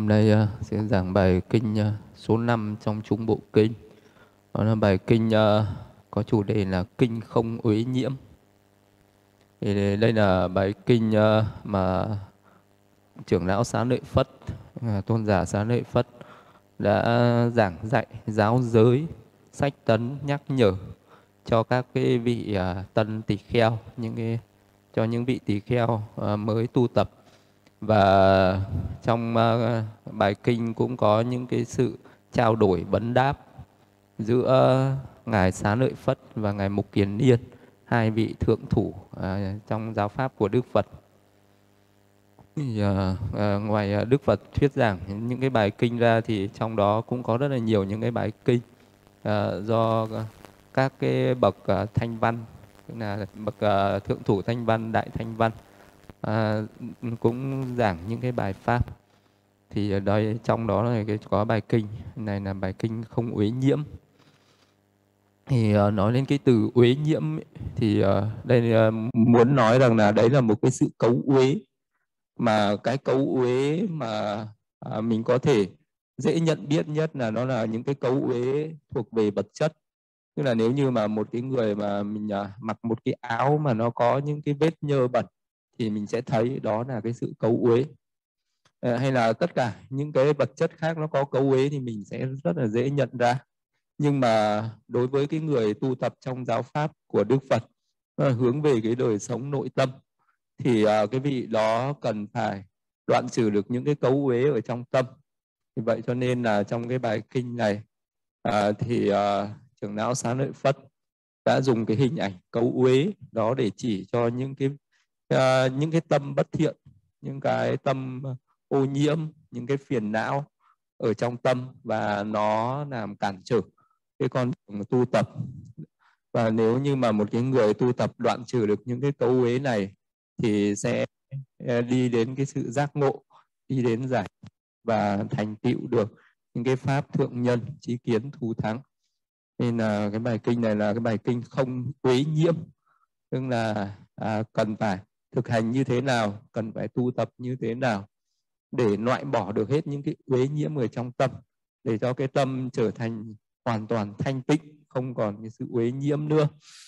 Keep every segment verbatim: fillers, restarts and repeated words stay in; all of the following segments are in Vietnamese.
Hôm nay uh, sẽ giảng bài kinh uh, số năm trong Trung Bộ Kinh. Đó là bài kinh uh, có chủ đề là kinh không uế nhiễm. Thì đây là bài kinh uh, mà trưởng lão Xá Lợi Phất, uh, tôn giả Xá Lợi Phất đã giảng dạy giáo giới, sách tấn nhắc nhở cho các cái vị uh, tân tỳ kheo, những cái cho những vị tỳ kheo uh, mới tu tập. Và trong uh, bài kinh cũng có những cái sự trao đổi vấn đáp giữa ngài Xá Lợi Phất và ngài Mục Kiền Liên, hai vị thượng thủ uh, trong giáo pháp của Đức Phật. Thì, uh, uh, ngoài Đức Phật thuyết giảng những cái bài kinh ra thì trong đó cũng có rất là nhiều những cái bài kinh uh, do các cái bậc uh, thanh văn, tức là bậc uh, thượng thủ thanh văn, đại thanh văn À, cũng giảng những cái bài pháp. Thì ở đây trong đó là cái có bài kinh này là bài kinh không uế nhiễm. Thì uh, nói lên cái từ uế nhiễm ấy, thì uh, đây uh, muốn nói rằng là đấy là một cái sự cấu uế, mà cái cấu uế mà uh, mình có thể dễ nhận biết nhất là nó là những cái cấu uế thuộc về vật chất. Tức là nếu như mà một cái người mà mình uh, mặc một cái áo mà nó có những cái vết nhơ bẩn thì mình sẽ thấy đó là cái sự cấu uế. À, hay là tất cả những cái vật chất khác nó có cấu uế thì mình sẽ rất là dễ nhận ra. Nhưng mà đối với cái người tu tập trong giáo pháp của Đức Phật, hướng về cái đời sống nội tâm, thì à, cái vị đó cần phải đoạn trừ được những cái cấu uế ở trong tâm. Vì vậy cho nên là trong cái bài kinh này à, thì à, trưởng lão Xá Lợi Phất đã dùng cái hình ảnh cấu uế đó để chỉ cho những cái uh, những cái tâm bất thiện, những cái tâm ô nhiễm, những cái phiền não ở trong tâm, và nó làm cản trở cái con đường tu tập. Và nếu như mà một cái người tu tập đoạn trừ được những cái cấu uế này thì sẽ đi đến cái sự giác ngộ, đi đến giải và thành tựu được những cái pháp thượng nhân, chí kiến, thù thắng. Nên là cái bài kinh này là cái bài kinh không uế nhiễm, tức là à, cần phải thực hành như thế nào, cần phải tu tập như thế nào để loại bỏ được hết những cái uế nhiễm ở trong tâm, để cho cái tâm trở thành hoàn toàn thanh tịnh, không còn cái sự uế nhiễm nữa.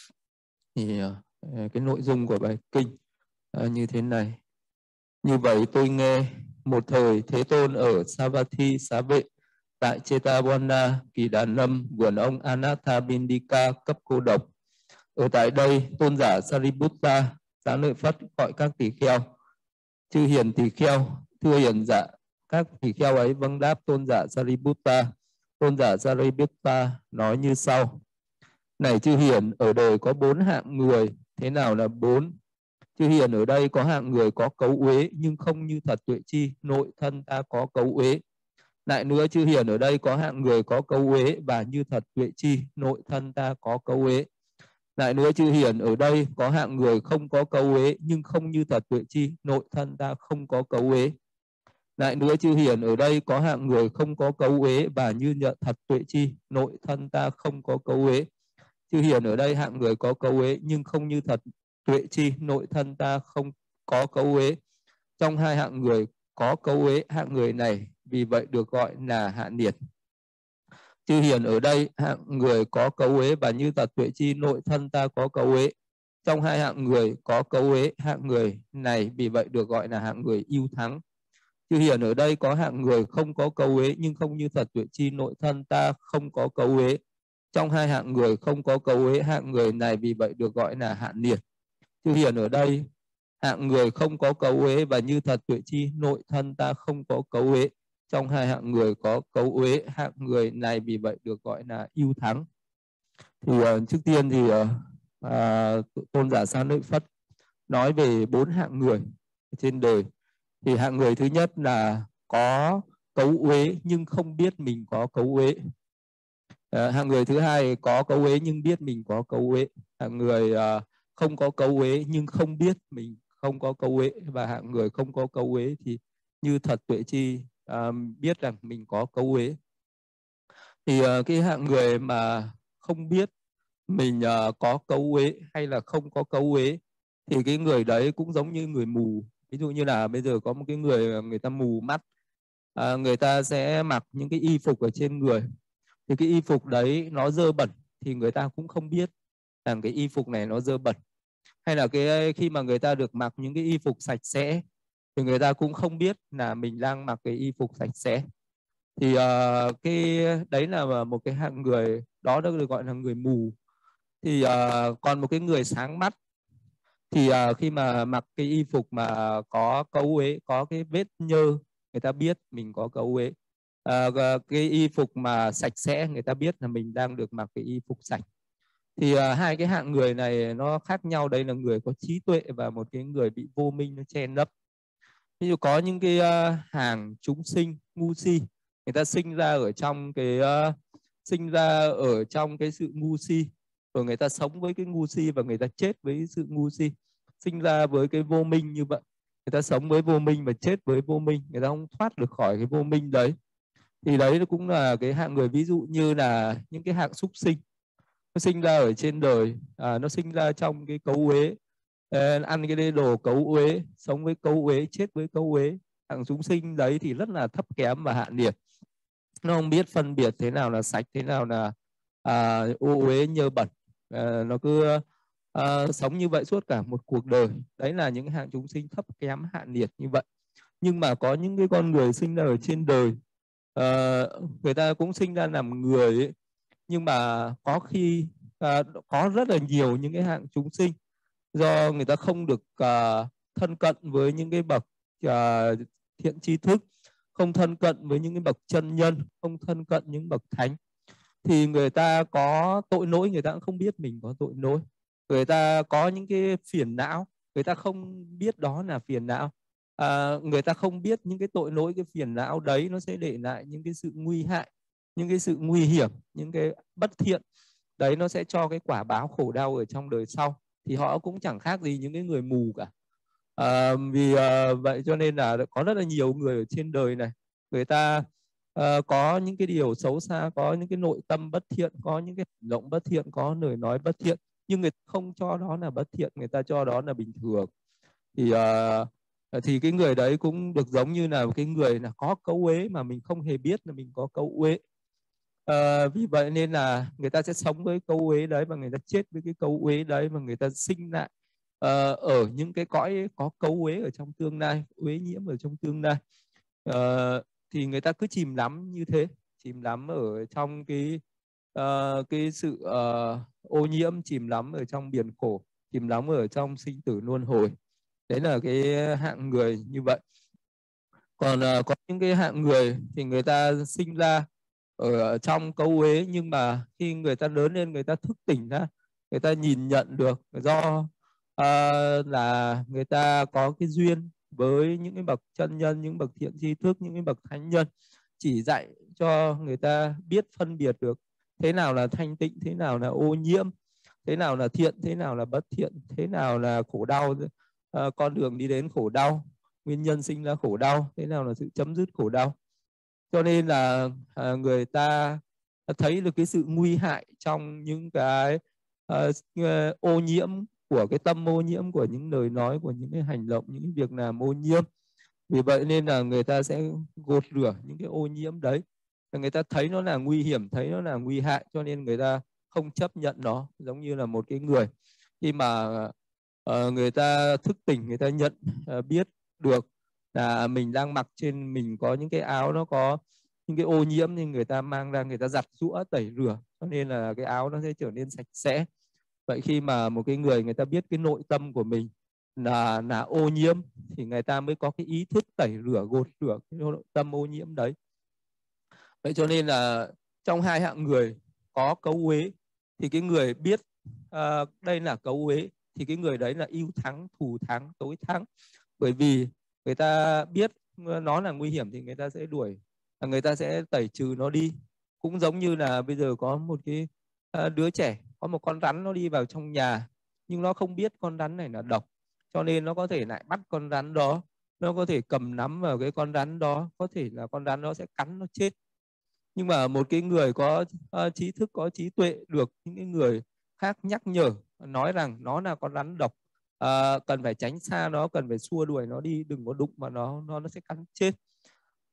Thì cái nội dung của bài kinh à, như thế này: như vậy tôi nghe một thời Thế Tôn ở Savatthi Xá Vệ tại Chetavana, Kỳ Đà Lâm, vườn ông Anathapindika cấp cô độc. Ở tại đây, tôn giả Sariputta, Xá Lợi Phất gọi các tỳ kheo: chư hiền tỳ kheo, thưa hiền dạ. Các tỳ kheo ấy vâng đáp tôn giả Sariputta. Tôn giả Sariputta nói như sau: này chư hiền, ở đời có bốn hạng người. Thế nào là bốn? Chư hiền, ở đây có hạng người có cấu uế nhưng không như thật tuệ chi, nội thân ta có cấu uế. Lại nữa, chư hiền, ở đây có hạng người có cấu uế và như thật tuệ chi, nội thân ta có cấu uế. Lại nữa, chư hiền, ở đây có hạng người không có cấu uế nhưng không như thật tuệ chi, nội thân ta không có cấu uế. Lại nữa, chư hiền, ở đây có hạng người không có cấu uế và như nhận thật tuệ chi, nội thân ta không có cấu uế. Chư hiền, ở đây hạng người có cấu uế nhưng không như thật tuệ chi, nội thân ta không có cấu uế. Trong hai hạng người có cấu uế, hạng người này vì vậy được gọi là hạ nhiệt. Chư hiền, ở đây hạng người có cấu uế và như thật tuệ chi, nội thân ta có cấu uế. Trong hai hạng người có cấu uế, hạng người này vì vậy được gọi là hạng người ưu thắng. Chư hiền, ở đây có hạng người không có cấu uế nhưng không như thật tuệ chi, nội thân ta không có cấu uế. Trong hai hạng người không có cấu uế, hạng người này vì vậy được gọi là hạ nhiệt. Chư hiền, ở đây hạng người không có cấu uế và như thật tuệ chi, nội thân ta không có cấu uế. Trong hai hạng người có cấu uế, hạng người này vì vậy được gọi là ưu thắng. Thì uh, trước tiên thì uh, uh, tôn giả Xá Lợi Phất nói về bốn hạng người trên đời. Thì hạng người thứ nhất là có cấu uế nhưng không biết mình có cấu uế. Uh, hạng người thứ hai có cấu uế nhưng biết mình có cấu uế. Hạng người uh, không có cấu uế nhưng không biết mình không có cấu uế. Và hạng người không có cấu uế thì như thật tuệ chi, uh, biết rằng mình có cấu uế. Thì uh, cái hạng người mà không biết mình uh, có cấu uế hay là không có cấu uế thì cái người đấy cũng giống như người mù. Ví dụ như là bây giờ có một cái người người ta mù mắt, à, người ta sẽ mặc những cái y phục ở trên người, thì cái y phục đấy nó dơ bẩn thì người ta cũng không biết rằng cái y phục này nó dơ bẩn. Hay là cái khi mà người ta được mặc những cái y phục sạch sẽ thì người ta cũng không biết là mình đang mặc cái y phục sạch sẽ. Thì uh, cái đấy là một cái hạng người, đó được gọi là người mù. Thì uh, còn một cái người sáng mắt thì uh, khi mà mặc cái y phục mà có cấu uế, có cái vết nhơ, người ta biết mình có cấu uế. Uh, cái y phục mà sạch sẽ, người ta biết là mình đang được mặc cái y phục sạch. Thì uh, hai cái hạng người này nó khác nhau. Đây là người có trí tuệ và một cái người bị vô minh nó che lấp. Ví dụ có những cái uh, hàng chúng sinh ngu si, người ta sinh ra ở trong cái uh, sinh ra ở trong cái sự ngu si, rồi người ta sống với cái ngu si và người ta chết với sự ngu si. Sinh ra với cái vô minh như vậy, người ta sống với vô minh và chết với vô minh, người ta không thoát được khỏi cái vô minh đấy. Thì đấy cũng là cái hạng người, ví dụ như là những cái hạng súc sinh, nó sinh ra ở trên đời, à, nó sinh ra trong cái cấu uế, ăn cái đồ cấu uế, sống với cấu uế, chết với cấu uế. Hạng chúng sinh đấy thì rất là thấp kém và hạ liệt, nó không biết phân biệt thế nào là sạch, thế nào là à, ô uế nhơ bẩn. À, nó cứ à, sống như vậy suốt cả một cuộc đời. Đấy là những hạng chúng sinh thấp kém hạ liệt như vậy. Nhưng mà có những cái con người sinh ra ở trên đời, à, người ta cũng sinh ra làm người ấy, nhưng mà có khi à, có rất là nhiều những cái hạng chúng sinh do người ta không được uh, thân cận với những cái bậc uh, thiện tri thức, không thân cận với những cái bậc chân nhân, không thân cận những bậc thánh, thì người ta có tội lỗi, người ta cũng không biết mình có tội lỗi. Người ta có những cái phiền não, người ta không biết đó là phiền não. À, người ta không biết những cái tội lỗi, cái phiền não đấy nó sẽ để lại những cái sự nguy hại, những cái sự nguy hiểm, những cái bất thiện đấy, nó sẽ cho cái quả báo khổ đau ở trong đời sau. Thì họ cũng chẳng khác gì những cái người mù cả. À, vì à, vậy cho nên là có rất là nhiều người ở trên đời này, người ta à, có những cái điều xấu xa, có những cái nội tâm bất thiện, có những cái hành động bất thiện, có lời nói bất thiện, nhưng người ta không cho đó là bất thiện, người ta cho đó là bình thường. Thì à, thì cái người đấy cũng được giống như là cái người là có cấu uế mà mình không hề biết là mình có cấu uế. À, vì vậy nên là người ta sẽ sống với cấu uế đấy và người ta chết với cái cấu uế đấy, và người ta sinh lại uh, ở những cái cõi có cấu uế ở trong tương lai, uế nhiễm ở trong tương lai. Uh, thì người ta cứ chìm đắm như thế, chìm đắm ở trong cái uh, cái sự uh, ô nhiễm, chìm đắm ở trong biển khổ, chìm đắm ở trong sinh tử luân hồi. Đấy là cái hạng người như vậy. Còn uh, có những cái hạng người thì người ta sinh ra ở trong cấu uế, nhưng mà khi người ta lớn lên, người ta thức tỉnh ra, người ta nhìn nhận được do uh, là người ta có cái duyên với những cái bậc chân nhân, những bậc thiện tri thức, những cái bậc thánh nhân chỉ dạy cho người ta biết phân biệt được thế nào là thanh tịnh, thế nào là ô nhiễm, thế nào là thiện, thế nào là bất thiện, thế nào là khổ đau, uh, con đường đi đến khổ đau, nguyên nhân sinh ra khổ đau, thế nào là sự chấm dứt khổ đau. Cho nên là à, người ta thấy được cái sự nguy hại trong những cái uh, ô nhiễm của cái tâm, ô nhiễm của những lời nói, của những cái hành động, những cái việc làm ô nhiễm. Vì vậy nên là người ta sẽ gột rửa những cái ô nhiễm đấy. Và người ta thấy nó là nguy hiểm, thấy nó là nguy hại, cho nên người ta không chấp nhận nó. Giống như là một cái người khi mà uh, người ta thức tỉnh, người ta nhận uh, biết được là mình đang mặc trên mình có những cái áo nó có những cái ô nhiễm, nhưng người ta mang ra, người ta giặt giũa tẩy rửa, cho nên là cái áo nó sẽ trở nên sạch sẽ. Vậy khi mà một cái người người ta biết cái nội tâm của mình là là ô nhiễm thì người ta mới có cái ý thức tẩy rửa, gột rửa cái nội tâm ô nhiễm đấy. Vậy cho nên là trong hai hạng người có cấu uế thì cái người biết uh, đây là cấu uế thì cái người đấy là ưu thắng, thù thắng, tối thắng. Bởi vì người ta biết nó là nguy hiểm thì người ta sẽ đuổi, người ta sẽ tẩy trừ nó đi. Cũng giống như là bây giờ có một cái uh, đứa trẻ, có một con rắn nó đi vào trong nhà, nhưng nó không biết con rắn này là độc, cho nên nó có thể lại bắt con rắn đó, nó có thể cầm nắm vào cái con rắn đó, có thể là con rắn đó sẽ cắn nó chết. Nhưng mà một cái người có uh, trí thức, có trí tuệ, được những cái người khác nhắc nhở, nói rằng nó là con rắn độc, uh, cần phải tránh xa nó, cần phải xua đuổi nó đi, đừng có đụng vào nó, nó nó sẽ cắn chết.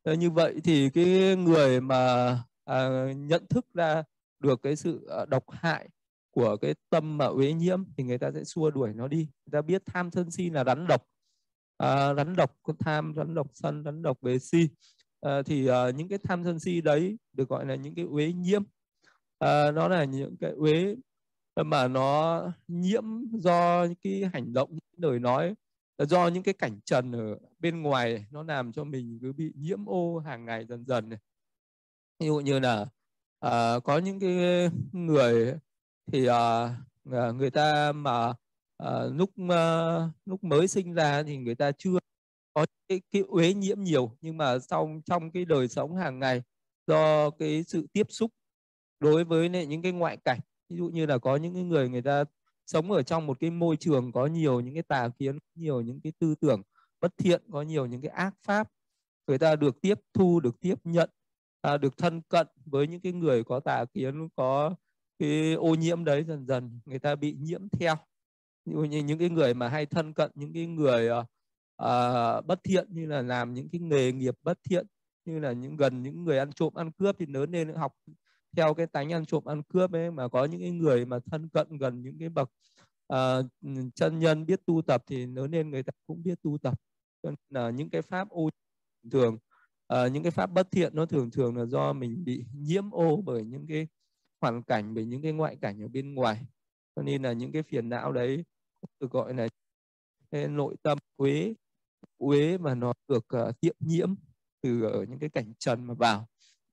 Ờ, như vậy thì cái người mà à, nhận thức ra được cái sự à, độc hại của cái tâm mà uế nhiễm thì người ta sẽ xua đuổi nó đi. Người ta biết tham sân si là rắn độc, à, rắn độc có tham, rắn độc sân, rắn độc về si. À, thì à, những cái tham sân si đấy được gọi là những cái uế nhiễm. À, nó là những cái uế mà nó nhiễm do những cái hành động, những lời nói, do những cái cảnh trần ở bên ngoài nó làm cho mình cứ bị nhiễm ô hàng ngày dần dần này. Ví dụ như là à, có những cái người thì à, à, người ta mà à, lúc à, lúc mới sinh ra thì người ta chưa có cái, cái uế nhiễm nhiều, nhưng mà sau trong cái đời sống hàng ngày, do cái sự tiếp xúc đối với những cái ngoại cảnh, ví dụ như là có những cái người người ta sống ở trong một cái môi trường có nhiều những cái tà kiến, nhiều những cái tư tưởng bất thiện, có nhiều những cái ác pháp, người ta được tiếp thu, được tiếp nhận, à, được thân cận với những cái người có tà kiến, có cái ô nhiễm đấy, dần dần người ta bị nhiễm theo. Ví dụ như những cái người mà hay thân cận những cái người uh, uh, bất thiện, như là làm những cái nghề nghiệp bất thiện, như là những gần những người ăn trộm ăn cướp thì lớn lên học theo cái tánh ăn trộm ăn cướp ấy. Mà có những cái người mà thân cận gần những cái bậc uh, chân nhân biết tu tập thì lớn lên người ta cũng biết tu tập. Cho nên là những cái pháp ô thường uh, những cái pháp bất thiện nó thường thường là do mình bị nhiễm ô bởi những cái hoàn cảnh, bởi những cái ngoại cảnh ở bên ngoài. Cho nên là những cái phiền não đấy được gọi là cái nội tâm uế uế mà nó được uh, tiệm nhiễm từ ở những cái cảnh trần mà vào.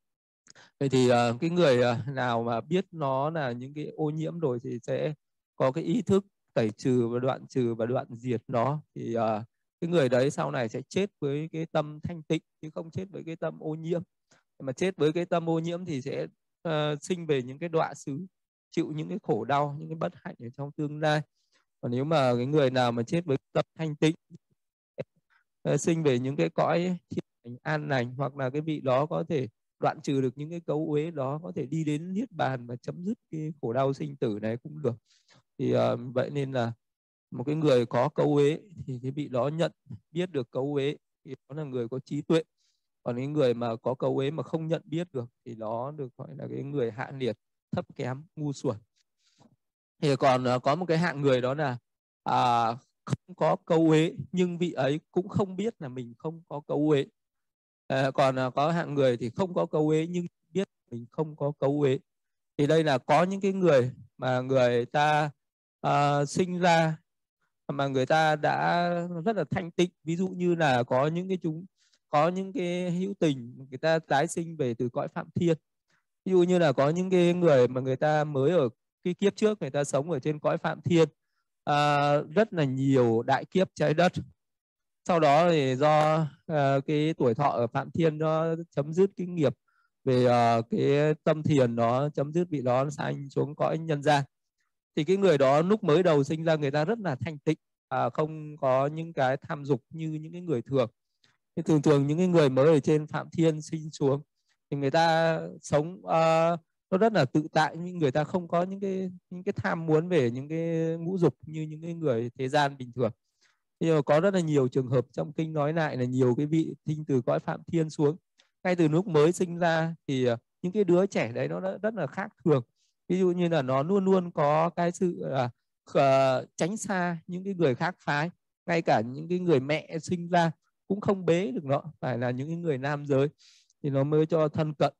Vậy thì uh, cái người uh, nào mà biết nó là những cái ô nhiễm rồi thì sẽ có cái ý thức tẩy trừ và đoạn trừ và đoạn diệt nó, thì uh, cái người đấy sau này sẽ chết với cái tâm thanh tịnh chứ không chết với cái tâm ô nhiễm. Mà chết với cái tâm ô nhiễm thì sẽ uh, sinh về những cái đọa xứ, chịu những cái khổ đau, những cái bất hạnh ở trong tương lai. Còn nếu mà cái người nào mà chết với tâm thanh tịnh, uh, sinh về những cái cõi thiên cảnh an lành, hoặc là cái vị đó có thể đoạn trừ được những cái cấu uế đó, có thể đi đến niết bàn và chấm dứt cái khổ đau sinh tử này cũng được. Thì uh, vậy nên là một cái người có cấu uế thì cái vị đó nhận biết được cấu uế thì đó là người có trí tuệ. Còn cái người mà có cấu uế mà không nhận biết được thì đó được gọi là cái người hạ liệt, thấp kém, ngu xuẩn. Thì còn uh, có một cái hạng người đó là à, không có cấu uế nhưng vị ấy cũng không biết là mình không có cấu uế. À, còn uh, có hạng người thì không có cấu uế nhưng biết mình không có cấu uế. Thì đây là có những cái người mà người ta uh, sinh ra mà người ta đã rất là thanh tịnh. Ví dụ như là có những cái chúng có những cái hữu tình người ta tái sinh về từ cõi phạm thiên. Ví dụ như là có những cái người mà người ta mới ở cái kiếp trước người ta sống ở trên cõi phạm thiên à, rất là nhiều đại kiếp trái đất. Sau đó thì do à, cái tuổi thọ ở phạm thiên nó chấm dứt cái nghiệp về à, cái tâm thiền, nó chấm dứt, vị đó nó sanh xuống cõi nhân gian. Thì cái người đó lúc mới đầu sinh ra người ta rất là thanh tịnh, à, không có những cái tham dục như những cái người thường. Thì thường thường những cái người mới ở trên phạm thiên sinh xuống thì người ta sống uh, nó rất là tự tại, nhưng người ta không có những cái những cái tham muốn về những cái ngũ dục như những cái người thế gian bình thường. Nhưng mà có rất là nhiều trường hợp trong kinh nói lại là nhiều cái vị sinh từ cõi phạm thiên xuống ngay từ lúc mới sinh ra thì uh, những cái đứa trẻ đấy nó rất là khác thường. Ví dụ như là nó luôn luôn có cái sự uh, uh, tránh xa những cái người khác phái, ngay cả những cái người mẹ sinh ra cũng không bế được nó, phải là những cái người nam giới thì nó mới cho thân cận.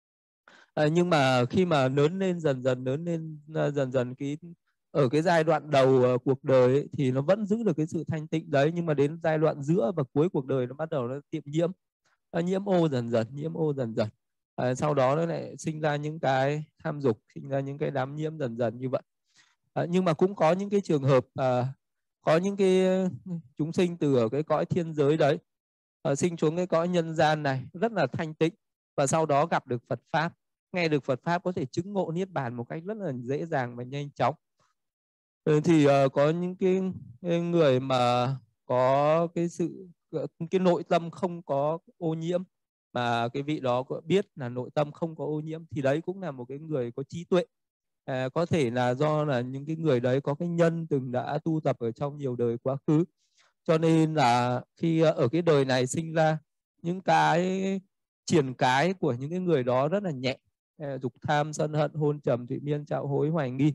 À, nhưng mà khi mà lớn lên dần dần lớn lên dần dần cái ở cái giai đoạn đầu uh, cuộc đời ấy, thì nó vẫn giữ được cái sự thanh tịnh đấy, nhưng mà đến giai đoạn giữa và cuối cuộc đời nó bắt đầu nó tiệm nhiễm, nó nhiễm ô dần dần, nhiễm ô dần dần. À, sau đó nó lại sinh ra những cái tham dục, sinh ra những cái đám nhiễm dần dần như vậy. À, nhưng mà cũng có những cái trường hợp à, có những cái chúng sinh từ ở cái cõi thiên giới đấy uh, sinh xuống cái cõi nhân gian này rất là thanh tịnh, và sau đó gặp được Phật pháp, nghe được Phật pháp, có thể chứng ngộ niết bàn một cách rất là dễ dàng và nhanh chóng. Ừ, thì uh, có những cái, cái người mà có cái sự cái nội tâm không có ô nhiễm, mà cái vị đó có biết là nội tâm không có ô nhiễm, thì đấy cũng là một cái người có trí tuệ. À, có thể là do là những cái người đấy có cái nhân từng đã tu tập ở trong nhiều đời quá khứ, cho nên là khi ở cái đời này sinh ra những cái triền cái của những cái người đó rất là nhẹ. Dục tham, sân hận, hôn trầm, thụy miên, trạo hối, hoài nghi.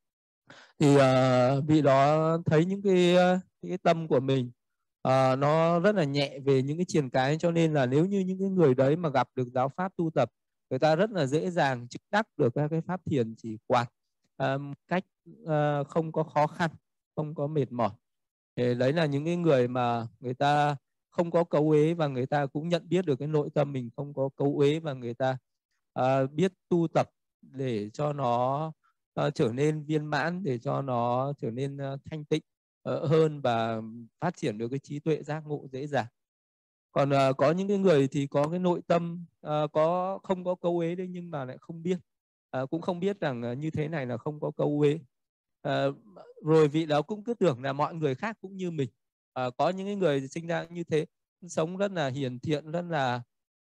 Thì uh, vị đó thấy những cái, những cái tâm của mình uh, nó rất là nhẹ về những cái triền cái, cho nên là nếu như những cái người đấy mà gặp được giáo pháp tu tập, người ta rất là dễ dàng chứng đắc được các cái pháp thiền chỉ quạt uh, cách uh, không có khó khăn, không có mệt mỏi. Thì đấy là những cái người mà người ta không có cấu uế, và người ta cũng nhận biết được cái nội tâm mình không có cấu uế, và người ta uh, biết tu tập để cho nó uh, trở nên viên mãn, để cho nó trở nên uh, thanh tịnh uh, hơn, và phát triển được cái trí tuệ giác ngộ dễ dàng. Còn uh, có những cái người thì có cái nội tâm uh, có không có cấu uế đấy, nhưng mà lại không biết, uh, cũng không biết rằng uh, như thế này là không có cấu uế. Uh, rồi vị đó cũng cứ tưởng là mọi người khác cũng như mình. Uh, có những cái người sinh ra như thế, sống rất là hiền thiện, rất là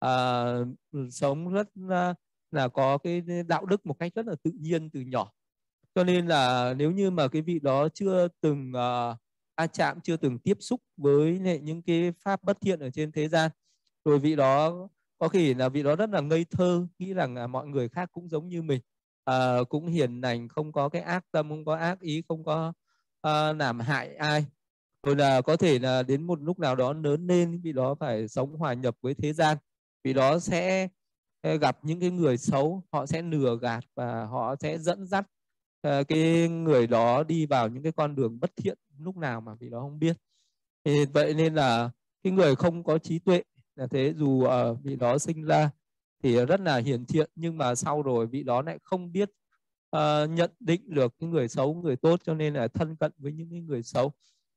uh, sống rất là, là có cái đạo đức một cách rất là tự nhiên từ nhỏ. Cho nên là nếu như mà cái vị đó chưa từng uh, a chạm, chưa từng tiếp xúc với những cái pháp bất thiện ở trên thế gian, rồi vị đó có khi là vị đó rất là ngây thơ, nghĩ rằng là mọi người khác cũng giống như mình, à, cũng hiền lành, không có cái ác tâm, không có ác ý, không có à, làm hại ai. Rồi là có thể là đến một lúc nào đó lớn lên, vị đó phải sống hòa nhập với thế gian, vị đó sẽ gặp những cái người xấu, họ sẽ lừa gạt và họ sẽ dẫn dắt uh, cái người đó đi vào những cái con đường bất thiện lúc nào mà vị đó không biết. Thì vậy nên là cái người không có trí tuệ là thế, dù uh, vị đó sinh ra thì rất là hiền thiện, nhưng mà sau rồi vị đó lại không biết uh, nhận định được cái người xấu, người tốt, cho nên là thân cận với những cái người xấu.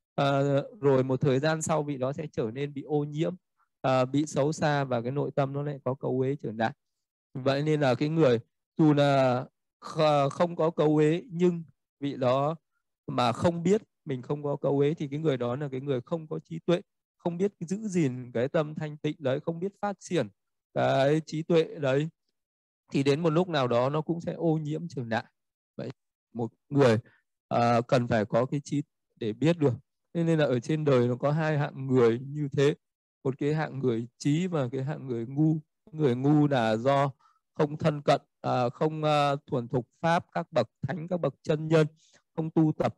Uh, rồi một thời gian sau vị đó sẽ trở nên bị ô nhiễm, uh, bị xấu xa, và cái nội tâm nó lại có cấu uế trở lại. Vậy nên là cái người dù là không có cấu uế, nhưng vị đó mà không biết mình không có cấu uế, thì cái người đó là cái người không có trí tuệ, không biết giữ gìn cái tâm thanh tịnh đấy, không biết phát triển cái trí tuệ đấy, thì đến một lúc nào đó nó cũng sẽ ô nhiễm trở lại. Vậy một người uh, cần phải có cái trí để biết được. Nên là ở trên đời nó có hai hạng người như thế, một cái hạng người trí và cái hạng người ngu. Người ngu là do không thân cận, uh, không uh, thuần thục pháp các bậc thánh, các bậc chân nhân, không tu tập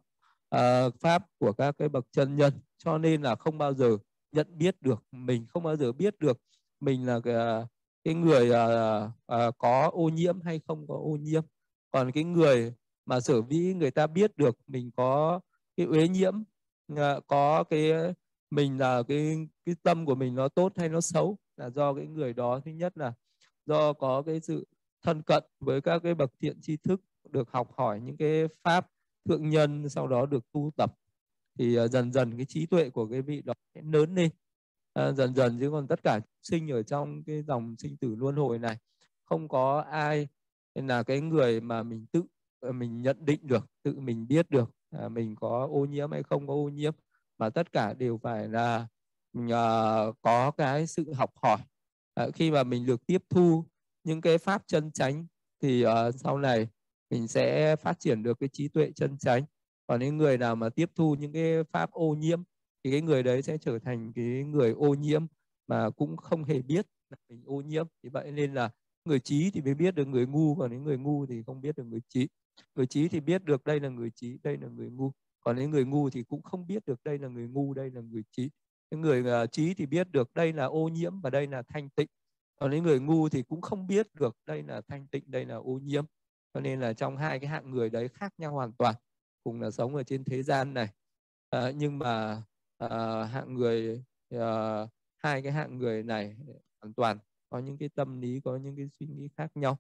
uh, pháp của các cái bậc chân nhân, cho nên là không bao giờ nhận biết được mình, không bao giờ biết được mình là cái, cái người uh, uh, có ô nhiễm hay không có ô nhiễm. Còn cái người mà sở dĩ người ta biết được mình có cái uế nhiễm, uh, có cái mình là cái cái tâm của mình nó tốt hay nó xấu, là do cái người đó thứ nhất là do có cái sự thân cận với các cái bậc thiện tri thức, được học hỏi những cái pháp thượng nhân, sau đó được tu tập, thì uh, dần dần cái trí tuệ của cái vị đó sẽ lớn lên. À, dần dần, chứ còn tất cả sinh ở trong cái dòng sinh tử luân hồi này, không có ai là cái người mà mình tự mình nhận định được, tự mình biết được à, mình có ô nhiễm hay không có ô nhiễm, mà tất cả đều phải là mình uh, có cái sự học hỏi. À, khi mà mình được tiếp thu những cái pháp chân chánh, thì uh, sau này mình sẽ phát triển được cái trí tuệ chân chánh. Còn những người nào mà tiếp thu những cái pháp ô nhiễm, thì cái người đấy sẽ trở thành cái người ô nhiễm mà cũng không hề biết là mình ô nhiễm. Thì vậy nên là người trí thì mới biết được người ngu, còn những người ngu thì không biết được người trí. Người trí thì biết được đây là người trí, đây là người ngu. Còn những người ngu thì cũng không biết được đây là người ngu, đây là người trí. Những người uh, trí thì biết được đây là ô nhiễm và đây là thanh tịnh. Còn những người ngu thì cũng không biết được đây là thanh tịnh, đây là ô nhiễm. Cho nên là trong hai cái hạng người đấy khác nhau hoàn toàn, cùng là sống ở trên thế gian này. À, nhưng mà à, hạng người à, hai cái hạng người này hoàn toàn có những cái tâm lý, có những cái suy nghĩ khác nhau.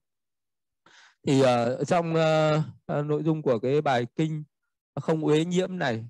Thì uh, trong uh, uh, nội dung của cái bài kinh không uế nhiễm này,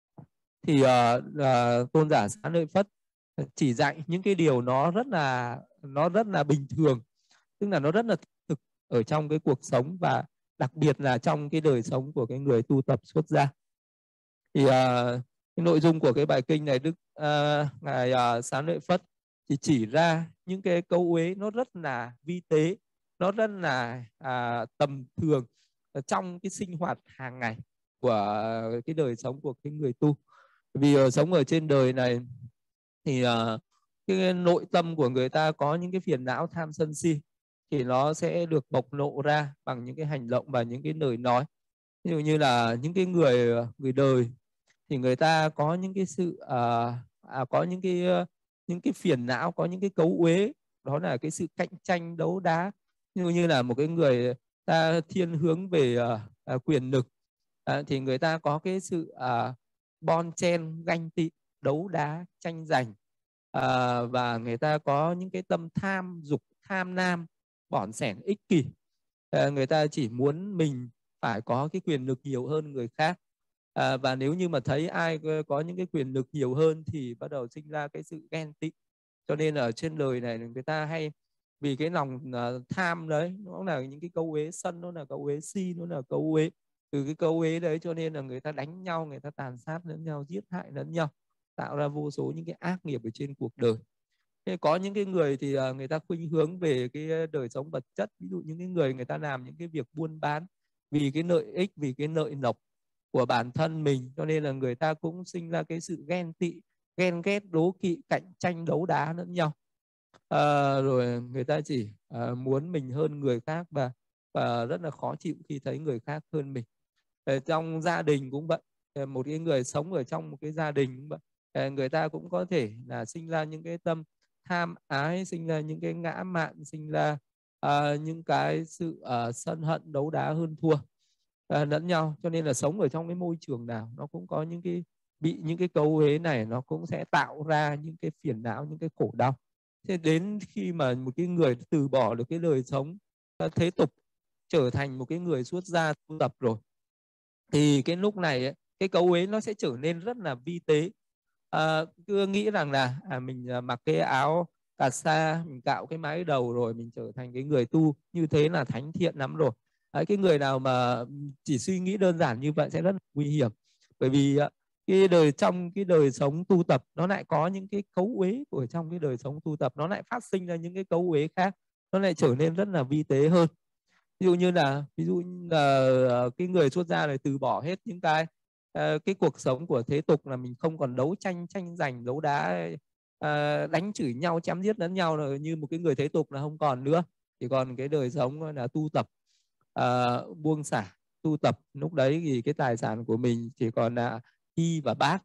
thì uh, uh, tôn giả Xá Lợi Phất chỉ dạy những cái điều nó rất là nó rất là bình thường, tức là nó rất là thực ở trong cái cuộc sống, và đặc biệt là trong cái đời sống của cái người tu tập xuất gia. Thì uh, cái nội dung của cái bài kinh này, Đức uh, ngài uh, Xá Lợi Phất thì chỉ ra những cái câu uế nó rất là vi tế, nó rất là uh, tầm thường trong cái sinh hoạt hàng ngày của cái đời sống của cái người tu. Vì uh, sống ở trên đời này thì uh, cái nội tâm của người ta có những cái phiền não tham sân si thì nó sẽ được bộc lộ ra bằng những cái hành động và những cái lời nói. Ví dụ như là những cái người người đời thì người ta có những cái sự à, à, có những cái những cái phiền não, có những cái cấu uế, đó là cái sự cạnh tranh đấu đá. Ví dụ như là một cái người ta thiên hướng về à, à, quyền lực à, thì người ta có cái sự à, bon chen ganh tị, đấu đá, tranh giành à, và người ta có những cái tâm tham dục, tham nam, bỏn sẻn, ích kỷ. À, người ta chỉ muốn mình phải có cái quyền lực nhiều hơn người khác. À, và nếu như mà thấy ai có những cái quyền lực nhiều hơn thì bắt đầu sinh ra cái sự ghen tị. Cho nên ở trên đời này người ta hay vì cái lòng uh, tham đấy, nó là những cái câu uế sân, nó là câu uế si, nó là câu uế. Từ cái câu uế đấy cho nên là người ta đánh nhau, người ta tàn sát lẫn nhau, giết hại lẫn nhau, tạo ra vô số những cái ác nghiệp ở trên cuộc đời. Thế có những cái người thì uh, người ta khuynh hướng về cái đời sống vật chất, ví dụ những cái người người ta làm những cái việc buôn bán vì cái lợi ích, vì cái lợi lộc của bản thân mình, cho nên là người ta cũng sinh ra cái sự ghen tị, ghen ghét, đố kỵ, cạnh tranh đấu đá lẫn nhau. À, rồi người ta chỉ à, muốn mình hơn người khác và và rất là khó chịu khi thấy người khác hơn mình. Ở trong gia đình cũng vậy, một cái người sống ở trong một cái gia đình cũng vậy, người ta cũng có thể là sinh ra những cái tâm tham ái, sinh ra những cái ngã mạn, sinh ra à, những cái sự à, sân hận, đấu đá, hơn thua à, lẫn nhau. Cho nên là sống ở trong cái môi trường nào nó cũng có những cái bị những cái cấu uế này, nó cũng sẽ tạo ra những cái phiền não, những cái khổ đau. Thế đến khi mà một cái người từ bỏ được cái đời sống thế tục, trở thành một cái người xuất gia tu tập rồi, thì cái lúc này ấy, cái cấu uế nó sẽ trở nên rất là vi tế. À, cứ nghĩ rằng là à, mình mặc cái áo cà sa, mình cạo cái mái đầu rồi mình trở thành cái người tu như thế là thánh thiện lắm rồi. Đấy, cái người nào mà chỉ suy nghĩ đơn giản như vậy sẽ rất là nguy hiểm, bởi vì cái đời trong cái đời sống tu tập nó lại có những cái cấu uế của trong cái đời sống tu tập, nó lại phát sinh ra những cái cấu uế khác, nó lại trở nên rất là vi tế hơn. Ví dụ như là ví dụ như là cái người xuất gia này từ bỏ hết những cái cái cuộc sống của thế tục, là mình không còn đấu tranh, tranh giành, đấu đá, đánh chửi nhau, chém giết lẫn nhau là như một cái người thế tục là không còn nữa, chỉ còn cái đời sống là tu tập, à, buông xả, tu tập. Lúc đấy thì cái tài sản của mình chỉ còn là y và bát.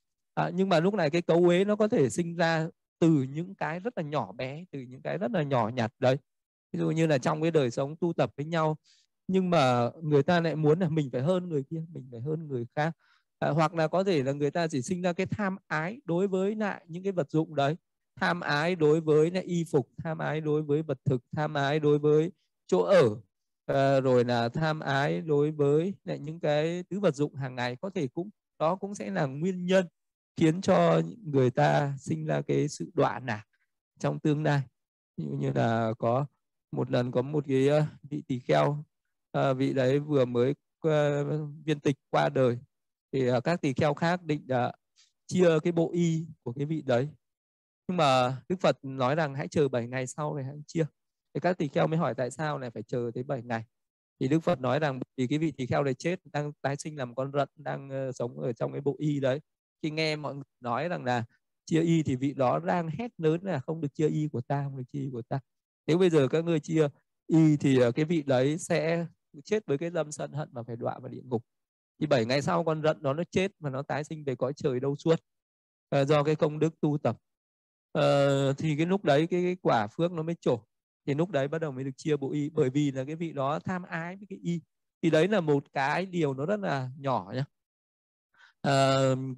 À, nhưng mà lúc này cái cấu uế nó có thể sinh ra từ những cái rất là nhỏ bé, từ những cái rất là nhỏ nhặt đấy. Ví dụ như là trong cái đời sống tu tập với nhau, nhưng mà người ta lại muốn là mình phải hơn người kia, mình phải hơn người khác. À, hoặc là có thể là người ta chỉ sinh ra cái tham ái đối với lại những cái vật dụng đấy, tham ái đối với lại y phục, tham ái đối với vật thực, tham ái đối với chỗ ở, à, rồi là tham ái đối với lại những cái thứ vật dụng hàng ngày. Có thể cũng đó cũng sẽ là nguyên nhân khiến cho người ta sinh ra cái sự đọa lạc trong tương lai. Ví dụ như là có một lần có một cái vị tỳ kheo, à, vị đấy vừa mới uh, viên tịch qua đời, thì uh, các tỳ kheo khác định uh, chia cái bộ y của cái vị đấy, nhưng mà Đức Phật nói rằng hãy chờ bảy ngày sau này hãy chia. Thì các tỳ kheo mới hỏi tại sao lại phải chờ tới bảy ngày. Thì Đức Phật nói rằng vì cái vị tỳ kheo này chết, đang tái sinh làm con rận, đang uh, sống ở trong cái bộ y đấy. Khi nghe mọi người nói rằng là chia y thì vị đó đang hét lớn là không được chia y của ta, không được chia y của ta. Nếu bây giờ các ngươi chia y thì cái vị đấy sẽ chết với cái tâm sân hận và phải đọa vào địa ngục. Thì bảy ngày sau con rận đó nó chết và nó tái sinh về cõi trời đâu suốt, à, do cái công đức tu tập. À, thì cái lúc đấy cái, cái quả phước nó mới trổ. Thì lúc đấy bắt đầu mới được chia bộ y, bởi vì là cái vị đó tham ái với cái y. Thì đấy là một cái điều nó rất là nhỏ nhá. À,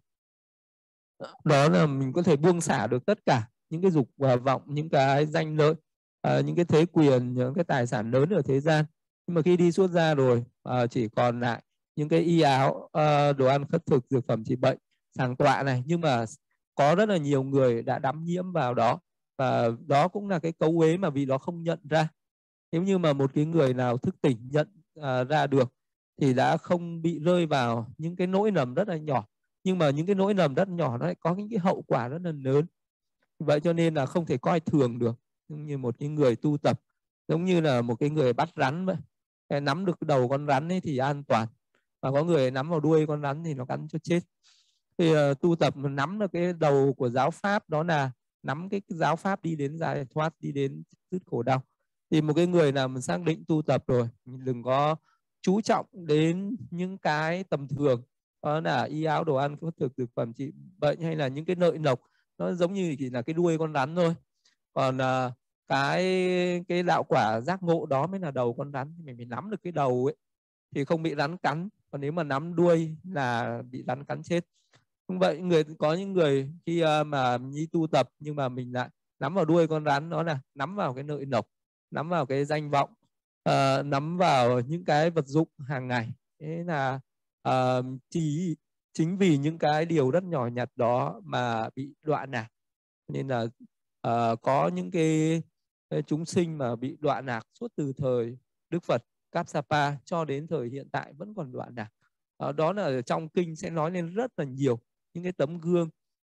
đó là mình có thể buông xả được tất cả những cái dục và vọng, những cái danh lợi, à, những cái thế quyền, những cái tài sản lớn ở thế gian. Nhưng mà khi đi xuất gia rồi, à, chỉ còn lại những cái y áo, à, đồ ăn khất thực, dược phẩm trị bệnh, sàng tọa này. Nhưng mà có rất là nhiều người đã đắm nhiễm vào đó, và đó cũng là cái cấu uế mà vì đó không nhận ra. Nếu như mà một cái người nào thức tỉnh nhận à, ra được thì đã không bị rơi vào những cái nỗi lầm rất là nhỏ, nhưng mà những cái nỗi lầm rất nhỏ nó lại có những cái hậu quả rất là lớn. Vậy cho nên là không thể coi thường được. Như một cái người tu tập giống như là một cái người bắt rắn vậy, cái nắm được đầu con rắn ấy thì an toàn, và có người nắm vào đuôi con rắn thì nó cắn cho chết. Thì uh, tu tập nắm được cái đầu của giáo pháp, đó là nắm cái giáo pháp đi đến giải thoát, đi đến dứt khổ đau. Thì một cái người nào mình xác định tu tập rồi, mình đừng có chú trọng đến những cái tầm thường, đó là y áo đồ ăn có thực thực phẩm trị bệnh hay là những cái lợi lộc, nó giống như chỉ là cái đuôi con rắn thôi. Còn uh, cái cái đạo quả giác ngộ đó mới là đầu con rắn. Mình phải nắm được cái đầu ấy thì không bị rắn cắn, còn nếu mà nắm đuôi là bị rắn cắn chết. Không vậy, người có những người khi uh, mà đi tu tập nhưng mà mình lại nắm vào đuôi con rắn, đó là nắm vào cái lợi lộc, nắm vào cái danh vọng, uh, nắm vào những cái vật dụng hàng ngày. Thế là uh, chỉ chính vì những cái điều rất nhỏ nhặt đó mà bị đoạn lạc. Nên là uh, có những cái, cái chúng sinh mà bị đoạn lạc suốt từ thời Đức Phật Kapsapa cho đến thời hiện tại vẫn còn đoạn lạc. Uh, đó là ở trong kinh sẽ nói lên rất là nhiều những cái tấm gương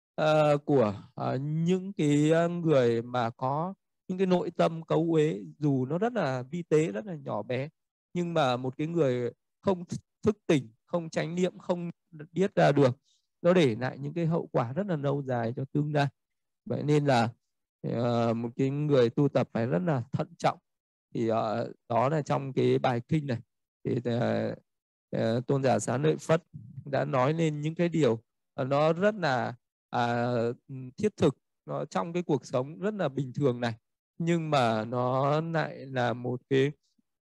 uh, của uh, những cái người mà có những cái nội tâm cấu uế, dù nó rất là vi tế, rất là nhỏ bé, nhưng mà một cái người không thức tỉnh, không chánh niệm, không biết ra được, nó để lại những cái hậu quả rất là lâu dài cho tương lai. Vậy nên là uh, một cái người tu tập phải rất là thận trọng. Thì uh, đó là trong cái bài kinh này thì uh, uh, tôn giả Xá Lợi Phất đã nói lên những cái điều uh, nó rất là uh, thiết thực, nó trong cái cuộc sống rất là bình thường này, nhưng mà nó lại là một cái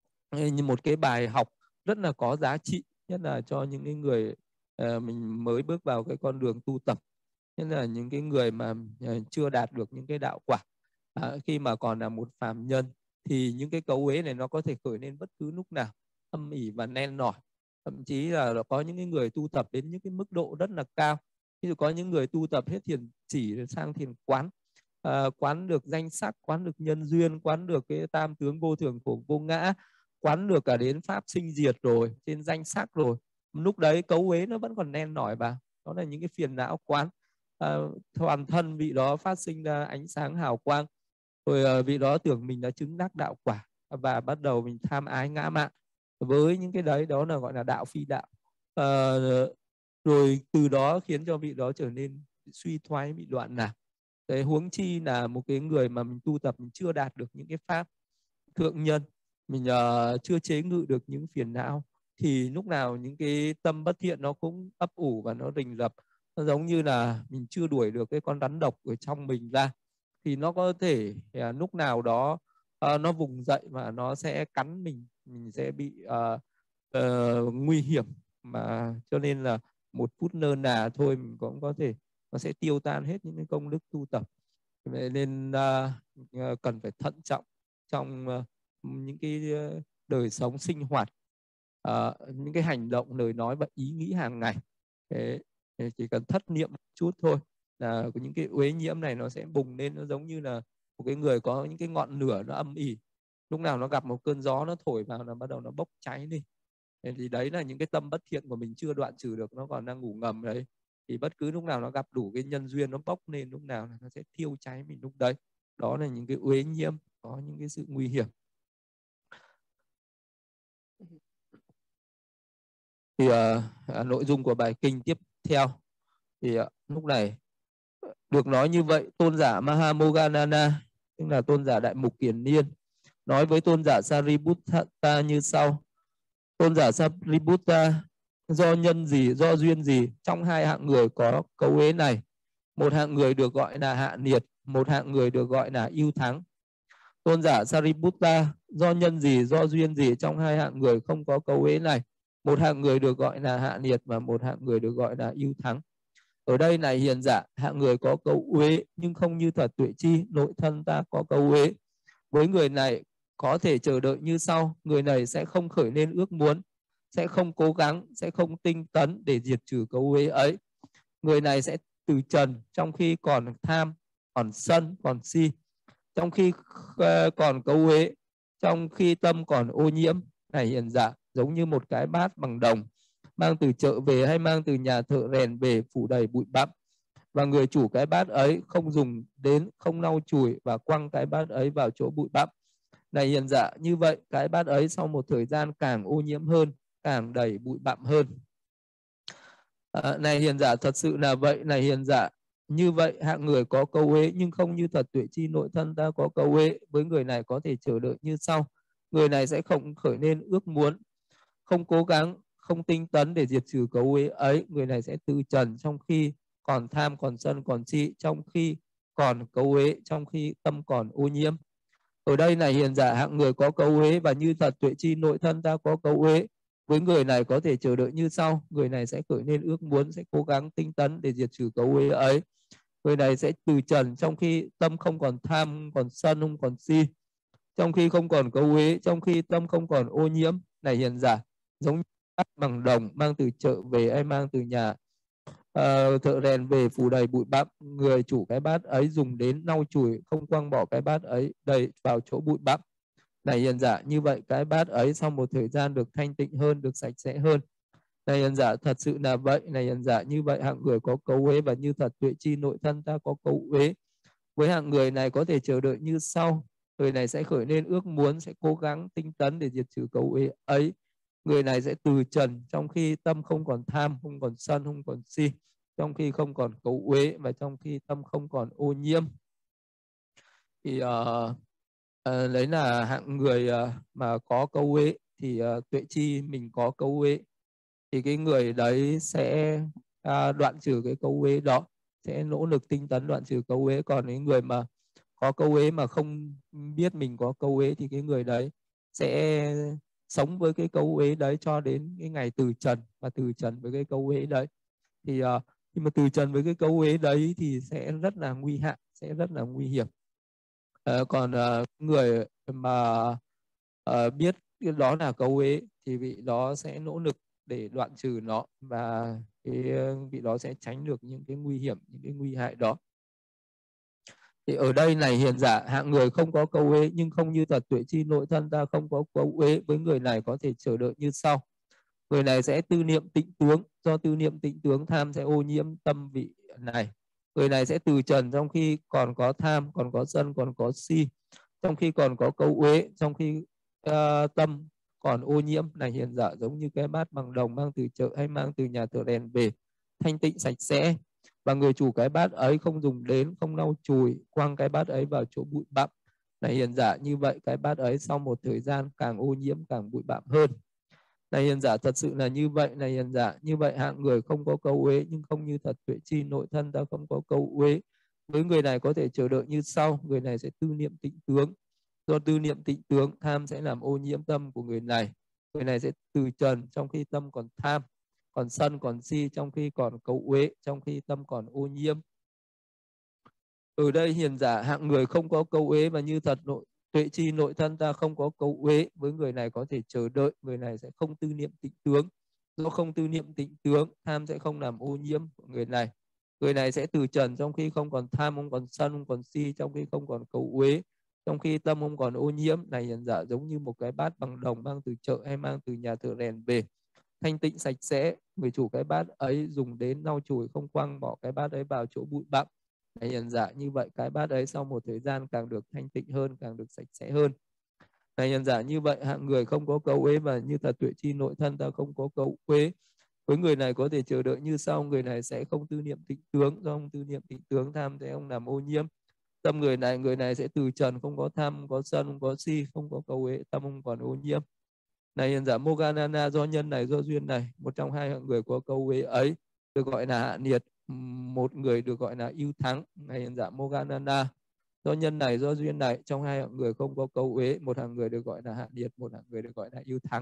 như một cái bài học rất là có giá trị, nhất là cho những cái người uh, mình mới bước vào cái con đường tu tập, nhất là những cái người mà uh, chưa đạt được những cái đạo quả. À, khi mà còn là một phàm nhân thì những cái cấu uế này nó có thể khởi lên bất cứ lúc nào, âm ỉ và nen nỏi. Thậm chí là có những cái người tu tập đến những cái mức độ rất là cao. Ví dụ có những người tu tập hết thiền chỉ sang thiền quán, à, quán được danh sắc, quán được nhân duyên, quán được cái tam tướng vô thường khổ vô ngã, quán được cả đến pháp sinh diệt rồi, trên danh sắc rồi. Lúc đấy cấu uế nó vẫn còn nen nỏi vào. Đó là những cái phiền não quán. À, toàn thân vị đó phát sinh ra ánh sáng hào quang, rồi vị đó tưởng mình đã chứng đắc đạo quả và bắt đầu mình tham ái ngã mạn với những cái đấy, đó là gọi là đạo phi đạo. À, rồi từ đó khiến cho vị đó trở nên suy thoái, bị đoạn lạc. Đấy, huống chi là một cái người mà mình tu tập mình chưa đạt được những cái pháp thượng nhân, mình uh, chưa chế ngự được những phiền não, thì lúc nào những cái tâm bất thiện nó cũng ấp ủ và nó rình rập. Nó giống như là mình chưa đuổi được cái con rắn độc ở trong mình ra, thì nó có thể uh, lúc nào đó uh, nó vùng dậy và nó sẽ cắn mình, mình sẽ bị uh, uh, nguy hiểm. Mà cho nên là một phút nơ nà thôi mình cũng có thể nó sẽ tiêu tan hết những cái công đức tu tập. Vậy nên uh, cần phải thận trọng trong uh, những cái đời sống sinh hoạt, uh, những cái hành động, lời nói và ý nghĩ hàng ngày. Thế, chỉ cần thất niệm một chút thôi là những cái uế nhiễm này nó sẽ bùng lên. Nó giống như là một cái người có những cái ngọn lửa nó âm ỉ, lúc nào nó gặp một cơn gió nó thổi vào là bắt đầu nó bốc cháy đi. Thế thì đấy là những cái tâm bất thiện của mình chưa đoạn trừ được, nó còn đang ngủ ngầm đấy. Thì bất cứ lúc nào nó gặp đủ cái nhân duyên nó bốc lên, lúc nào nó sẽ thiêu cháy mình lúc đấy. Đó là những cái uế nhiễm, có những cái sự nguy hiểm. Thì uh, nội dung của bài kinh tiếp theo thì uh, lúc này được nói như vậy, tôn giả Mahamoggallana, tức là tôn giả Đại Mục Kiền Niên, nói với tôn giả Sariputta như sau: tôn giả Sariputta, do nhân gì, do duyên gì trong hai hạng người có cấu uế này, một hạng người được gọi là hạ nhiệt, một hạng người được gọi là ưu thắng. Tôn giả Sariputta, do nhân gì, do duyên gì trong hai hạng người không có cấu uế này, một hạng người được gọi là hạ nhiệt và một hạng người được gọi là ưu thắng. Ở đây này hiền giả, hạng người có cấu uế nhưng không như thật tuệ chi, nội thân ta có cấu uế. Với người này có thể chờ đợi như sau: người này sẽ không khởi lên ước muốn, sẽ không cố gắng, sẽ không tinh tấn để diệt trừ cấu uế ấy. Người này sẽ từ trần trong khi còn tham, còn sân, còn si, trong khi còn cấu uế, trong khi tâm còn ô nhiễm. Này hiền giả, giống như một cái bát bằng đồng mang từ chợ về hay mang từ nhà thợ rèn về phủ đầy bụi bặm, và người chủ cái bát ấy không dùng đến, không lau chùi và quăng cái bát ấy vào chỗ bụi bặm. Này hiền giả, như vậy cái bát ấy sau một thời gian càng ô nhiễm hơn, càng đầy bụi bặm hơn. À, này hiền giả, thật sự là vậy. Này hiền giả, như vậy hạng người có câu uế nhưng không như thật tuệ chi nội thân ta có câu uế, với người này có thể chờ đợi như sau. Người này sẽ không khởi nên ước muốn, không cố gắng, không tinh tấn để diệt trừ cấu uế ấy. Người này sẽ từ trần trong khi còn tham, còn sân, còn si, trong khi còn cấu uế, trong khi tâm còn ô nhiễm. Ở đây này hiền giả hạng người có cấu uế và như thật tuệ chi nội thân ta có cấu uế, với người này có thể chờ đợi như sau. Người này sẽ khởi nên ước muốn, sẽ cố gắng tinh tấn để diệt trừ cấu uế ấy. Người này sẽ từ trần trong khi tâm không còn tham, không còn sân, không còn si, trong khi không còn cấu uế, trong khi tâm không còn ô nhiễm. Này hiền giả, giống như bát bằng đồng mang từ chợ về hay mang từ nhà uh, thợ rèn về phủ đầy bụi bặm, người chủ cái bát ấy dùng đến lau chùi, không quăng bỏ cái bát ấy đầy vào chỗ bụi bặm. Này hiền giả, như vậy cái bát ấy sau một thời gian được thanh tịnh hơn, được sạch sẽ hơn. Này hiền giả, thật sự là vậy. Này hiền giả, như vậy hạng người có cấu uế và như thật tuệ chi nội thân ta có cấu uế, với hạng người này có thể chờ đợi như sau. Người này sẽ khởi nên ước muốn, sẽ cố gắng tinh tấn để diệt trừ cấu uế ấy. Người này sẽ từ trần trong khi tâm không còn tham, không còn sân, không còn si, trong khi không còn cấu uế và trong khi tâm không còn ô nhiễm. Thì uh, uh, đấy là hạng người uh, mà có cấu uế. Thì uh, tuệ chi mình có cấu uế thì cái người đấy sẽ uh, đoạn trừ cái cấu uế đó, sẽ nỗ lực tinh tấn đoạn trừ cấu uế. Còn cái người mà có câu uế mà không biết mình có câu uế thì cái người đấy sẽ sống với cái câu uế đấy cho đến cái ngày từ trần, và từ trần với cái câu uế đấy. Thì uh, khi mà từ trần với cái câu uế đấy thì sẽ rất là nguy hại, sẽ rất là nguy hiểm. Uh, còn uh, người mà uh, biết đó là câu uế thì vị đó sẽ nỗ lực để đoạn trừ nó, và cái vị đó sẽ tránh được những cái nguy hiểm, những cái nguy hại đó. Thì ở đây này hiền giả, hạng người không có câu uế nhưng không như thật tuệ chi nội thân ta không có câu uế, với người này có thể chờ đợi như sau. Người này sẽ tư niệm tịnh tướng, do tư niệm tịnh tướng tham sẽ ô nhiễm tâm vị này. Người này sẽ từ trần trong khi còn có tham, còn có sân, còn có si, trong khi còn có câu uế, trong khi uh, tâm còn ô nhiễm. Này hiền giả, giống như cái bát bằng đồng mang từ chợ hay mang từ nhà thợ rèn về, thanh tịnh sạch sẽ, và người chủ cái bát ấy không dùng đến, không lau chùi, quăng cái bát ấy vào chỗ bụi bặm. Này hiền giả, như vậy cái bát ấy sau một thời gian càng ô nhiễm, càng bụi bặm hơn. Này hiền giả, thật sự là như vậy. Này hiền giả, như vậy hạng người không có câu uế nhưng không như thật tuệ chi nội thân ta không có câu uế, với người này có thể chờ đợi như sau. Người này sẽ tư niệm tịnh tướng, do tư niệm tịnh tướng tham sẽ làm ô nhiễm tâm của người này. Người này sẽ từ trần trong khi tâm còn tham, còn sân, còn si, trong khi còn cấu uế, trong khi tâm còn ô nhiễm. Ở đây hiền giả, hạng người không có câu uế và như thật nội tuệ chi nội thân ta không có câu uế, với người này có thể chờ đợi. Người này sẽ không tư niệm tịnh tướng, do không tư niệm tịnh tướng tham sẽ không làm ô nhiễm của người này. Người này sẽ từ trần trong khi không còn tham, không còn sân, không còn si, trong khi không còn cấu uế, trong khi tâm không còn ô nhiễm. Này hiền giả, giống như một cái bát bằng đồng mang từ chợ hay mang từ nhà thợ rèn về, thanh tịnh sạch sẽ, người chủ cái bát ấy dùng đến lau chùi, không quăng bỏ cái bát ấy vào chỗ bụi bặm. Này hiền giả, như vậy cái bát ấy sau một thời gian càng được thanh tịnh hơn, càng được sạch sẽ hơn. Này hiền giả, như vậy hạng người không có câu uế và như thật tuệ chi nội thân ta không có câu uế, với người này có thể chờ đợi như sau. Người này sẽ không tư niệm tịnh tướng, do không tư niệm tịnh tướng tham sẽ không làm ô nhiễm tâm người này. Người này sẽ từ trần, không có tham, không có sân, không có si, không có câu uế, tâm không còn ô nhiễm. Này hiền giả, Moggallana, do nhân này, do duyên này, một trong hai hạng người có câu uế ấy được gọi là hạ nhiệt, một người được gọi là ưu thắng. Này hiền giả Moggallana, do nhân này, do duyên này, trong hai hạng người không có câu uế, một hạng người được gọi là hạ nhiệt, một hạng người được gọi là ưu thắng.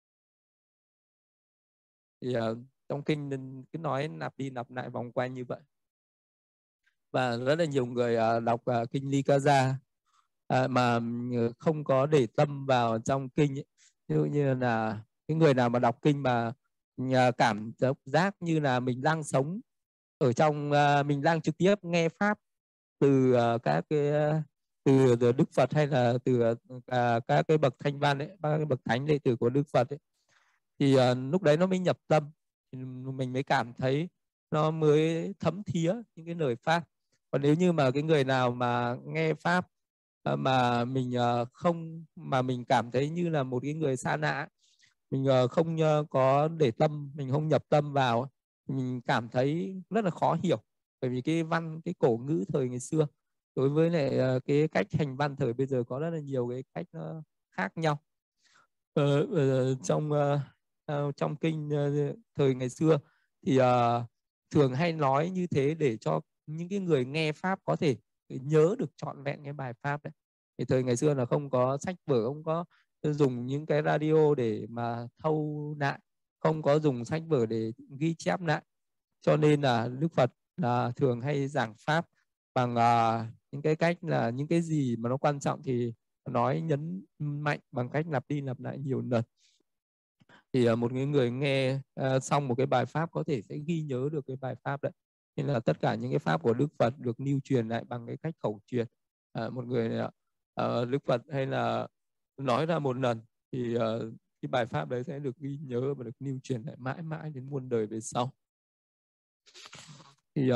Thì uh, trong kinh cứ nói lặp đi lặp lại vòng quanh như vậy, và rất là nhiều người uh, đọc uh, kinh Likasa uh, mà không có để tâm vào trong kinh ấy. Ví dụ như là cái người nào mà đọc kinh mà cảm giác như là mình đang sống ở trong, mình đang trực tiếp nghe pháp từ các cái từ, từ Đức Phật, hay là từ các cái bậc thanh văn ấy, các cái bậc thánh đệ tử của Đức Phật ấy, thì lúc đấy nó mới nhập tâm, thì mình mới cảm thấy nó mới thấm thía những cái lời pháp. Còn nếu như mà cái người nào mà nghe pháp mà mình không, mà mình cảm thấy như là một cái người xa lạ, mình không có để tâm, mình không nhập tâm vào, mình cảm thấy rất là khó hiểu. bởi vì cái văn, cái cổ ngữ thời ngày xưa đối với lại cái cách hành văn thời bây giờ có rất là nhiều cái cách nó khác nhau. Ờ, ờ, trong uh, trong kinh uh, thời ngày xưa thì uh, thường hay nói như thế để cho những cái người nghe pháp có thể nhớ được trọn vẹn cái bài pháp đấy. Thì thời ngày xưa là không có sách vở, không có dùng những cái radio để mà thâu lại, không có dùng sách vở để ghi chép lại, cho nên là Đức Phật là thường hay giảng pháp bằng uh, những cái cách là những cái gì mà nó quan trọng thì nói nhấn mạnh bằng cách lặp đi lặp lại nhiều lần. Thì uh, một người nghe uh, xong một cái bài pháp có thể sẽ ghi nhớ được cái bài pháp đấy. Nên là tất cả những cái pháp của Đức Phật được lưu truyền lại bằng cái cách khẩu truyền. Uh, một người uh, Đức Phật hay là nói ra một lần thì uh, cái bài pháp đấy sẽ được ghi nhớ và được lưu truyền lại mãi mãi đến muôn đời về sau. Thì uh,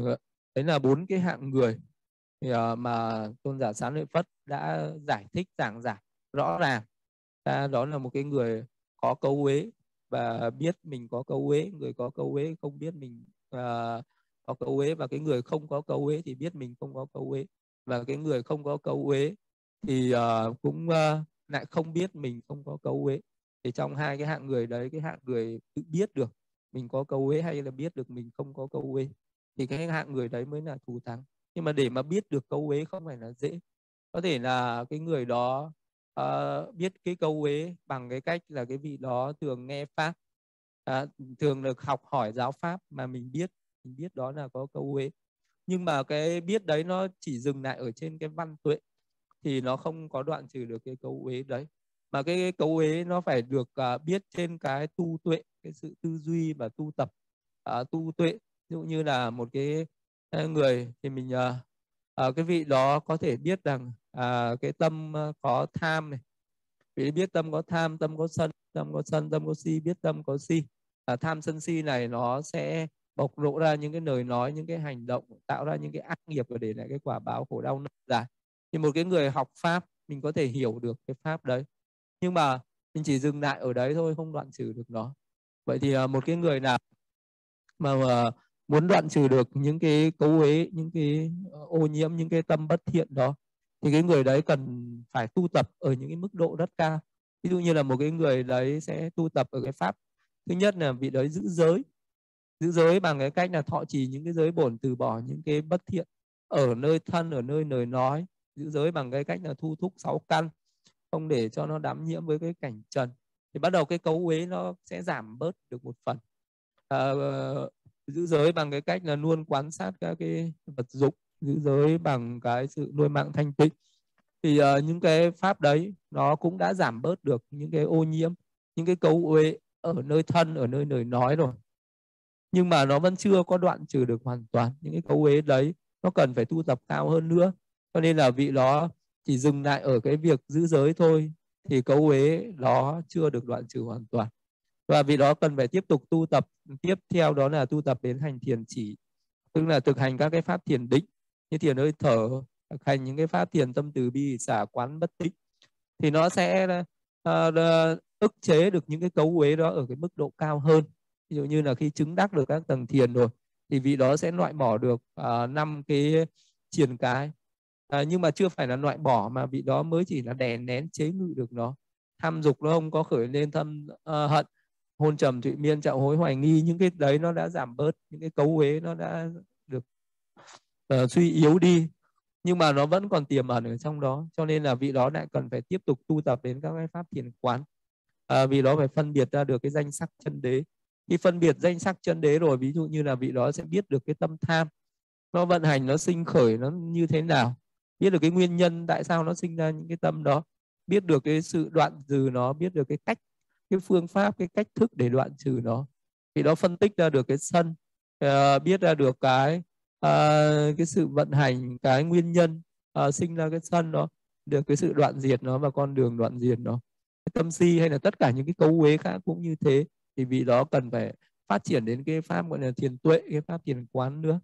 đấy là bốn cái hạng người thì, uh, mà tôn giả Xá Lợi Phất đã giải thích giảng giải rõ ràng. Ta đó là một cái người có cấu uế và biết mình có cấu uế, người có cấu uế không biết mình uh, có cấu uế, và cái người không có cấu uế thì biết mình không có cấu uế, và cái người không có cấu uế thì uh, cũng uh, lại không biết mình không có cấu uế. Thì trong hai cái hạng người đấy, cái hạng người tự biết được mình có cấu uế hay là biết được mình không có cấu uế thì cái hạng người đấy mới là thù thắng. Nhưng mà để mà biết được cấu uế không phải là dễ. Có thể là cái người đó uh, biết cái cấu uế bằng cái cách là cái vị đó thường nghe pháp, uh, thường được học hỏi giáo pháp mà mình biết mình biết đó là có cấu uế. Nhưng mà cái biết đấy nó chỉ dừng lại ở trên cái văn tuệ thì nó không có đoạn trừ được cái cấu uế đấy. Mà cái cấu uế nó phải được uh, biết trên cái tu tuệ, cái sự tư duy và tu tập uh, tu tuệ. Ví dụ như là một cái người thì mình uh, uh, cái vị đó có thể biết rằng uh, cái tâm uh, có tham này, vì biết tâm có tham, tâm có sân, tâm có sân, tâm có si, biết tâm có si. À, tham sân si này nó sẽ bộc lộ ra những cái lời nói, những cái hành động, tạo ra những cái ác nghiệp và để lại cái quả báo khổ đau lâu dài. Thì một cái người học pháp mình có thể hiểu được cái pháp đấy, nhưng mà mình chỉ dừng lại ở đấy thôi, không đoạn trừ được nó. Vậy thì một cái người nào mà, mà muốn đoạn trừ được những cái cấu uế, những cái ô nhiễm, những cái tâm bất thiện đó thì cái người đấy cần phải tu tập ở những cái mức độ rất cao. Ví dụ như là một cái người đấy sẽ tu tập ở cái pháp thứ nhất là vị đấy giữ giới, giữ giới bằng cái cách là thọ trì những cái giới bổn, từ bỏ những cái bất thiện ở nơi thân, ở nơi lời nói, giữ giới bằng cái cách là thu thúc sáu căn, không để cho nó đắm nhiễm với cái cảnh trần, thì bắt đầu cái cấu uế nó sẽ giảm bớt được một phần. À, giữ giới bằng cái cách là luôn quan sát các cái vật dụng, giữ giới bằng cái sự nuôi mạng thanh tịnh, thì uh, những cái pháp đấy nó cũng đã giảm bớt được những cái ô nhiễm, những cái cấu uế ở nơi thân, ở nơi lời nói rồi. Nhưng mà nó vẫn chưa có đoạn trừ được hoàn toàn những cái cấu uế đấy, nó cần phải tu tập cao hơn nữa. Cho nên là vị đó chỉ dừng lại ở cái việc giữ giới thôi thì cấu uế đó chưa được đoạn trừ hoàn toàn, và vị đó cần phải tiếp tục tu tập. Tiếp theo đó là tu tập đến hành thiền chỉ, tức là thực hành các cái pháp thiền định như thiền hơi thở, thực hành những cái pháp thiền tâm từ bi xả quán bất tịnh, thì nó sẽ uh, ức chế được những cái cấu uế đó ở cái mức độ cao hơn. Ví dụ như là khi chứng đắc được các tầng thiền rồi thì vị đó sẽ loại bỏ được năm uh, cái triền cái, uh, nhưng mà chưa phải là loại bỏ, mà vị đó mới chỉ là đè nén chế ngự được nó. Tham dục nó không có khởi lên, thâm uh, hận, hôn trầm, thụy miên, trạo hối, hoài nghi, những cái đấy nó đã giảm bớt, những cái cấu uế nó đã được uh, suy yếu đi, nhưng mà nó vẫn còn tiềm ẩn ở trong đó. Cho nên là vị đó lại cần phải tiếp tục tu tập đến các cái pháp thiền quán. À, vị đó phải phân biệt ra được cái danh sắc chân đế. Khi phân biệt danh sắc chân đế rồi, ví dụ như là vị đó sẽ biết được cái tâm tham nó vận hành, nó sinh khởi nó như thế nào, biết được cái nguyên nhân tại sao nó sinh ra những cái tâm đó, biết được cái sự đoạn trừ nó, biết được cái cách, cái phương pháp, cái cách thức để đoạn trừ nó. Vị đó phân tích ra được cái sân, uh, biết ra được cái uh, cái sự vận hành, cái nguyên nhân uh, sinh ra cái sân đó, được cái sự đoạn diệt nó và con đường đoạn diệt nó. Cái tâm si hay là tất cả những cái cấu uế khác cũng như thế, thì vị đó cần phải phát triển đến cái pháp gọi là thiền tuệ, cái pháp thiền quán nữa.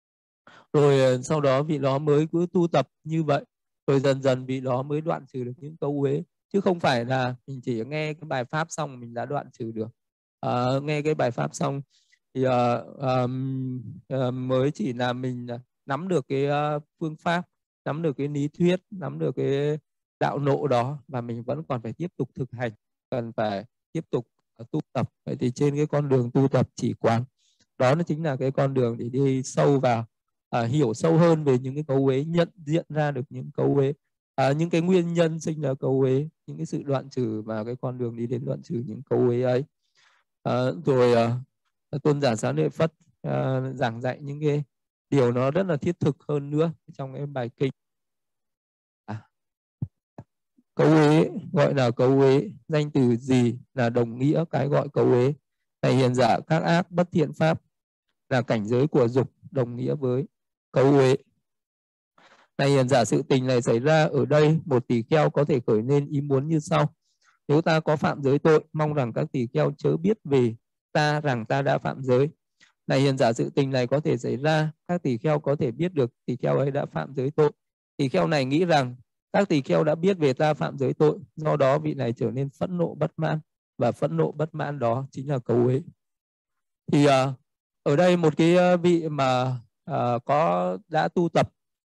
Rồi sau đó vị đó mới cứ tu tập như vậy, rồi dần dần vị đó mới đoạn trừ được những cấu uế, chứ không phải là mình chỉ nghe cái bài pháp xong mình đã đoạn trừ được. À, nghe cái bài pháp xong thì uh, um, uh, mới chỉ là mình nắm được cái uh, phương pháp, nắm được cái lý thuyết, nắm được cái đạo nộ đó, và mình vẫn còn phải tiếp tục thực hành, cần phải tiếp tục uh, tu tập. Vậy thì trên cái con đường tu tập chỉ quán, đó nó chính là cái con đường để đi sâu vào, uh, hiểu sâu hơn về những cái cấu uế, nhận diện ra được những cấu uế, uh, những cái nguyên nhân sinh ra cấu uế, những cái sự đoạn trừ và cái con đường đi đến đoạn trừ những cấu uế ấy. Uh, rồi uh, tôn giả Xá Lợi Phất uh, giảng dạy những cái điều nó rất là thiết thực hơn nữa trong cái bài kinh. À, cấu uế gọi là cấu uế, danh từ gì là đồng nghĩa cái gọi cấu uế. Này hiền giả, các ác bất thiện pháp là cảnh giới của dục, đồng nghĩa với cấu uế. Này hiền giả, sự tình này xảy ra ở đây, một tỳ kheo có thể khởi lên ý muốn như sau: nếu ta có phạm giới tội, mong rằng các tỳ kheo chớ biết về ta rằng ta đã phạm giới. Này hiền giả, sự tình này có thể xảy ra, các tỳ kheo có thể biết được tỳ kheo ấy đã phạm giới tội. Tỳ kheo này nghĩ rằng các tỳ kheo đã biết về ta phạm giới tội, do đó vị này trở nên phẫn nộ bất mãn, và phẫn nộ bất mãn đó chính là cấu uế. Thì uh, ở đây một cái vị mà uh, có đã tu tập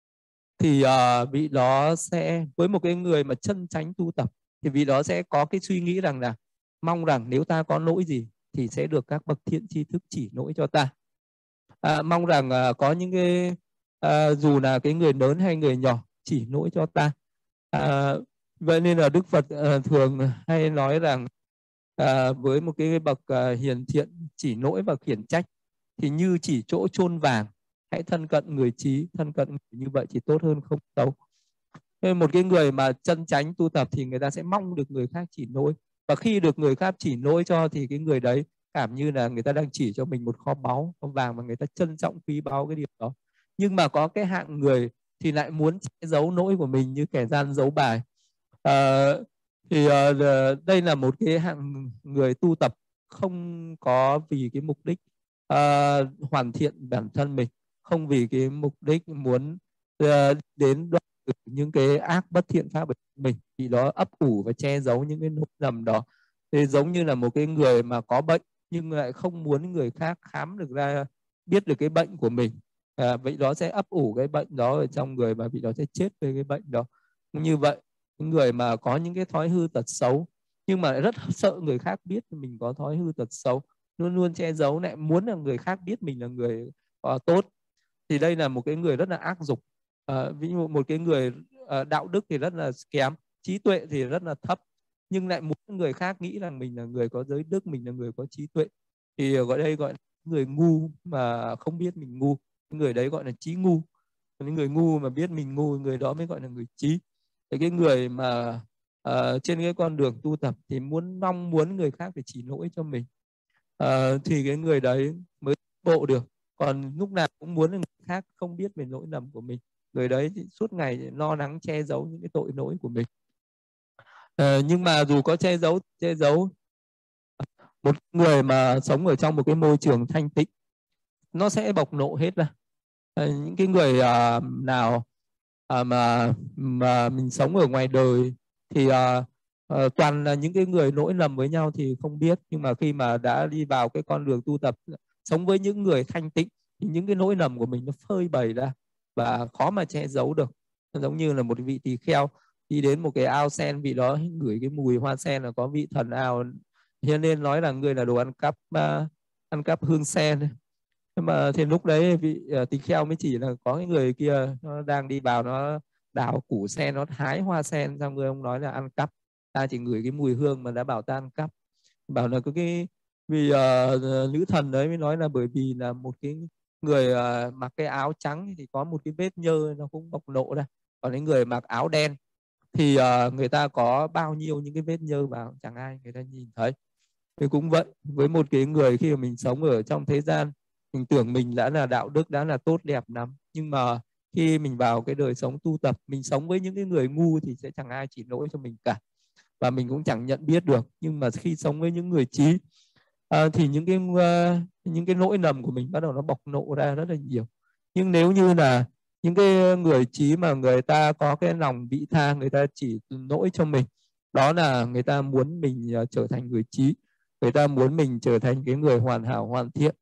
thì uh, vị đó sẽ, với một cái người mà chân chánh tu tập, thì vị đó sẽ có cái suy nghĩ rằng là mong rằng nếu ta có lỗi gì thì sẽ được các bậc thiện tri thức chỉ lỗi cho ta. À, mong rằng uh, có những cái uh, dù là cái người lớn hay người nhỏ chỉ lỗi cho ta. À, vậy nên là Đức Phật uh, thường hay nói rằng uh, với một cái bậc uh, hiền thiện chỉ lỗi và khiển trách thì như chỉ chỗ chôn vàng, hãy thân cận người trí, thân cận người như vậy thì tốt hơn không xấu. Nên một cái người mà chân chánh tu tập thì người ta sẽ mong được người khác chỉ lỗi, và khi được người khác chỉ lỗi cho thì cái người đấy cảm như là người ta đang chỉ cho mình một kho báu, kho vàng, mà người ta trân trọng quý báu cái điều đó. Nhưng mà có cái hạng người thì lại muốn che giấu lỗi của mình như kẻ gian giấu bài. À, thì uh, đây là một cái hạng người tu tập không có vì cái mục đích uh, hoàn thiện bản thân mình, không vì cái mục đích muốn uh, đến đoạn những cái ác bất thiện pháp của mình, thì đó ấp ủ và che giấu những cái nỗi lầm đó. Thì giống như là một cái người mà có bệnh nhưng lại không muốn người khác khám được ra, biết được cái bệnh của mình, à, vậy đó sẽ ấp ủ cái bệnh đó ở trong người, và vị đó sẽ chết với cái bệnh đó. Như vậy, những người mà có những cái thói hư tật xấu nhưng mà lại rất sợ người khác biết mình có thói hư tật xấu, luôn luôn che giấu, lại muốn là người khác biết mình là người uh, tốt, thì đây là một cái người rất là ác dục. À, ví dụ một cái người uh, đạo đức thì rất là kém, trí tuệ thì rất là thấp, nhưng lại muốn người khác nghĩ rằng mình là người có giới đức, mình là người có trí tuệ, thì gọi đây gọi là người ngu mà không biết mình ngu, người đấy gọi là trí ngu. Những người ngu mà biết mình ngu, người đó mới gọi là người trí. Thì cái người mà uh, trên cái con đường tu tập thì muốn mong muốn người khác phải chỉ lỗi cho mình, uh, thì cái người đấy mới bộ được. Còn lúc nào cũng muốn người khác không biết về lỗi lầm của mình, người đấy thì suốt ngày lo lắng che giấu những cái tội lỗi của mình. Uh, nhưng mà dù có che giấu che giấu một người mà sống ở trong một cái môi trường thanh tịnh, nó sẽ bộc lộ hết ra. Uh, những cái người uh, nào uh, mà mà mình sống ở ngoài đời thì uh, uh, toàn là những cái người lỗi lầm với nhau thì không biết, nhưng mà khi mà đã đi vào cái con đường tu tập, sống với những người thanh tịnh, thì những cái lỗi lầm của mình nó phơi bày ra và khó mà che giấu được. Giống như là một vị tỳ kheo đi đến một cái ao sen, vị đó ngửi cái mùi hoa sen là có vị thần ao, cho nên nói là người là đồ ăn cắp uh, ăn cắp hương sen. Nhưng mà thì lúc đấy vị uh, tỳ kheo mới chỉ là có cái người kia nó đang đi vào, nó đào củ sen, nó hái hoa sen, xong người ông nói là ăn cắp, ta chỉ ngửi cái mùi hương mà đã bảo ta ăn cắp. Bảo là có cái vì uh, nữ thần đấy mới nói là bởi vì là một cái người uh, mặc cái áo trắng thì có một cái vết nhơ nó cũng bộc lộ ra, còn cái người mặc áo đen thì uh, người ta có bao nhiêu những cái vết nhơ vào chẳng ai người ta nhìn thấy. Thì cũng vậy, với một cái người khi mà mình sống ở trong thế gian, mình tưởng mình đã là đạo đức, đã là tốt đẹp lắm, nhưng mà khi mình vào cái đời sống tu tập, mình sống với những cái người ngu thì sẽ chẳng ai chỉ lỗi cho mình cả, và mình cũng chẳng nhận biết được. Nhưng mà khi sống với những người trí à, thì những cái uh, những cái lỗi lầm của mình bắt đầu nó bộc lộ ra rất là nhiều. Nhưng nếu như là những cái người trí mà người ta có cái lòng vị tha, người ta chỉ lỗi cho mình, đó là người ta muốn mình uh, trở thành người trí, người ta muốn mình trở thành cái người hoàn hảo hoàn thiện,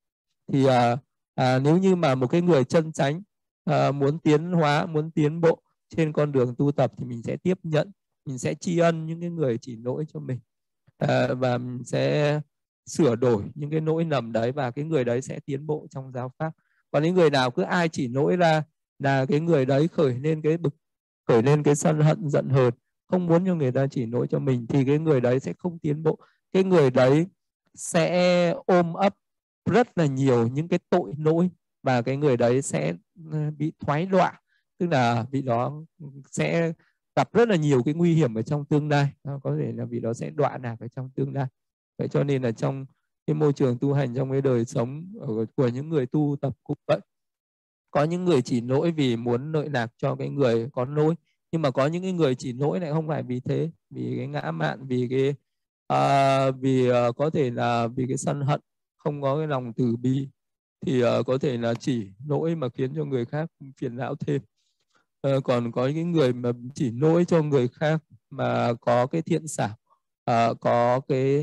Thì à, à, nếu như mà một cái người chân chánh à, muốn tiến hóa, muốn tiến bộ trên con đường tu tập thì mình sẽ tiếp nhận, mình sẽ tri ân những cái người chỉ lỗi cho mình, à, và mình sẽ sửa đổi những cái lỗi lầm đấy, và cái người đấy sẽ tiến bộ trong giáo pháp. Còn những người nào cứ ai chỉ lỗi ra là cái người đấy khởi lên cái bực, khởi lên cái sân hận giận hờn, không muốn cho người ta chỉ lỗi cho mình, thì cái người đấy sẽ không tiến bộ. Cái người đấy sẽ ôm ấp rất là nhiều những cái tội lỗi, và cái người đấy sẽ bị thoái loạn, tức là vị đó sẽ gặp rất là nhiều cái nguy hiểm ở trong tương lai, có thể là vị đó sẽ đọa lạc ở trong tương lai. Vậy cho nên là trong cái môi trường tu hành, trong cái đời sống của những người tu tập cũng vậy. Có những người chỉ lỗi vì muốn lợi lạc cho cái người có lỗi, nhưng mà có những cái người chỉ lỗi lại không phải vì thế, vì cái ngã mạn, vì cái à, vì uh, có thể là vì cái sân hận, không có cái lòng từ bi, thì uh, có thể là chỉ lỗi mà khiến cho người khác phiền não thêm. Uh, còn có những người mà chỉ lỗi cho người khác mà có cái thiện xảo, uh, có cái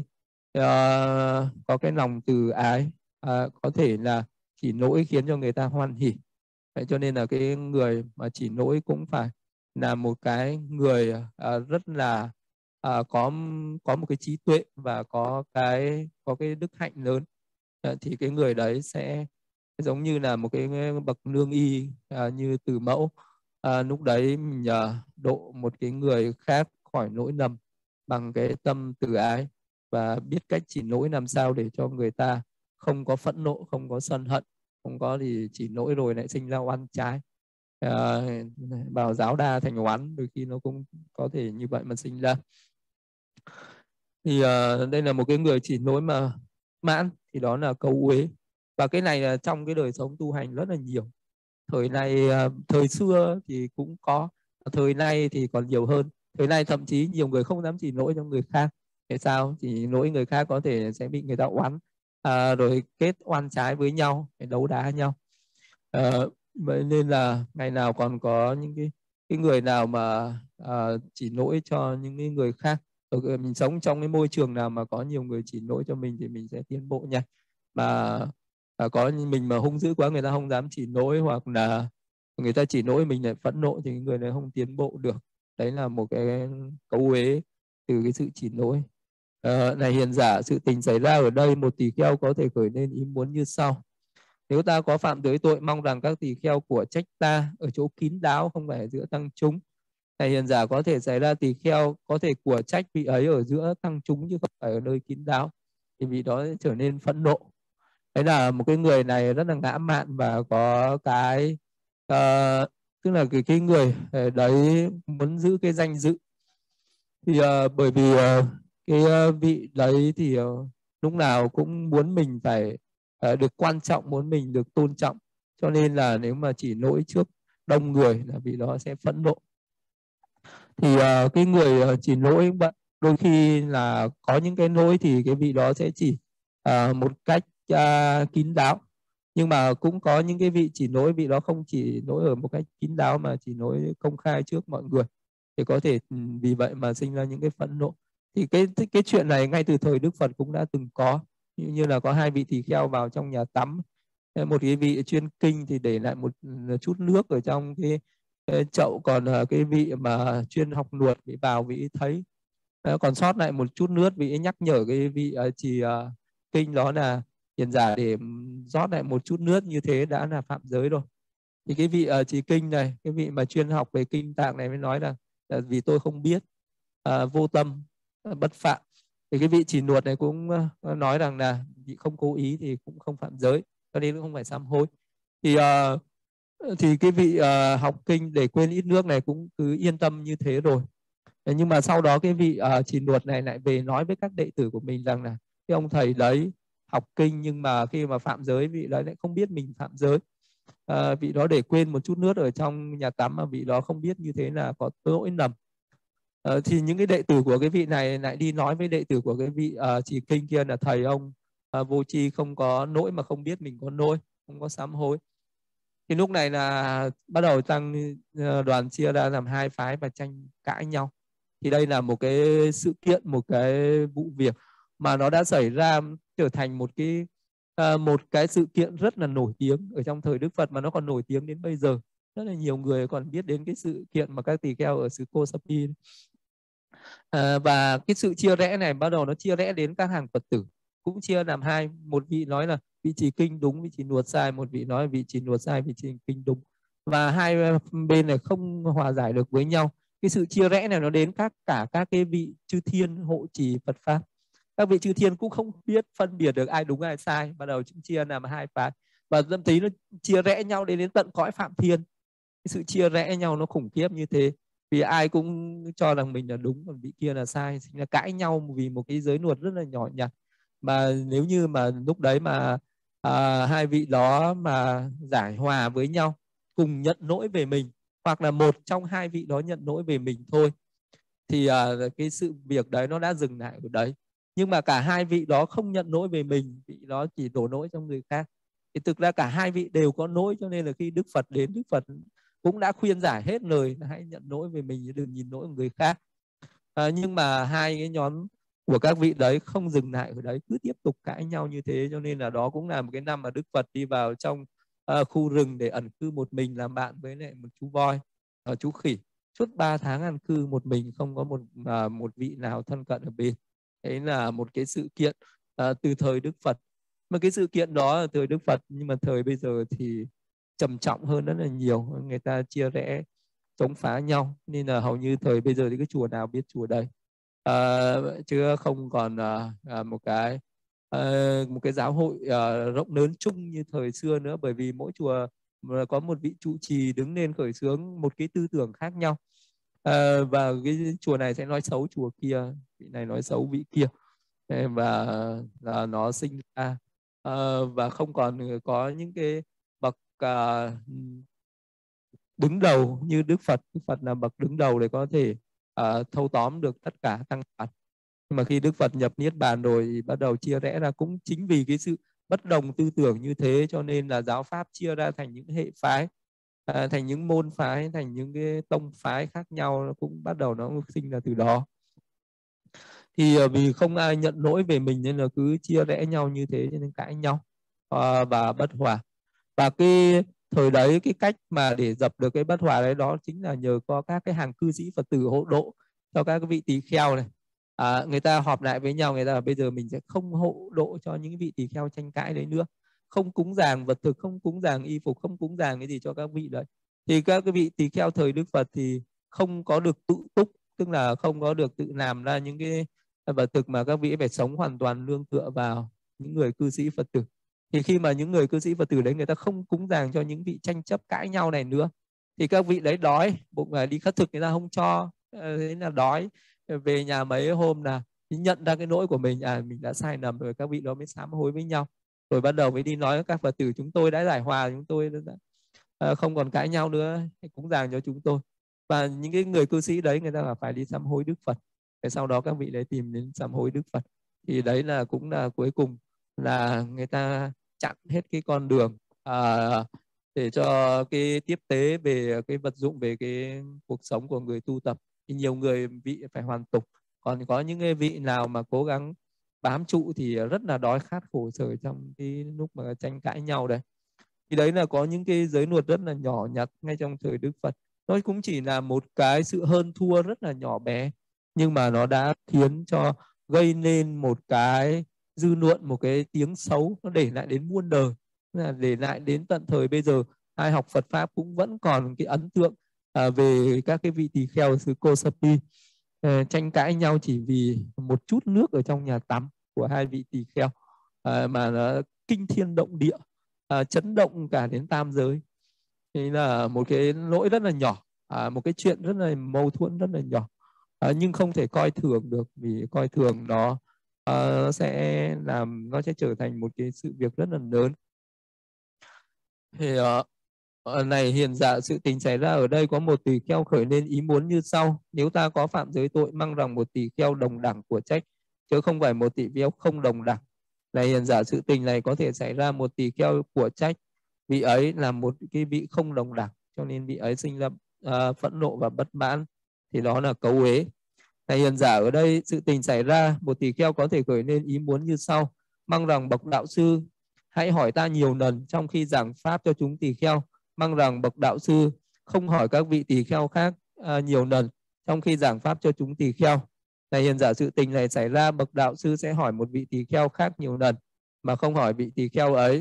uh, có cái lòng từ ái, uh, có thể là chỉ lỗi khiến cho người ta hoan hỉ. Vậy cho nên là cái người mà chỉ lỗi cũng phải là một cái người à, rất là à, có có một cái trí tuệ và có cái có cái đức hạnh lớn, à, thì cái người đấy sẽ giống như là một cái bậc lương y, à, như Từ Mẫu, à, lúc đấy mình à, độ một cái người khác khỏi lỗi lầm bằng cái tâm từ ái, và biết cách chỉ lỗi làm sao để cho người ta không có phẫn nộ, không có sân hận, không có thì chỉ lỗi rồi lại sinh ra oan trái, à, bảo giáo đa thành oán, đôi khi nó cũng có thể như vậy mà sinh ra. Thì à, đây là một cái người chỉ lỗi mà mãn, thì đó là câu uế, và cái này là trong cái đời sống tu hành rất là nhiều. Thời này, à, thời xưa thì cũng có, thời nay thì còn nhiều hơn. Thời nay thậm chí nhiều người không dám chỉ lỗi cho người khác. Tại sao? Chỉ lỗi người khác có thể sẽ bị người ta oán, à, rồi kết oan trái với nhau, để đấu đá nhau. À, vậy nên là ngày nào còn có những cái cái người nào mà à, chỉ lỗi cho những cái người khác, ở mình sống trong cái môi trường nào mà có nhiều người chỉ lỗi cho mình thì mình sẽ tiến bộ nhanh. Mà à, có mình mà hung dữ quá, người ta không dám chỉ lỗi, hoặc là người ta chỉ lỗi mình lại phẫn nộ, thì người này không tiến bộ được. Đấy là một cái cấu uế từ cái sự chỉ lỗi. À, này hiền giả, sự tình xảy ra ở đây, một tỳ kheo có thể khởi lên ý muốn như sau: nếu ta có phạm giới tội, mong rằng các tỳ kheo của trách ta ở chỗ kín đáo, không phải ở giữa tăng chúng. Này hiền giả, có thể xảy ra tỳ kheo có thể của trách vị ấy ở giữa tăng chúng chứ không phải ở nơi kín đáo, thì vị đó trở nên phẫn nộ. Đấy là một cái người này rất là ngã mạn, và có cái uh, tức là cái, cái người đấy muốn giữ cái danh dự. Thì uh, bởi vì uh, cái uh, vị đấy thì uh, lúc nào cũng muốn mình phải uh, được quan trọng, muốn mình được tôn trọng, cho nên là nếu mà chỉ lỗi trước đông người là vị đó sẽ phẫn nộ. Thì uh, cái người uh, chỉ lỗi đôi khi là có những cái lỗi thì cái vị đó sẽ chỉ uh, một cách uh, kín đáo, nhưng mà cũng có những cái vị chỉ lỗi, vị đó không chỉ lỗi ở một cách kín đáo mà chỉ lỗi công khai trước mọi người, thì có thể vì vậy mà sinh ra những cái phẫn nộ. Thì cái cái chuyện này ngay từ thời Đức Phật cũng đã từng có, như, như là có hai vị tỳ kheo vào trong nhà tắm, một cái vị chuyên kinh thì để lại một chút nước ở trong cái chậu, còn cái vị mà chuyên học luật vị vào vị thấy còn sót lại một chút nước, vị nhắc nhở cái vị trì kinh đó là hiền giả để rót lại một chút nước như thế đã là phạm giới rồi. Thì cái vị trì kinh này, cái vị mà chuyên học về kinh tạng này mới nói là, là vì tôi không biết, à, vô tâm, à, bất phạm. Thì cái vị trì nuột này cũng nói rằng là vị không cố ý thì cũng không phạm giới, cho nên cũng không phải sám hối. Thì uh, thì cái vị uh, học kinh để quên ít nước này cũng cứ yên tâm như thế rồi. Nhưng mà sau đó cái vị uh, trì nuột này lại về nói với các đệ tử của mình rằng là cái ông thầy đấy học kinh, nhưng mà khi mà phạm giới vị đấy lại không biết mình phạm giới. À, vị đó để quên một chút nước ở trong nhà tắm mà vị đó không biết, như thế là có lỗi lầm. À, thì những cái đệ tử của cái vị này lại đi nói với đệ tử của cái vị uh, trì kinh kia là thầy ông uh, vô tri, không có lỗi mà không biết mình có lỗi, không có sám hối. Thì lúc này là bắt đầu tăng đoàn chia ra làm hai phái và tranh cãi nhau. Thì đây là một cái sự kiện, một cái vụ việc mà nó đã xảy ra, trở thành một cái à, một cái sự kiện rất là nổi tiếng ở trong thời Đức Phật mà nó còn nổi tiếng đến bây giờ. Rất là nhiều người còn biết đến cái sự kiện mà các tỳ kheo ở xứ Kosapi. À, và cái sự chia rẽ này bắt đầu nó chia rẽ đến các hàng Phật tử, cũng chia làm hai. Một vị nói là vị trì kinh đúng, vị trì nuột sai. Một vị nói vị trì nuột sai, vị trì kinh đúng. Và hai bên này không hòa giải được với nhau. Cái sự chia rẽ này nó đến các cả các cái vị chư thiên hộ trì Phật pháp. Các vị chư thiên cũng không biết phân biệt được ai đúng ai sai, bắt đầu chia làm hai phái, và thậm chí nó chia rẽ nhau đến đến tận cõi Phạm Thiên. Cái sự chia rẽ nhau nó khủng khiếp như thế, vì ai cũng cho rằng mình là đúng còn vị kia là sai, là cãi nhau vì một cái giới luật rất là nhỏ nhặt. Mà nếu như mà lúc đấy mà à, hai vị đó mà giải hòa với nhau, cùng nhận lỗi về mình, hoặc là một trong hai vị đó nhận lỗi về mình thôi, thì à, cái sự việc đấy nó đã dừng lại ở đấy. Nhưng mà cả hai vị đó không nhận lỗi về mình, vị đó chỉ đổ lỗi cho người khác, thì thực ra cả hai vị đều có lỗi. Cho nên là khi Đức Phật đến, Đức Phật cũng đã khuyên giải hết lời là hãy nhận lỗi về mình, đừng nhìn lỗi của người khác. À, nhưng mà hai cái nhóm của các vị đấy không dừng lại ở đấy, cứ tiếp tục cãi nhau như thế. Cho nên là đó cũng là một cái năm mà Đức Phật đi vào trong uh, khu rừng để ẩn cư một mình, làm bạn với lại một chú voi, uh, chú khỉ. Suốt ba tháng ăn cư một mình, không có một uh, một vị nào thân cận ở bên. Đấy là một cái sự kiện uh, từ thời Đức Phật. Mà cái sự kiện đó là thời Đức Phật, nhưng mà thời bây giờ thì trầm trọng hơn rất là nhiều. Người ta chia rẽ, chống phá nhau, nên là hầu như thời bây giờ thì cái chùa nào biết chùa đây, à, chứ không còn à, một cái à, một cái giáo hội à, rộng lớn chung như thời xưa nữa. Bởi vì mỗi chùa có một vị trụ trì đứng lên khởi xướng một cái tư tưởng khác nhau, à, và cái chùa này sẽ nói xấu chùa kia, vị này nói xấu vị kia, và là nó sinh ra à, và không còn có những cái bậc à, đứng đầu như Đức Phật. Đức Phật là bậc đứng đầu để có thể uh, thâu tóm được tất cả tăng đoàn. Nhưng mà khi Đức Phật nhập niết bàn rồi thì bắt đầu chia rẽ ra. Cũng chính vì cái sự bất đồng tư tưởng như thế cho nên là giáo pháp chia ra thành những hệ phái, uh, thành những môn phái, thành những cái tông phái khác nhau. Nó cũng bắt đầu nó sinh ra từ đó. Thì uh, vì không ai nhận lỗi về mình nên là cứ chia rẽ nhau như thế, cho nên cãi nhau uh, và bất hòa. Và cái thời đấy cái cách mà để dập được cái bất hòa đấy đó chính là nhờ có các cái hàng cư sĩ Phật tử hộ độ cho các cái vị tỳ kheo này. À, người ta họp lại với nhau, người ta bảo bây giờ mình sẽ không hộ độ cho những vị tỳ kheo tranh cãi đấy nữa, không cúng dường vật thực, không cúng dường y phục, không cúng dường cái gì cho các vị đấy. Thì các cái vị tỳ kheo thời Đức Phật thì không có được tự túc, tức là không có được tự làm ra những cái vật thực, mà các vị phải sống hoàn toàn nương tựa vào những người cư sĩ Phật tử. Thì khi mà những người cư sĩ Phật tử đấy người ta không cúng dường cho những vị tranh chấp cãi nhau này nữa, thì các vị đấy đói bụng, là đi khất thực người ta không cho, thế là đói, về nhà mấy hôm là nhận ra cái lỗi của mình, à mình đã sai lầm rồi, các vị đó mới sám hối với nhau, rồi bắt đầu mới đi nói với các Phật tử chúng tôi đã giải hòa, chúng tôi đã không còn cãi nhau nữa, hãy cúng dường cho chúng tôi. Và những cái người cư sĩ đấy người ta phải đi sám hối Đức Phật, để sau đó các vị đấy tìm đến sám hối Đức Phật. Thì đấy là cũng là cuối cùng là người ta chặn hết cái con đường à, để cho cái tiếp tế về cái vật dụng, về cái cuộc sống của người tu tập. Thì nhiều người vị phải hoàn tục, còn có những cái vị nào mà cố gắng bám trụ thì rất là đói khát khổ sở trong cái lúc mà tranh cãi nhau đấy. Thì đấy là có những cái giới luật rất là nhỏ nhặt ngay trong thời Đức Phật. Nó cũng chỉ là một cái sự hơn thua rất là nhỏ bé, nhưng mà nó đã khiến cho gây nên một cái dư luận, một cái tiếng xấu, nó để lại đến muôn đời, là để lại đến tận thời bây giờ. Ai học Phật pháp cũng vẫn còn cái ấn tượng à, về các cái vị tỳ kheo xứ Kosapi à, tranh cãi nhau chỉ vì một chút nước ở trong nhà tắm của hai vị tỳ kheo, à, mà nó kinh thiên động địa, à, chấn động cả đến tam giới. Thế là một cái lỗi rất là nhỏ, à, một cái chuyện rất là mâu thuẫn rất là nhỏ, à, nhưng không thể coi thường được, vì coi thường nó uh, sẽ làm nó sẽ trở thành một cái sự việc rất là lớn. Thì uh, này hiền dạ, sự tình xảy ra ở đây có một tỳ kheo khởi lên ý muốn như sau: nếu ta có phạm giới tội, mong rằng một tỳ kheo đồng đẳng của trách, chứ không phải một tỳ kheo không đồng đẳng. Này hiền giả, sự tình này có thể xảy ra một tỳ kheo của trách, vị ấy là một cái vị không đồng đẳng, cho nên vị ấy sinh ra uh, phẫn nộ và bất mãn, thì đó là cấu uế. Này hiền giả, ở đây sự tình xảy ra một tỳ kheo có thể khởi lên ý muốn như sau: mong rằng bậc đạo sư hãy hỏi ta nhiều lần trong khi giảng pháp cho chúng tỳ kheo. Mong rằng bậc đạo sư không hỏi các vị tỳ kheo khác à, nhiều lần trong khi giảng pháp cho chúng tỳ kheo. Này hiền giả, sự tình này xảy ra, bậc đạo sư sẽ hỏi một vị tỳ kheo khác nhiều lần mà không hỏi vị tỳ kheo ấy,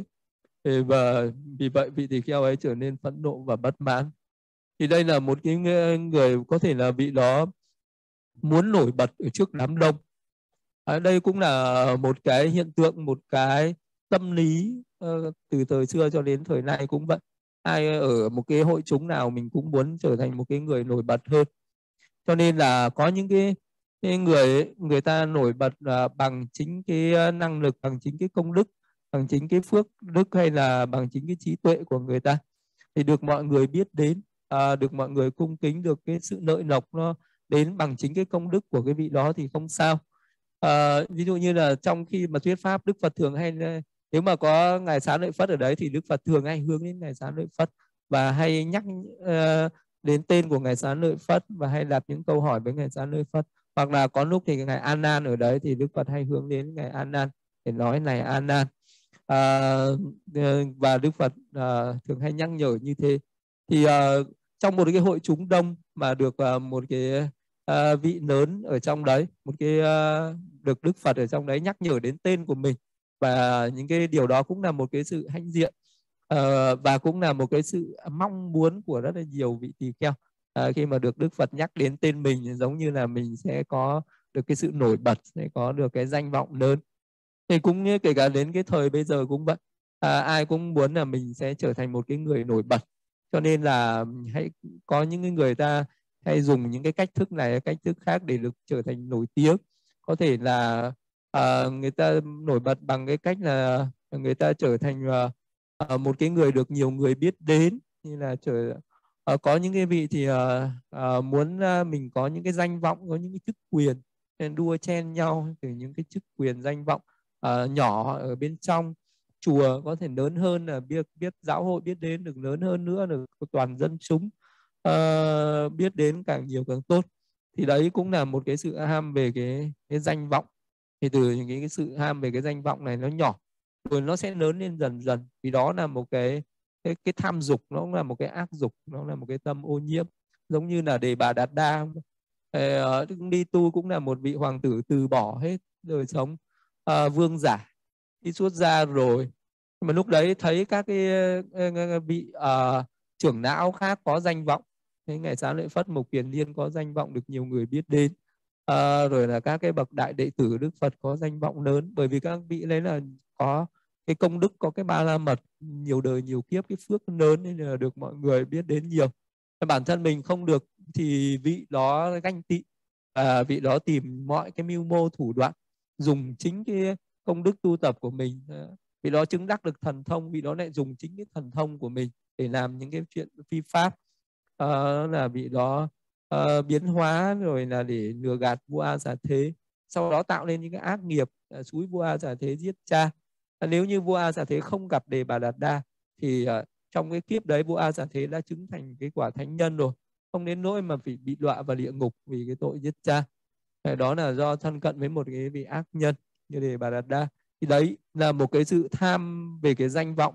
và vì vậy vị tỳ kheo ấy trở nên phẫn nộ và bất mãn. Thì đây là một cái người có thể là vị đó muốn nổi bật ở trước đám đông. Ở đây cũng là một cái hiện tượng, một cái tâm lý uh, từ thời xưa cho đến thời nay cũng vậy. Ai ở một cái hội chúng nào mình cũng muốn trở thành một cái người nổi bật hơn. Cho nên là có những cái, cái người người ta nổi bật uh, bằng chính cái năng lực, bằng chính cái công đức, bằng chính cái phước đức, hay là bằng chính cái trí tuệ của người ta, thì được mọi người biết đến, à, được mọi người cung kính, được cái sự lợi lộc nó đến bằng chính cái công đức của cái vị đó thì không sao. À, ví dụ như là trong khi mà thuyết pháp, Đức Phật thường hay, nếu mà có ngài Xá Lợi Phất ở đấy thì Đức Phật thường hay hướng đến ngài Xá Lợi Phất và hay nhắc uh, đến tên của ngài Xá Lợi Phất và hay đặt những câu hỏi với ngài Xá Lợi Phất. Hoặc là có lúc thì ngài A Nan ở đấy thì Đức Phật hay hướng đến ngài A Nan để nói này A Nan. À, và Đức Phật à, thường hay nhắc nhở như thế. Thì à, trong một cái hội chúng đông mà được à, một cái à, vị lớn ở trong đấy, một cái à, được Đức Phật ở trong đấy nhắc nhở đến tên của mình, và những cái điều đó cũng là một cái sự hãnh diện, à, và cũng là một cái sự mong muốn của rất là nhiều vị tỳ kheo. À, khi mà được Đức Phật nhắc đến tên mình, giống như là mình sẽ có được cái sự nổi bật, sẽ có được cái danh vọng lớn. Thì cũng như kể cả đến cái thời bây giờ cũng vậy, à, ai cũng muốn là mình sẽ trở thành một cái người nổi bật. Cho nên là hãy có những người ta hay dùng những cái cách thức này, cách thức khác để được trở thành nổi tiếng. Có thể là à, người ta nổi bật bằng cái cách là người ta trở thành à, một cái người được nhiều người biết đến, như là trở à, có những cái vị thì à, à, muốn à, mình có những cái danh vọng, có những cái chức quyền, nên đua chen nhau từ những cái chức quyền danh vọng. Uh, nhỏ ở bên trong chùa có thể lớn hơn, là biết biết giáo hội biết đến được lớn hơn nữa, được toàn dân chúng uh, biết đến càng nhiều càng tốt. Thì đấy cũng là một cái sự ham về cái, cái danh vọng. Thì từ những cái, cái sự ham về cái danh vọng này nó nhỏ, rồi nó sẽ lớn lên dần dần. Vì đó là một cái cái, cái tham dục, nó cũng là một cái ác dục, nó là một cái tâm ô nhiễm. Giống như là Đề Bà Đạt Đa uh, đi tu cũng là một vị hoàng tử từ bỏ hết đời sống À, vương giả, đi xuất gia rồi. Nhưng mà lúc đấy thấy các cái uh, vị uh, trưởng não khác có danh vọng, thế ngài Xá Lợi Phất, Mục Kiền Liên có danh vọng được nhiều người biết đến, uh, rồi là các cái bậc đại đệ tử Đức Phật có danh vọng lớn, bởi vì các vị đấy là có cái công đức, có cái ba la mật nhiều đời nhiều kiếp, cái phước lớn nên là được mọi người biết đến nhiều. Bản thân mình không được thì vị đó ganh tị, à, vị đó tìm mọi cái mưu mô thủ đoạn, dùng chính cái công đức tu tập của mình, vì đó chứng đắc được thần thông, vì đó lại dùng chính cái thần thông của mình để làm những cái chuyện phi pháp, à, là vị đó à, biến hóa rồi là để lừa gạt vua A Xà Thế, sau đó tạo nên những cái ác nghiệp, à, xúi vua A Xà Thế giết cha. À, nếu như vua A Xà Thế không gặp Đề Bà Đạt Đa thì à, trong cái kiếp đấy vua A Xà Thế đã chứng thành cái quả thánh nhân rồi, không đến nỗi mà phải bị đọa vào địa ngục vì cái tội giết cha. Đó là do thân cận với một cái vị ác nhân như Đề Bà Đạt Đa. Thì đấy là một cái sự tham về cái danh vọng.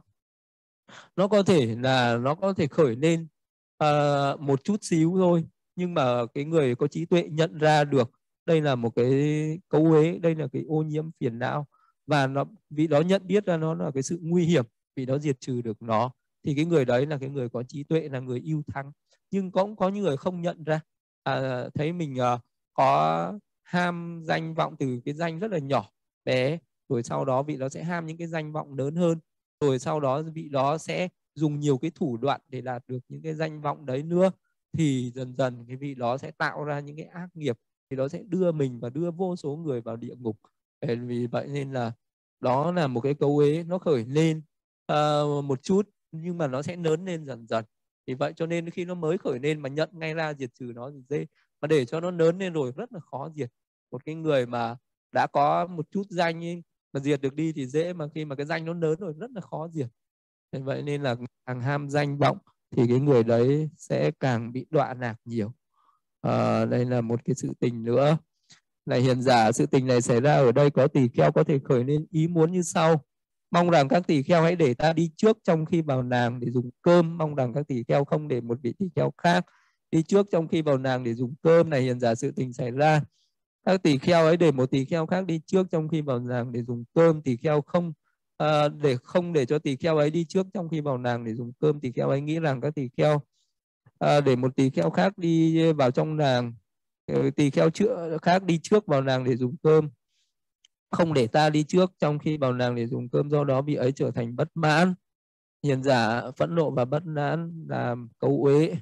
Nó có thể là nó có thể khởi lên uh, một chút xíu thôi, nhưng mà cái người có trí tuệ nhận ra được đây là một cái cấu uế, đây là cái ô nhiễm phiền não, và nó vị đó nhận biết ra nó là cái sự nguy hiểm, vì đó diệt trừ được nó, thì cái người đấy là cái người có trí tuệ, là người ưu thắng. Nhưng cũng có những người không nhận ra, à, thấy mình uh, có ham danh vọng từ cái danh rất là nhỏ bé, rồi sau đó vị đó sẽ ham những cái danh vọng lớn hơn, rồi sau đó vị đó sẽ dùng nhiều cái thủ đoạn để đạt được những cái danh vọng đấy nữa, thì dần dần cái vị đó sẽ tạo ra những cái ác nghiệp, thì đó sẽ đưa mình và đưa vô số người vào địa ngục. Vì vậy nên là đó là một cái cấu uế, nó khởi lên uh, một chút nhưng mà nó sẽ lớn lên dần dần. Vì vậy cho nên khi nó mới khởi lên mà nhận ngay ra diệt trừ nó thì dễ, mà để cho nó lớn lên rồi rất là khó diệt. Một cái người mà đã có một chút danh ấy, mà diệt được đi thì dễ, mà khi mà cái danh nó lớn rồi rất là khó diệt. Thế vậy nên là càng ham danh vọng thì cái người đấy sẽ càng bị đọa lạc nhiều. À, đây là một cái sự tình nữa. Này hiền giả, sự tình này xảy ra ở đây có tỳ kheo có thể khởi lên ý muốn như sau. Mong rằng các tỳ kheo hãy để ta đi trước trong khi vào nàng để dùng cơm. Mong rằng các tỳ kheo không để một vị tỳ kheo khác đi trước trong khi vào nàng để dùng cơm. Này hiền giả, sự tình xảy ra, các tỳ kheo ấy để một tỳ kheo khác đi trước trong khi vào nàng để dùng cơm. Tỳ kheo không à, để không để cho tỳ kheo ấy đi trước trong khi vào nàng để dùng cơm. Tỳ kheo ấy nghĩ rằng các tỳ kheo à, để một tỳ kheo khác đi vào trong nàng, tỳ kheo chữa khác đi trước vào nàng để dùng cơm, không để ta đi trước trong khi vào nàng để dùng cơm, do đó vị ấy trở thành bất mãn. Hiền giả, phẫn nộ và bất mãn làm cấu uế.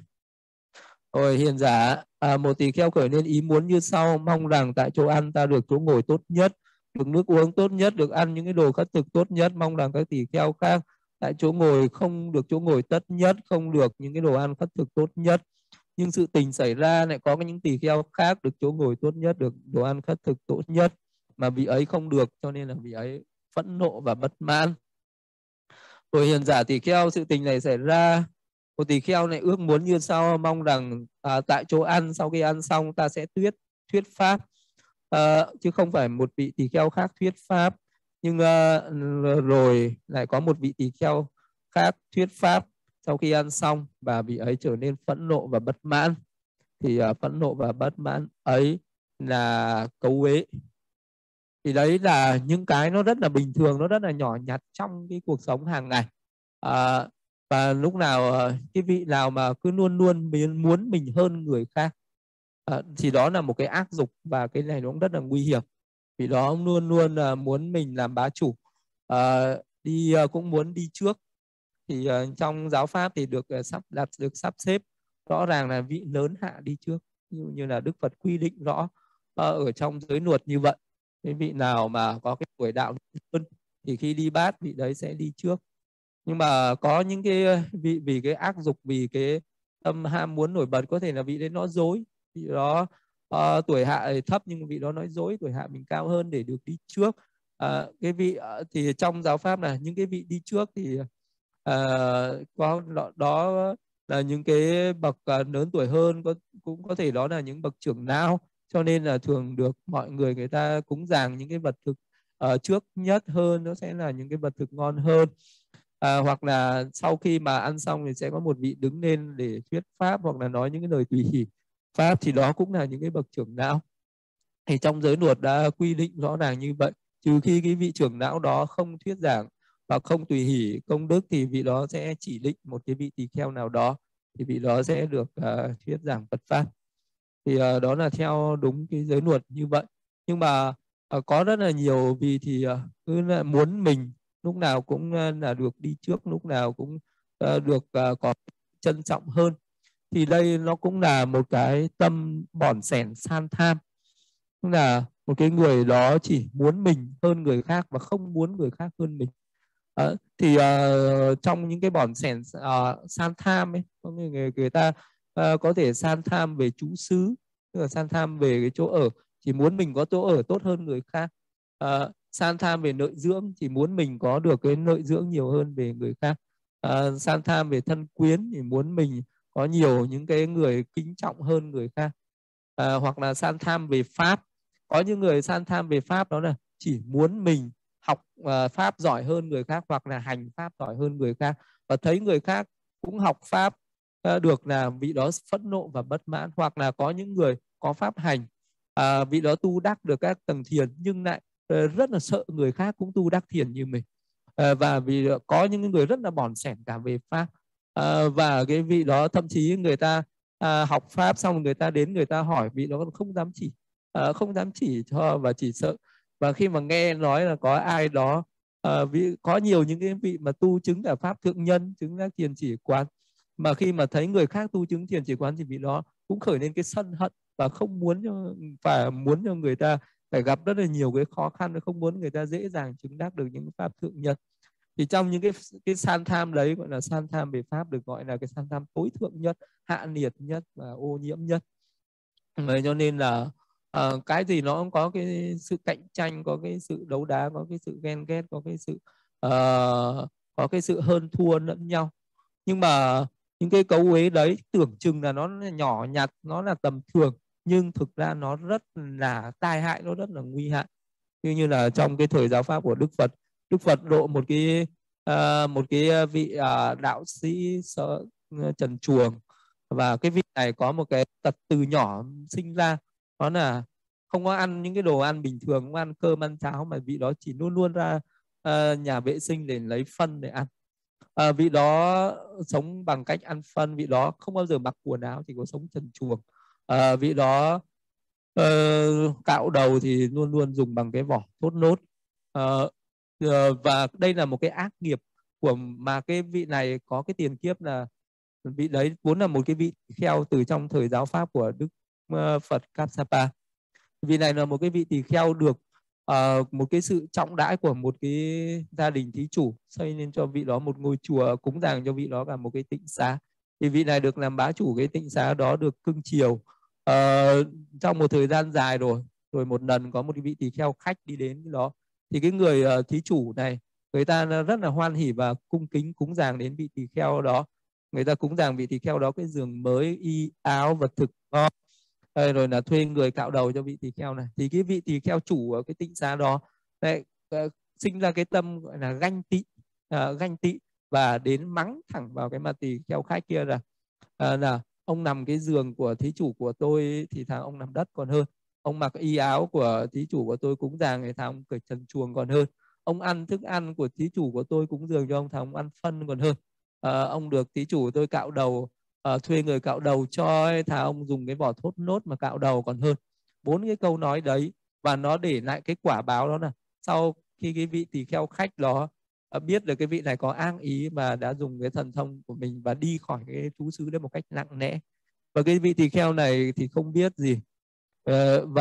Rồi hiền giả, à, một tỳ kheo khởi nên ý muốn như sau: mong rằng tại chỗ ăn ta được chỗ ngồi tốt nhất, được nước uống tốt nhất, được ăn những cái đồ khất thực tốt nhất. Mong rằng các tỳ kheo khác tại chỗ ngồi không được chỗ ngồi tất nhất, không được những cái đồ ăn khất thực tốt nhất. Nhưng sự tình xảy ra lại có những tỳ kheo khác được chỗ ngồi tốt nhất, được đồ ăn khất thực tốt nhất, mà vị ấy không được, cho nên là vị ấy phẫn nộ và bất mãn. Rồi hiền giả tỳ kheo, sự tình này xảy ra, một tỳ kheo này ước muốn như sau: mong rằng à, tại chỗ ăn, sau khi ăn xong ta sẽ thuyết thuyết pháp, à, chứ không phải một vị tỳ kheo khác thuyết pháp. Nhưng à, rồi lại có một vị tỳ kheo khác thuyết pháp sau khi ăn xong, và vị ấy trở nên phẫn nộ và bất mãn. Thì à, phẫn nộ và bất mãn ấy là cấu uế. Thì đấy là những cái nó rất là bình thường, nó rất là nhỏ nhặt trong cái cuộc sống hàng ngày. À, và lúc nào cái vị nào mà cứ luôn luôn muốn mình hơn người khác, à, thì đó là một cái ác dục, và cái này nó cũng rất là nguy hiểm. Vì đó ông luôn luôn là muốn mình làm bá chủ, à, đi cũng muốn đi trước. Thì uh, trong giáo pháp thì được uh, sắp đặt được sắp xếp rõ ràng là vị lớn hạ đi trước, như, như là Đức Phật quy định rõ uh, ở trong giới luật như vậy. Cái vị nào mà có cái tuổi đạo hơn thì khi đi bát vị đấy sẽ đi trước. Nhưng mà có những cái vị vì cái ác dục, vì cái tâm ham muốn nổi bật, có thể là vị đấy nói dối, vị đó uh, tuổi hạ thấp nhưng vị đó nói dối tuổi hạ mình cao hơn để được đi trước. Uh, cái vị uh, thì trong giáo pháp là những cái vị đi trước thì uh, có đó là những cái bậc uh, lớn tuổi hơn, có cũng có thể đó là những bậc trưởng não, cho nên là thường được mọi người người ta cúng dường những cái vật thực uh, trước nhất hơn, nó sẽ là những cái vật thực ngon hơn. À, hoặc là sau khi mà ăn xong thì sẽ có một vị đứng lên để thuyết pháp, hoặc là nói những cái lời tùy hỷ pháp, thì đó cũng là những cái bậc trưởng não. Thì trong giới luật đã quy định rõ ràng như vậy, trừ khi cái vị trưởng não đó không thuyết giảng hoặc không tùy hỷ công đức, thì vị đó sẽ chỉ định một cái vị tỳ kheo nào đó, thì vị đó sẽ được uh, thuyết giảng Phật pháp. Thì uh, đó là theo đúng cái giới luật như vậy. Nhưng mà uh, có rất là nhiều vị thì uh, cứ là muốn mình lúc nào cũng uh, là được đi trước, lúc nào cũng uh, được uh, có trân trọng hơn. Thì đây nó cũng là một cái tâm bỏn sẻn san tham, tức là một cái người đó chỉ muốn mình hơn người khác và không muốn người khác hơn mình. À, thì uh, trong những cái bỏn sẻn uh, san tham ấy, có người, người, người ta uh, có thể san tham về trú xứ, tức là san tham về cái chỗ ở, chỉ muốn mình có chỗ ở tốt hơn người khác. Uh, san tham về nội dưỡng, chỉ muốn mình có được cái nội dưỡng nhiều hơn về người khác. Uh, san tham về thân quyến, thì muốn mình có nhiều những cái người kính trọng hơn người khác. Uh, hoặc là san tham về pháp, có những người san tham về pháp đó là chỉ muốn mình học uh, pháp giỏi hơn người khác, hoặc là hành pháp giỏi hơn người khác, và thấy người khác cũng học pháp uh, được là vị đó phẫn nộ và bất mãn. Hoặc là có những người có pháp hành, uh, vị đó tu đắc được các tầng thiền, nhưng lại uh, rất là sợ người khác cũng tu đắc thiền như mình. Uh, và vì có những người rất là bỏn sẻn cả về pháp, uh, và cái vị đó thậm chí người ta uh, học pháp xong người ta đến người ta hỏi, vị đó không dám chỉ, uh, không dám chỉ cho, và chỉ sợ. Và khi mà nghe nói là có ai đó uh, vì có nhiều những cái vị mà tu chứng cả pháp thượng nhân, chứng các thiền chỉ quán, mà khi mà thấy người khác tu chứng thiền chỉ quán thì vị đó cũng khởi lên cái sân hận, và không muốn cho phải muốn cho người ta phải gặp rất là nhiều cái khó khăn, không muốn người ta dễ dàng chứng đắc được những pháp thượng nhân. Thì trong những cái cái san tham đấy gọi là san tham về pháp, được gọi là cái san tham tối thượng nhất, hạ nhiệt nhất và ô nhiễm nhất. Vậy cho nên là uh, cái gì nó cũng có cái sự cạnh tranh, có cái sự đấu đá, có cái sự ghen ghét, có cái sự uh, có cái sự hơn thua lẫn nhau. Nhưng mà những cái cấu uế đấy tưởng chừng là nó nhỏ nhặt, nó là tầm thường, nhưng thực ra nó rất là tai hại, nó rất là nguy hại. Như như là trong cái thời giáo pháp của Đức Phật Đức Phật độ một cái uh, một cái vị uh, đạo sĩ sợ, uh, trần truồng, và cái vị này có một cái tật từ nhỏ sinh ra, đó là không có ăn những cái đồ ăn bình thường, không ăn cơm ăn cháo, mà vị đó chỉ luôn luôn ra uh, nhà vệ sinh để lấy phân để ăn. Uh, vị đó sống bằng cách ăn phân, vị đó không bao giờ mặc quần áo, chỉ có sống trần truồng. Uh, vị đó uh, cạo đầu thì luôn luôn dùng bằng cái vỏ thốt nốt. Uh, uh, và đây là một cái ác nghiệp của mà cái vị này có cái tiền kiếp là vị đấy vốn là một cái vị tỳ kheo từ trong thời giáo pháp của Đức uh, Phật Kapsapa. Vị này là một cái vị tỳ kheo được uh, một cái sự trọng đãi của một cái gia đình thí chủ xây nên cho vị đó một ngôi chùa, cúng dường cho vị đó cả một cái tịnh xá. Thì vị này được làm bá chủ cái tịnh xá đó, được cưng chiều uh, trong một thời gian dài rồi. Rồi một lần có một cái vị tỳ kheo khách đi đến cái đó, thì cái người uh, thí chủ này, người ta rất là hoan hỉ và cung kính cúng dường đến vị tỳ kheo đó. Người ta cúng dường vị tỳ kheo đó cái giường mới, y áo, vật thực ngon, rồi là thuê người cạo đầu cho vị tỳ kheo này. Thì cái vị tỳ kheo chủ ở cái tịnh xá đó lại uh, sinh ra cái tâm gọi là ganh tị, uh, ganh tị và đến mắng thẳng vào cái mặt tỳ kheo khách kia là uh, là ông nằm cái giường của thí chủ của tôi thì thằng ông nằm đất còn hơn, ông mặc y áo của thí chủ của tôi cúng dường thì thằng ông cởi trần truồng còn hơn, ông ăn thức ăn của thí chủ của tôi cúng dường cho ông, thằng ông ăn phân còn hơn, uh, ông được thí chủ của tôi cạo đầu, uh, thuê người cạo đầu cho ấy, thà ông dùng cái vỏ thốt nốt mà cạo đầu còn hơn. Bốn cái câu nói đấy, và nó để lại cái quả báo đó là sau khi cái vị tỳ kheo khách đó uh, biết được cái vị này có ác ý và đã dùng cái thần thông của mình và đi khỏi cái trú xứ đấy một cách nặng nẽ. Và cái vị tỳ kheo này thì không biết gì, uh,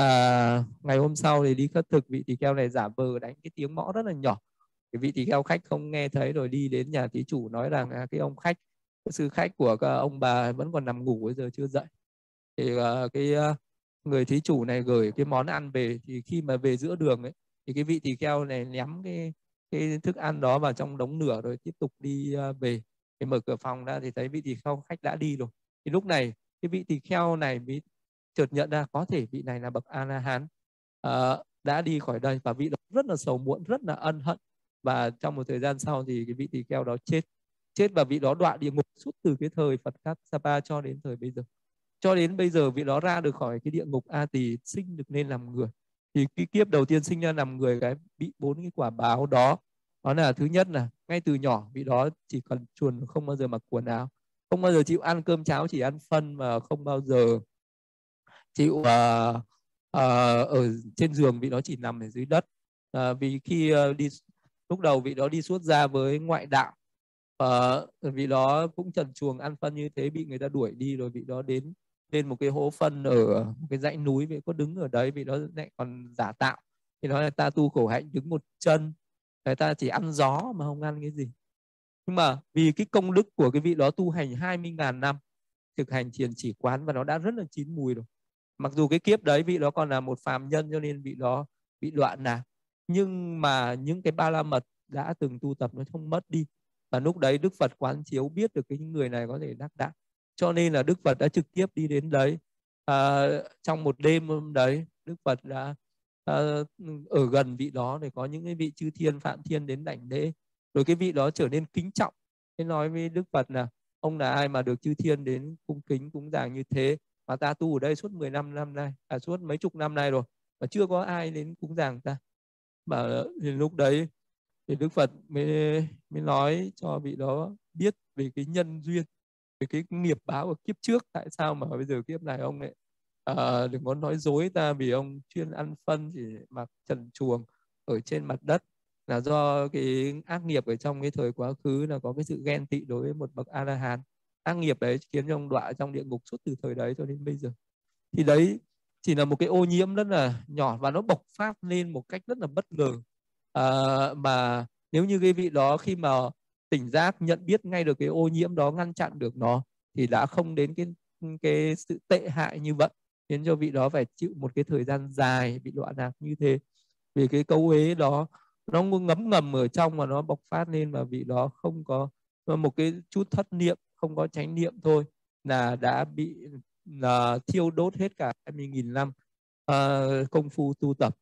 và ngày hôm sau thì đi khất thực, vị tỳ kheo này giả vờ đánh cái tiếng mõ rất là nhỏ. Cái vị tỳ kheo khách không nghe thấy, rồi đi đến nhà thí chủ nói rằng à, cái ông khách, cái sư khách của các ông bà vẫn còn nằm ngủ, bây giờ chưa dậy. Thì uh, cái uh, người thí chủ này gửi cái món ăn về, thì khi mà về giữa đường ấy, thì cái vị tỳ kheo này ném cái cái thức ăn đó vào trong đống lửa rồi tiếp tục đi uh, về. Thì mở cửa phòng ra thì thấy vị tỳ kheo khách đã đi rồi. Thì lúc này cái vị tỳ kheo này mới chợt nhận ra có thể vị này là bậc A La Hán uh, đã đi khỏi đây, và vị đó rất là sầu muộn, rất là ân hận. Và trong một thời gian sau thì cái vị tỳ kheo đó chết chết và vị đó đọa địa ngục suốt từ cái thời Phật Kapsapa cho đến thời bây giờ. Cho đến bây giờ vị đó ra được khỏi cái địa ngục A Tỳ, sinh được nên làm người. Thì cái kiếp đầu tiên sinh ra làm người, cái bị bốn cái quả báo đó, đó là thứ nhất là ngay từ nhỏ vị đó chỉ cần chuồn, không bao giờ mặc quần áo, không bao giờ chịu ăn cơm cháo, chỉ ăn phân, mà không bao giờ chịu uh, uh, ở trên giường, vị đó chỉ nằm ở dưới đất. Uh, vì khi uh, đi lúc đầu vị đó đi xuất gia với ngoại đạo, uh, vị đó cũng trần truồng ăn phân như thế, bị người ta đuổi đi, rồi vị đó đến lên một cái hố phân ở một cái dãy núi, vị có đứng ở đấy, vị đó lại còn giả tạo, thì nói là ta tu khổ hạnh đứng một chân, người ta chỉ ăn gió mà không ăn cái gì. Nhưng mà vì cái công đức của cái vị đó tu hành hai mươi nghìn năm thực hành thiền chỉ quán, và nó đã rất là chín mùi rồi. Mặc dù cái kiếp đấy vị đó còn là một phàm nhân, cho nên vị đó bị loạn lạc, nhưng mà những cái ba la mật đã từng tu tập nó không mất đi. Và lúc đấy Đức Phật quán chiếu biết được cái người này có thể đắc đạo, cho nên là Đức Phật đã trực tiếp đi đến đấy. À, trong một đêm hôm đấy, Đức Phật đã à, ở gần vị đó, để có những cái vị chư thiên phạm thiên đến đảnh lễ, rồi cái vị đó trở nên kính trọng. Thế nói với Đức Phật là ông là ai mà được chư thiên đến cung kính cúng dường như thế, mà ta tu ở đây suốt mười lăm năm nay, à suốt mấy chục năm nay rồi, mà chưa có ai đến cúng dường ta. Mà thì lúc đấy thì Đức Phật mới mới nói cho vị đó biết về cái nhân duyên, về cái nghiệp báo của kiếp trước, tại sao mà bây giờ kiếp này ông lại à, đừng có nói dối ta, vì ông chuyên ăn phân chỉ mặc trần truồng ở trên mặt đất, là do cái ác nghiệp ở trong cái thời quá khứ, là có cái sự ghen tị đối với một bậc A La Hán. Ác nghiệp đấy khiến cho ông đọa trong địa ngục suốt từ thời đấy cho đến bây giờ. Thì đấy chỉ là một cái ô nhiễm rất là nhỏ, và nó bộc phát lên một cách rất là bất ngờ. À, mà nếu như cái vị đó khi mà tỉnh giác nhận biết ngay được cái ô nhiễm đó, ngăn chặn được nó, thì đã không đến cái cái sự tệ hại như vậy, khiến cho vị đó phải chịu một cái thời gian dài bị loạn lạc như thế. Vì cái câu uế đó nó ngấm ngầm ở trong mà nó bộc phát lên, và vị đó không có một cái chút thất niệm, không có chánh niệm thôi, là đã bị là thiêu đốt hết cả hai mươi nghìn năm uh, công phu tu tập.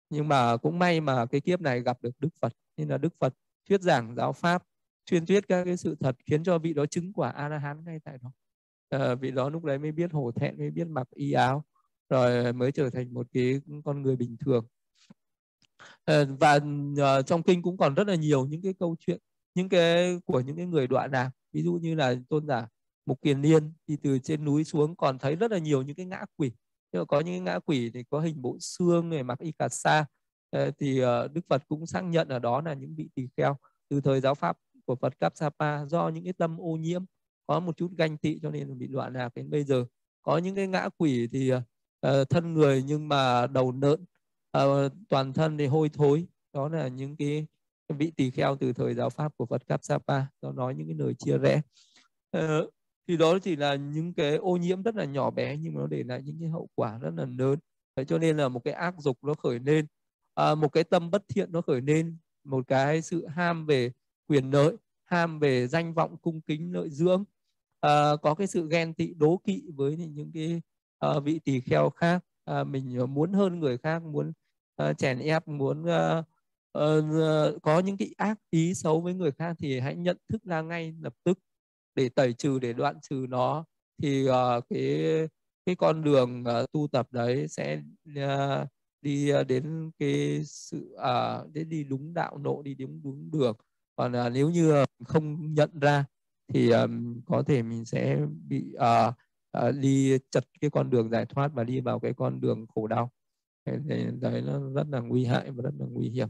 Nhưng mà cũng may mà cái kiếp này gặp được Đức Phật, nên là Đức Phật thuyết giảng giáo pháp, chuyên thuyết các cái sự thật, khiến cho vị đó chứng quả A La Hán ngay tại đó. À, vị đó lúc đấy mới biết hổ thẹn, mới biết mặc y áo, rồi mới trở thành một cái con người bình thường. À, và à, trong kinh cũng còn rất là nhiều những cái câu chuyện, những cái của những cái người đọa lạc. Ví dụ như là tôn giả Mục Kiền Liên thì từ trên núi xuống còn thấy rất là nhiều những cái ngã quỷ. Nhưng mà có những ngã quỷ thì có hình bộ xương này, mặc y cà sa, thì Đức Phật cũng xác nhận ở đó là những vị tỳ kheo từ thời giáo pháp của Phật Kapsapa, do những cái tâm ô nhiễm, có một chút ganh tị cho nên bị đọa lạc đến bây giờ. Có những cái ngã quỷ thì uh, thân người nhưng mà đầu nợn, uh, toàn thân thì hôi thối. Đó là những cái vị tỳ kheo từ thời giáo pháp của Phật Kapsapa, nó nói những cái lời chia rẽ. Uh, thì đó chỉ là những cái ô nhiễm rất là nhỏ bé, nhưng mà nó để lại những cái hậu quả rất là lớn. Thế cho nên là một cái ác dục nó khởi lên, à, một cái tâm bất thiện nó khởi lên, một cái sự ham về quyền lợi, ham về danh vọng, cung kính, lợi dưỡng, à, có cái sự ghen tị, đố kỵ với những cái à, vị tỳ kheo khác, à, mình muốn hơn người khác, muốn à, chèn ép, muốn à, à, có những cái ác ý xấu với người khác, thì hãy nhận thức ra ngay lập tức để tẩy trừ, để đoạn trừ nó. Thì uh, cái cái con đường uh, tu tập đấy sẽ uh, đi uh, đến cái sự uh, đến đi đúng đạo nộ, đi đúng đúng đường. Còn uh, nếu như uh, không nhận ra thì um, có thể mình sẽ bị uh, uh, đi chật cái con đường giải thoát và đi vào cái con đường khổ đau. Đấy, đấy nó rất là nguy hại và rất là nguy hiểm.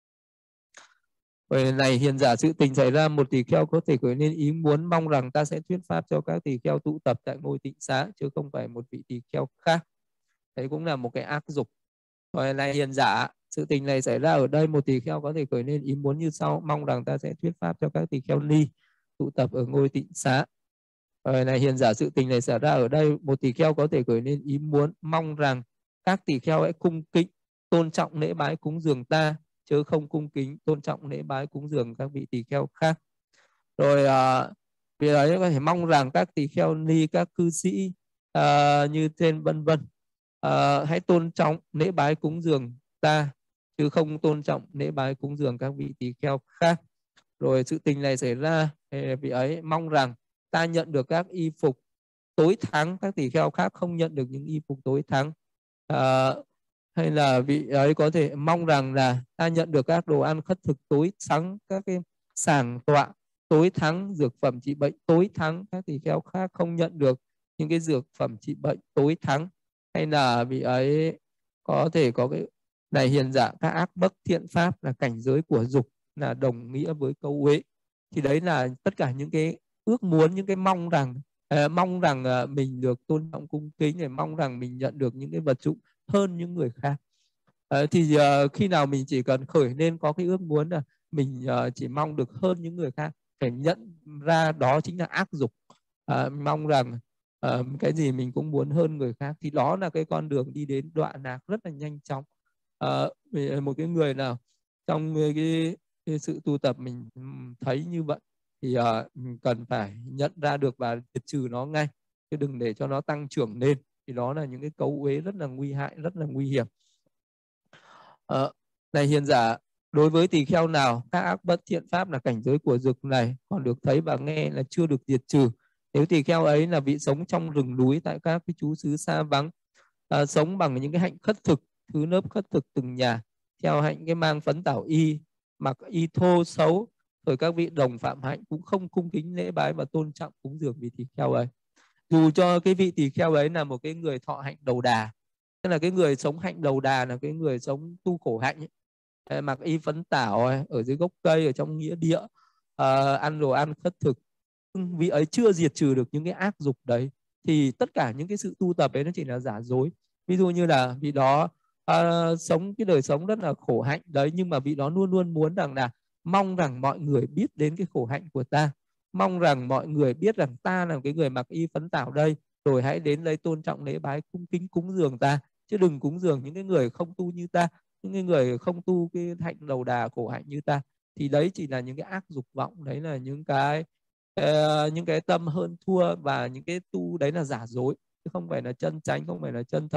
Vậy này hiền giả, sự tình xảy ra một tỳ kheo có thể khởi lên ý muốn mong rằng ta sẽ thuyết pháp cho các tỳ kheo tụ tập tại ngôi tịnh xá, chứ không phải một vị tỳ kheo khác. Đấy cũng là một cái ác dục. Vậy này hiền giả, sự tình này xảy ra ở đây, một tỳ kheo có thể khởi lên ý muốn như sau: mong rằng ta sẽ thuyết pháp cho các tỳ kheo ni tụ tập ở ngôi tịnh xá. Vậy này hiền giả, sự tình này xảy ra ở đây, một tỳ kheo có thể khởi lên ý muốn mong rằng các tỳ kheo hãy cung kính, tôn trọng, lễ bái cúng dường ta, chứ không cung kính, tôn trọng, lễ bái cúng dường các vị tỳ kheo khác. Rồi à, vì đấy có thể mong rằng các tỳ kheo ni, các cư sĩ à, như trên vân vân à, hãy tôn trọng, lễ bái cúng dường ta, chứ không tôn trọng, lễ bái cúng dường các vị tỳ kheo khác. Rồi sự tình này xảy ra, vị ấy mong rằng ta nhận được các y phục tối thắng, các tỳ kheo khác không nhận được những y phục tối thắng. À, hay là vị ấy có thể mong rằng là ta nhận được các đồ ăn khất thực tối thắng, các cái sàng tọa tối thắng, dược phẩm trị bệnh tối thắng, các tỳ kheo khác không nhận được những cái dược phẩm trị bệnh tối thắng. Hay là vị ấy có thể có cái này hiền giả, các ác bất thiện pháp là cảnh giới của dục, là đồng nghĩa với câu uế. Thì đấy là tất cả những cái ước muốn, những cái mong rằng uh, mong rằng uh, mình được tôn trọng cung kính, để mong rằng mình nhận được những cái vật dụng hơn những người khác. Uh, thì uh, khi nào mình chỉ cần khởi lên có cái ước muốn là mình uh, chỉ mong được hơn những người khác, phải nhận ra đó chính là ác dục. Uh, mong rằng uh, cái gì mình cũng muốn hơn người khác, thì đó là cái con đường đi đến đọa lạc rất là nhanh chóng. Uh, một cái người nào trong cái, cái sự tu tập mình thấy như vậy thì uh, mình cần phải nhận ra được và diệt trừ nó ngay, chứ đừng để cho nó tăng trưởng lên. Thì đó là những cái cấu uế rất là nguy hại, rất là nguy hiểm. Uh, này hiền giả, đối với tỳ kheo nào các ác bất thiện pháp là cảnh giới của dục này còn được thấy và nghe là chưa được diệt trừ, nếu tỳ kheo ấy là vị sống trong rừng núi, tại các cái trú xứ xa vắng, uh, sống bằng những cái hạnh khất thực, thứ nớp khất thực từng nhà, theo hạnh cái mang phấn tảo y, mặc y thô xấu, rồi các vị đồng phạm hạnh cũng không cung kính lễ bái và tôn trọng cúng dường vị tỳ kheo ấy. Dù cho cái vị tỳ kheo ấy là một cái người thọ hạnh đầu đà, tức là cái người sống hạnh đầu đà, là cái người sống tu khổ hạnh ấy, mặc y phấn tảo ấy, ở dưới gốc cây, ở trong nghĩa địa, uh, ăn đồ ăn khất thực, vị ấy chưa diệt trừ được những cái ác dục đấy, thì tất cả những cái sự tu tập ấy nó chỉ là giả dối. Ví dụ như là vị đó uh, sống cái đời sống rất là khổ hạnh đấy, nhưng mà vị đó luôn luôn muốn rằng là mong rằng mọi người biết đến cái khổ hạnh của ta, mong rằng mọi người biết rằng ta là cái người mặc y phấn tảo đây, rồi hãy đến đây tôn trọng lễ bái cung kính cúng dường ta, chứ đừng cúng dường những cái người không tu như ta, những cái người không tu cái hạnh đầu đà khổ hạnh như ta. Thì đấy chỉ là những cái ác dục vọng, đấy là những cái uh, những cái tâm hơn thua, và những cái tu đấy là giả dối, chứ không phải là chân chánh, không phải là chân thật.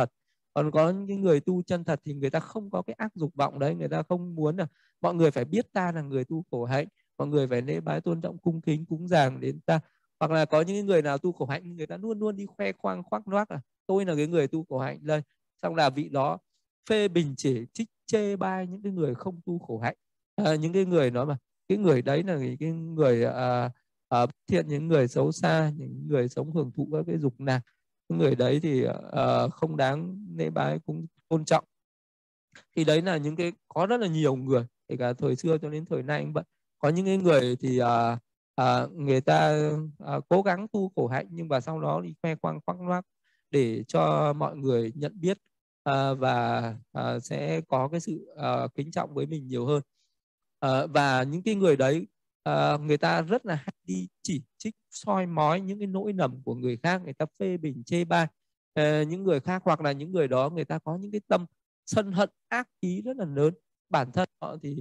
Còn có những người tu chân thật thì người ta không có cái ác dục vọng đấy, người ta không muốn là mọi người phải biết ta là người tu khổ hạnh, mọi người phải lễ bái tôn trọng cung kính cúng dường đến ta. Hoặc là có những người nào tu khổ hạnh người ta luôn luôn đi khoe khoang khoác loác là tôi là cái người tu khổ hạnh đây, xong là vị đó phê bình chỉ trích chê bai những cái người không tu khổ hạnh, à, những cái người nói mà cái người đấy là cái người à, à, thiện, những người xấu xa, những người sống hưởng thụ các cái dục lạc, những người đấy thì uh, không đáng lễ bái cũng tôn trọng. Thì đấy là những cái có rất là nhiều người, kể cả thời xưa cho đến thời nay cũng vậy. Có những cái người thì uh, uh, người ta uh, cố gắng tu khổ hạnh nhưng mà sau đó đi khoe khoang khoác lác để cho mọi người nhận biết uh, và uh, sẽ có cái sự uh, kính trọng với mình nhiều hơn. Uh, và những cái người đấy uh, người ta rất là hay đi chỉ trích soi mói những cái nỗi lầm của người khác, người ta phê bình chê bai uh, những người khác, hoặc là những người đó người ta có những cái tâm sân hận ác ý rất là lớn. Bản thân họ thì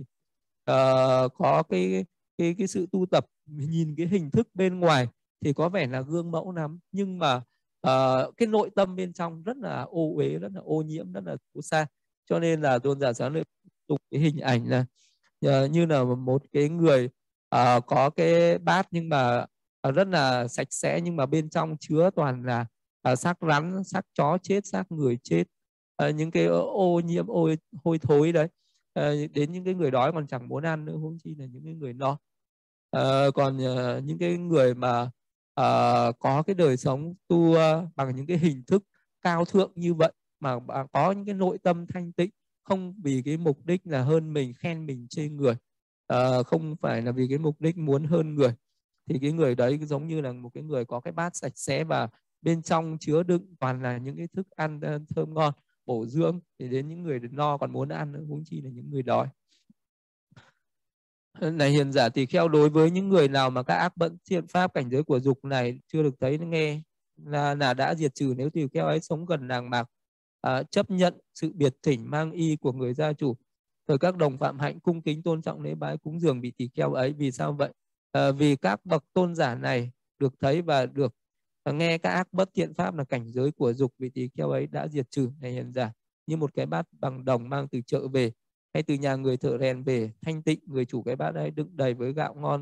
uh, có cái cái cái sự tu tập, nhìn cái hình thức bên ngoài thì có vẻ là gương mẫu lắm, nhưng mà uh, cái nội tâm bên trong rất là ô uế, rất là ô nhiễm, rất là xấu xa. Cho nên là Tôn giả Xá Lợi dùng cái hình ảnh là uh, như là một cái người uh, có cái bát nhưng mà uh, rất là sạch sẽ, nhưng mà bên trong chứa toàn là uh, xác rắn, xác chó chết, xác người chết, uh, những cái ô nhiễm ô hôi thối đấy. Uh, đến những cái người đói còn chẳng muốn ăn nữa, huống chi là những cái người no. Uh, còn uh, những cái người mà uh, có cái đời sống tu uh, bằng những cái hình thức cao thượng như vậy, mà có những cái nội tâm thanh tịnh, không vì cái mục đích là hơn mình, khen mình, chê người, uh, không phải là vì cái mục đích muốn hơn người, thì cái người đấy giống như là một cái người có cái bát sạch sẽ và bên trong chứa đựng toàn là những cái thức ăn uh, thơm ngon bổ dưỡng, thì đến những người no còn muốn ăn nữa, huống chi là những người đói. Này hiền giả tỳ kheo, đối với những người nào mà các ác bận thiện pháp cảnh giới của dục này chưa được thấy nghe là, là đã diệt trừ, nếu tỳ kheo ấy sống gần làng mạc, à, chấp nhận sự biệt thỉnh mang y của người gia chủ, rồi các đồng phạm hạnh cung kính tôn trọng lễ bái cúng dường vị tỳ kheo ấy. Vì sao vậy? À, vì các bậc tôn giả này được thấy và được nghe các ác bất thiện pháp là cảnh giới của dục, vị tỳ kheo ấy đã diệt trừ. Này hiền giả, như một cái bát bằng đồng mang từ chợ về hay từ nhà người thợ rèn về thanh tịnh, người chủ cái bát ấy đựng đầy với gạo ngon,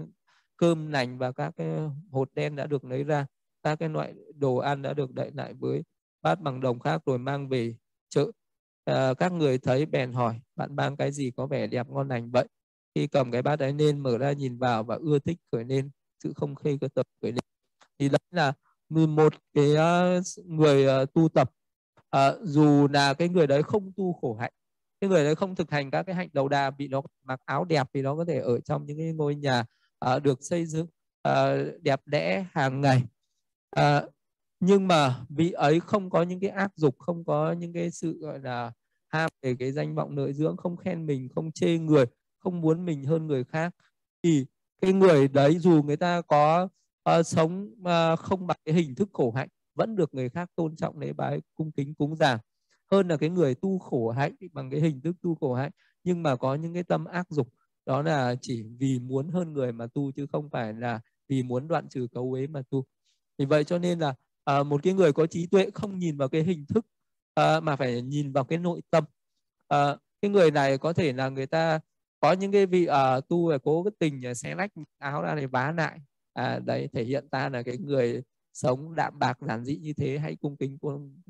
cơm lành và các cái hột đen đã được lấy ra, các cái loại đồ ăn đã được đậy lại với bát bằng đồng khác rồi mang về chợ. À, các người thấy bèn hỏi bạn mang cái gì có vẻ đẹp ngon lành vậy. Khi cầm cái bát ấy lên mở ra nhìn vào và ưa thích khởi lên sự không khê cơ tập khởi lên. Thì đấy là một cái người tu tập, à, dù là cái người đấy không tu khổ hạnh, cái người đấy không thực hành các cái hạnh đầu đà, vì nó mặc áo đẹp, vì nó có thể ở trong những cái ngôi nhà uh, được xây dựng uh, đẹp đẽ hàng ngày, uh, nhưng mà vị ấy không có những cái ác dục, không có những cái sự gọi là ham về cái danh vọng lợi dưỡng, không khen mình, không chê người, không muốn mình hơn người khác, thì cái người đấy dù người ta có uh, sống uh, không bằng cái hình thức khổ hạnh vẫn được người khác tôn trọng lễ bái cung kính cúng dường, hơn là cái người tu khổ hạnh bằng cái hình thức tu khổ hạnh nhưng mà có những cái tâm ác dục, đó là chỉ vì muốn hơn người mà tu, chứ không phải là vì muốn đoạn trừ cấu uế mà tu. Vì vậy cho nên là à, một cái người có trí tuệ không nhìn vào cái hình thức à, mà phải nhìn vào cái nội tâm. À, cái người này có thể là người ta có những cái vị à, tu về cố cái tình xé rách áo ra để vá lại, à, đấy thể hiện ta là cái người sống đạm bạc giản dị như thế, hãy cung kính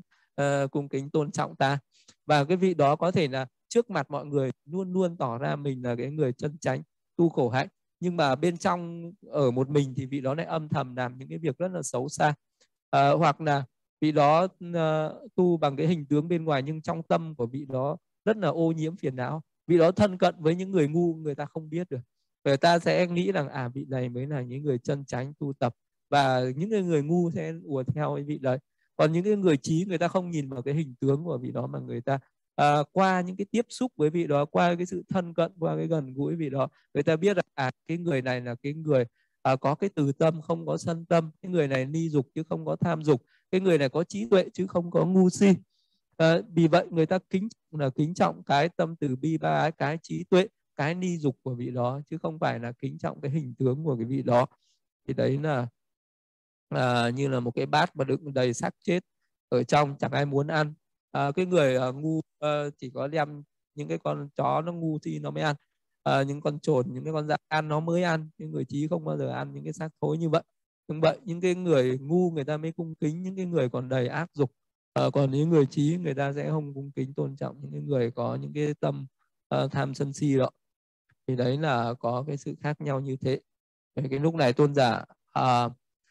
uh, cung kính tôn trọng ta. Và cái vị đó có thể là trước mặt mọi người luôn luôn tỏ ra mình là cái người chân chánh tu khổ hạnh, nhưng mà bên trong ở một mình thì vị đó lại âm thầm làm những cái việc rất là xấu xa. À, hoặc là vị đó uh, tu bằng cái hình tướng bên ngoài nhưng trong tâm của vị đó rất là ô nhiễm phiền não. Vị đó thân cận với những người ngu, người ta không biết được, người ta sẽ nghĩ rằng à vị này mới là những người chân chánh tu tập, và những người, người ngu sẽ ùa theo cái vị đấy. Còn những cái người trí, người ta không nhìn vào cái hình tướng của vị đó, mà người ta à, qua những cái tiếp xúc với vị đó, qua cái sự thân cận, qua cái gần gũi vị đó, người ta biết rằng à cái người này là cái người à, có cái từ tâm, không có sân tâm, cái người này ly dục chứ không có tham dục, cái người này có trí tuệ chứ không có ngu si. À, vì vậy người ta kính là kính trọng cái tâm từ bi ba ái, cái trí tuệ, cái ly dục của vị đó, chứ không phải là kính trọng cái hình tướng của cái vị đó. Thì đấy là à, như là một cái bát mà đựng đầy xác chết ở trong, chẳng ai muốn ăn. À, cái người uh, ngu uh, chỉ có đem những cái con chó nó ngu thì nó mới ăn, à, những con trồn, những cái con dã ăn nó mới ăn, cái người trí không bao giờ ăn những cái xác thối như vậy. Như vậy những cái người ngu người ta mới cung kính những cái người còn đầy ác dục, à, còn những người trí người ta sẽ không cung kính tôn trọng những cái người có những cái tâm uh, tham sân si đó. Thì đấy là có cái sự khác nhau như thế. Cái lúc này tôn giả à,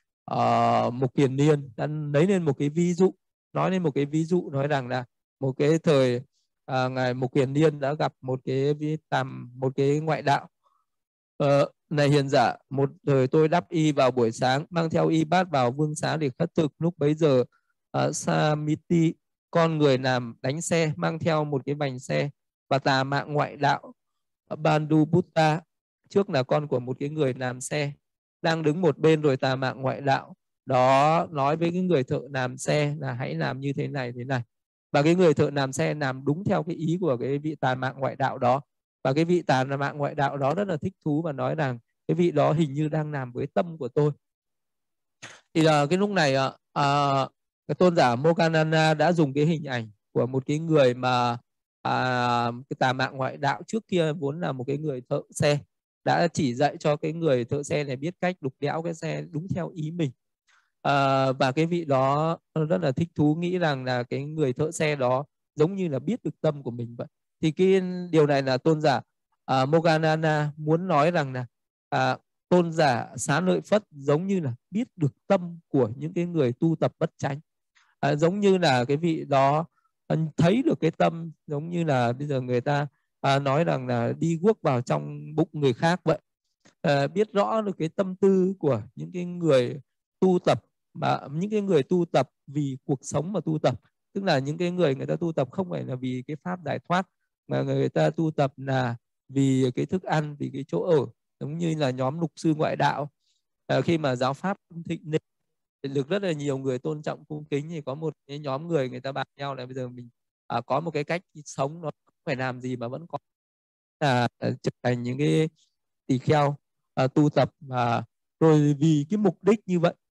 à, Mục Kiền Niên đã lấy lên một cái ví dụ, nói lên một cái ví dụ, nói rằng là một cái thời à, ngài Mục Kiền Niên đã gặp một cái tàm một cái ngoại đạo. Ờ, này hiền giả, một thời tôi đắp y vào buổi sáng, mang theo y bát vào vương xá để khất thực. Lúc bấy giờ uh, Samiti, con người làm đánh xe, mang theo một cái bành xe, và tà mạng ngoại đạo Bandhu Butta, trước là con của một cái người làm xe, đang đứng một bên. Rồi tà mạng ngoại đạo đó nói với cái người thợ làm xe là hãy làm như thế này thế này, và cái người thợ làm xe làm đúng theo cái ý của cái vị tà mạng ngoại đạo đó. Và cái vị tà mạng ngoại đạo đó rất là thích thú và nói rằng cái vị đó hình như đang làm với tâm của tôi. Thì là cái lúc này à, cái tôn giả Moggallana đã dùng cái hình ảnh của một cái người mà à, cái tà mạng ngoại đạo trước kia vốn là một cái người thợ xe, đã chỉ dạy cho cái người thợ xe này biết cách đục đẽo cái xe đúng theo ý mình. À, và cái vị đó rất là thích thú, nghĩ rằng là cái người thợ xe đó giống như là biết được tâm của mình vậy. Thì cái điều này là tôn giả à, Moggallana muốn nói rằng là à, tôn giả Xá Lợi Phất giống như là biết được tâm của những cái người tu tập bất chánh, à, giống như là cái vị đó thấy được cái tâm, giống như là bây giờ người ta à, nói rằng là đi guốc vào trong bụng người khác vậy, à, biết rõ được cái tâm tư của những cái người tu tập, mà những cái người tu tập vì cuộc sống mà tu tập, tức là những cái người người ta tu tập không phải là vì cái pháp giải thoát, mà người ta tu tập là vì cái thức ăn, vì cái chỗ ở, giống như là nhóm lục sư ngoại đạo. À, khi mà giáo pháp thịnh nên được rất là nhiều người tôn trọng cung kính, thì có một cái nhóm người người ta bàn nhau là bây giờ mình à, có một cái cách sống nó không phải làm gì mà vẫn có là à, trở thành những cái tỳ kheo à, tu tập, và rồi vì cái mục đích như vậy,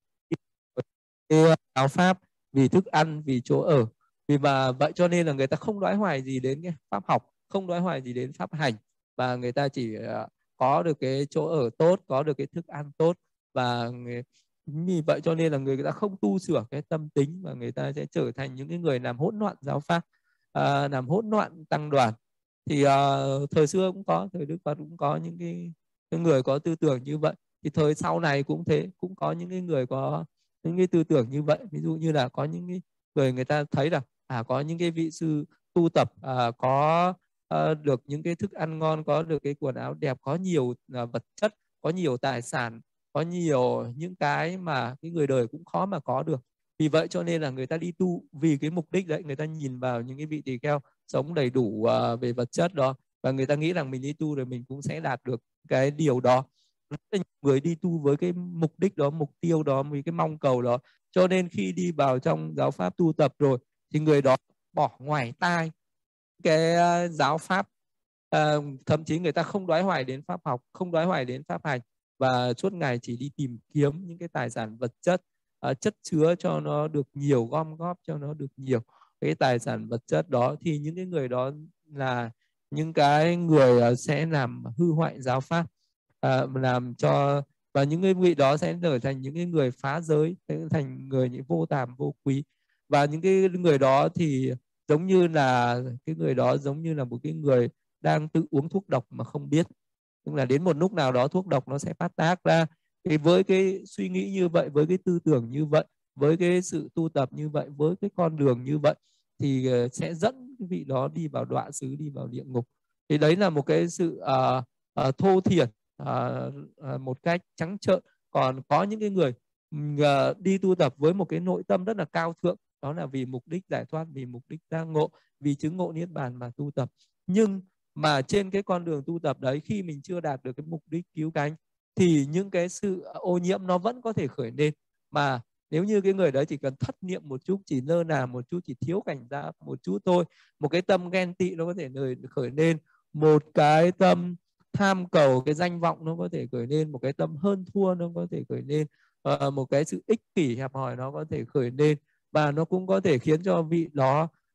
cái giáo pháp, vì thức ăn, vì chỗ ở, vì mà vậy cho nên là người ta không đoái hoài gì đến cái pháp học, không đoái hoài gì đến pháp hành, và người ta chỉ uh, có được cái chỗ ở tốt, có được cái thức ăn tốt, và người, vì vậy cho nên là người ta không tu sửa cái tâm tính, và người ta sẽ trở thành những cái người làm hỗn loạn giáo pháp, uh, làm hỗn loạn tăng đoàn. Thì uh, thời xưa cũng có, thời Đức Phật cũng có những cái, cái người có tư tưởng như vậy. Thì thời sau này cũng thế, cũng có những cái người có những cái tư tưởng như vậy. Ví dụ như là có những cái người người ta thấy rằng à có những cái vị sư tu tập à, có à, được những cái thức ăn ngon, có được cái quần áo đẹp, có nhiều à, vật chất, có nhiều tài sản, có nhiều những cái mà cái người đời cũng khó mà có được. Vì vậy cho nên là người ta đi tu vì cái mục đích đấy, người ta nhìn vào những cái vị tỳ kheo sống đầy đủ uh, về vật chất đó, và người ta nghĩ rằng mình đi tu rồi mình cũng sẽ đạt được cái điều đó. Rất là nhiều người đi tu với cái mục đích đó, mục tiêu đó, với cái mong cầu đó, cho nên khi đi vào trong giáo pháp tu tập rồi thì người đó bỏ ngoài tai cái uh, giáo pháp, uh, thậm chí người ta không đoái hoài đến pháp học, không đoái hoài đến pháp hành, và suốt ngày chỉ đi tìm kiếm những cái tài sản vật chất, uh, chất chứa cho nó được nhiều, gom góp cho nó được nhiều cái tài sản vật chất đó. Thì những cái người đó là những cái người uh, sẽ làm hư hoại giáo pháp, uh, làm cho, và những cái vị đó sẽ trở thành những cái người phá giới, sẽ thành người những vô tàm vô quý. Và những cái người đó thì giống như là cái người đó giống như là một cái người đang tự uống thuốc độc mà không biết, tức là đến một lúc nào đó thuốc độc nó sẽ phát tác ra. Thì với cái suy nghĩ như vậy, với cái tư tưởng như vậy, với cái sự tu tập như vậy, với cái con đường như vậy, thì sẽ dẫn cái vị đó đi vào đọa xứ, đi vào địa ngục. Thì đấy là một cái sự uh, uh, thô thiển, uh, uh, một cách trắng trợn. Còn có những cái người uh, đi tu tập với một cái nội tâm rất là cao thượng, đó là vì mục đích giải thoát, vì mục đích giác ngộ, vì chứng ngộ niết bàn mà tu tập. Nhưng mà trên cái con đường tu tập đấy, khi mình chưa đạt được cái mục đích cứu cánh, thì những cái sự ô nhiễm nó vẫn có thể khởi lên. Mà nếu như cái người đấy chỉ cần thất niệm một chút, chỉ lơ là một chút, chỉ thiếu cảnh giác một chút thôi, một cái tâm ghen tị nó có thể khởi lên, một cái tâm tham cầu cái danh vọng nó có thể khởi lên, một cái tâm hơn thua nó có thể khởi lên, uh, một cái sự ích kỷ hẹp hòi nó có thể khởi lên, và nó cũng có thể khiến cho vị đó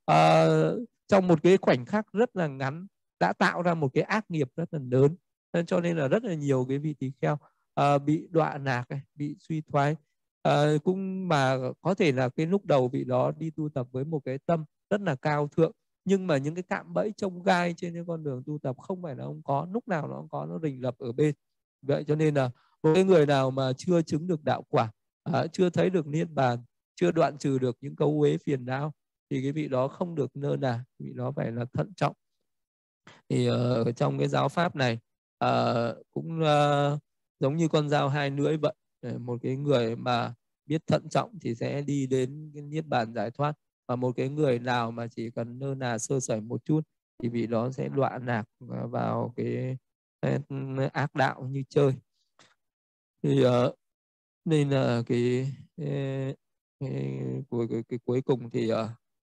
à, trong một cái khoảnh khắc rất là ngắn đã tạo ra một cái ác nghiệp rất là lớn. Nên cho nên là rất là nhiều cái vị tỳ kheo à, bị đọa lạc, bị suy thoái. À, cũng mà có thể là cái lúc đầu vị đó đi tu tập với một cái tâm rất là cao thượng, nhưng mà những cái cạm bẫy trông gai trên cái con đường tu tập không phải là không có, lúc nào nó cũng có, nó rình rập ở bên. Vậy cho nên là một cái người nào mà chưa chứng được đạo quả, à, chưa thấy được niết bàn, chưa đoạn trừ được những cấu uế phiền não, thì cái vị đó không được nơ nà, vị đó phải là thận trọng. Thì uh, trong cái giáo pháp này uh, cũng uh, giống như con dao hai lưỡi vậy. Một cái người mà biết thận trọng thì sẽ đi đến cái niết bàn giải thoát, và một cái người nào mà chỉ cần nơ nà sơ sẩy một chút thì vị đó sẽ đọa lạc vào cái, cái ác đạo như chơi. Thì uh, nên là cái, cái, cái, cái, cái, cái cuối cùng thì uh,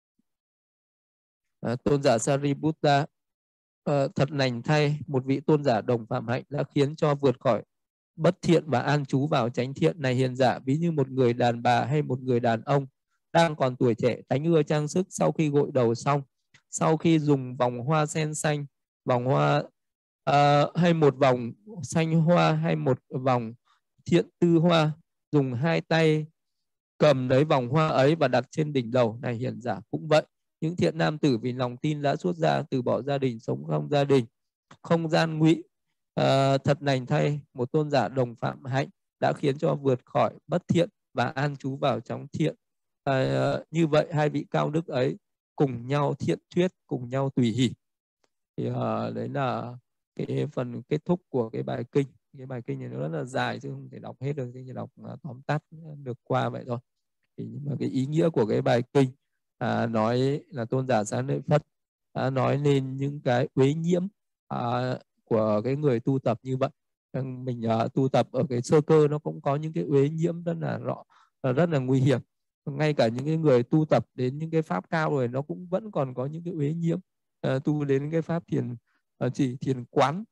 uh, tôn giả Sariputta, uh, thật lành thay, một vị tôn giả đồng phạm hạnh đã khiến cho vượt khỏi bất thiện và an trú vào chánh thiện. Này hiền giả, ví như một người đàn bà hay một người đàn ông đang còn tuổi trẻ, tánh ưa trang sức, sau khi gội đầu xong, sau khi dùng vòng hoa sen xanh, vòng hoa uh, hay một vòng xanh hoa hay một vòng thiện tư hoa, dùng hai tay cầm lấy vòng hoa ấy và đặt trên đỉnh đầu. Này hiền giả, cũng vậy, những thiện nam tử vì lòng tin đã xuất gia, từ bỏ gia đình, sống không gia đình, không gian ngụy. À, thật lành thay, một tôn giả đồng phạm hạnh đã khiến cho vượt khỏi bất thiện và an trú vào trong thiện. À, như vậy hai vị cao đức ấy cùng nhau thiện thuyết, cùng nhau tùy hỷ. Thì à, đấy là cái phần kết thúc của cái bài kinh. Cái bài kinh này nó rất là dài chứ không thể đọc hết được, chỉ đọc tóm tắt được qua vậy thôi. Thì nhưng mà cái ý nghĩa của cái bài kinh à, nói là tôn giả Xá Lợi Phất à, nói lên những cái uế nhiễm à, của cái người tu tập như vậy. Mình uh, tu tập ở cái sơ cơ nó cũng có những cái uế nhiễm rất là rõ, rất là nguy hiểm. Ngay cả những cái người tu tập đến những cái pháp cao rồi nó cũng vẫn còn có những cái uế nhiễm. Uh, tu đến cái pháp thiền uh, chỉ thiền quán,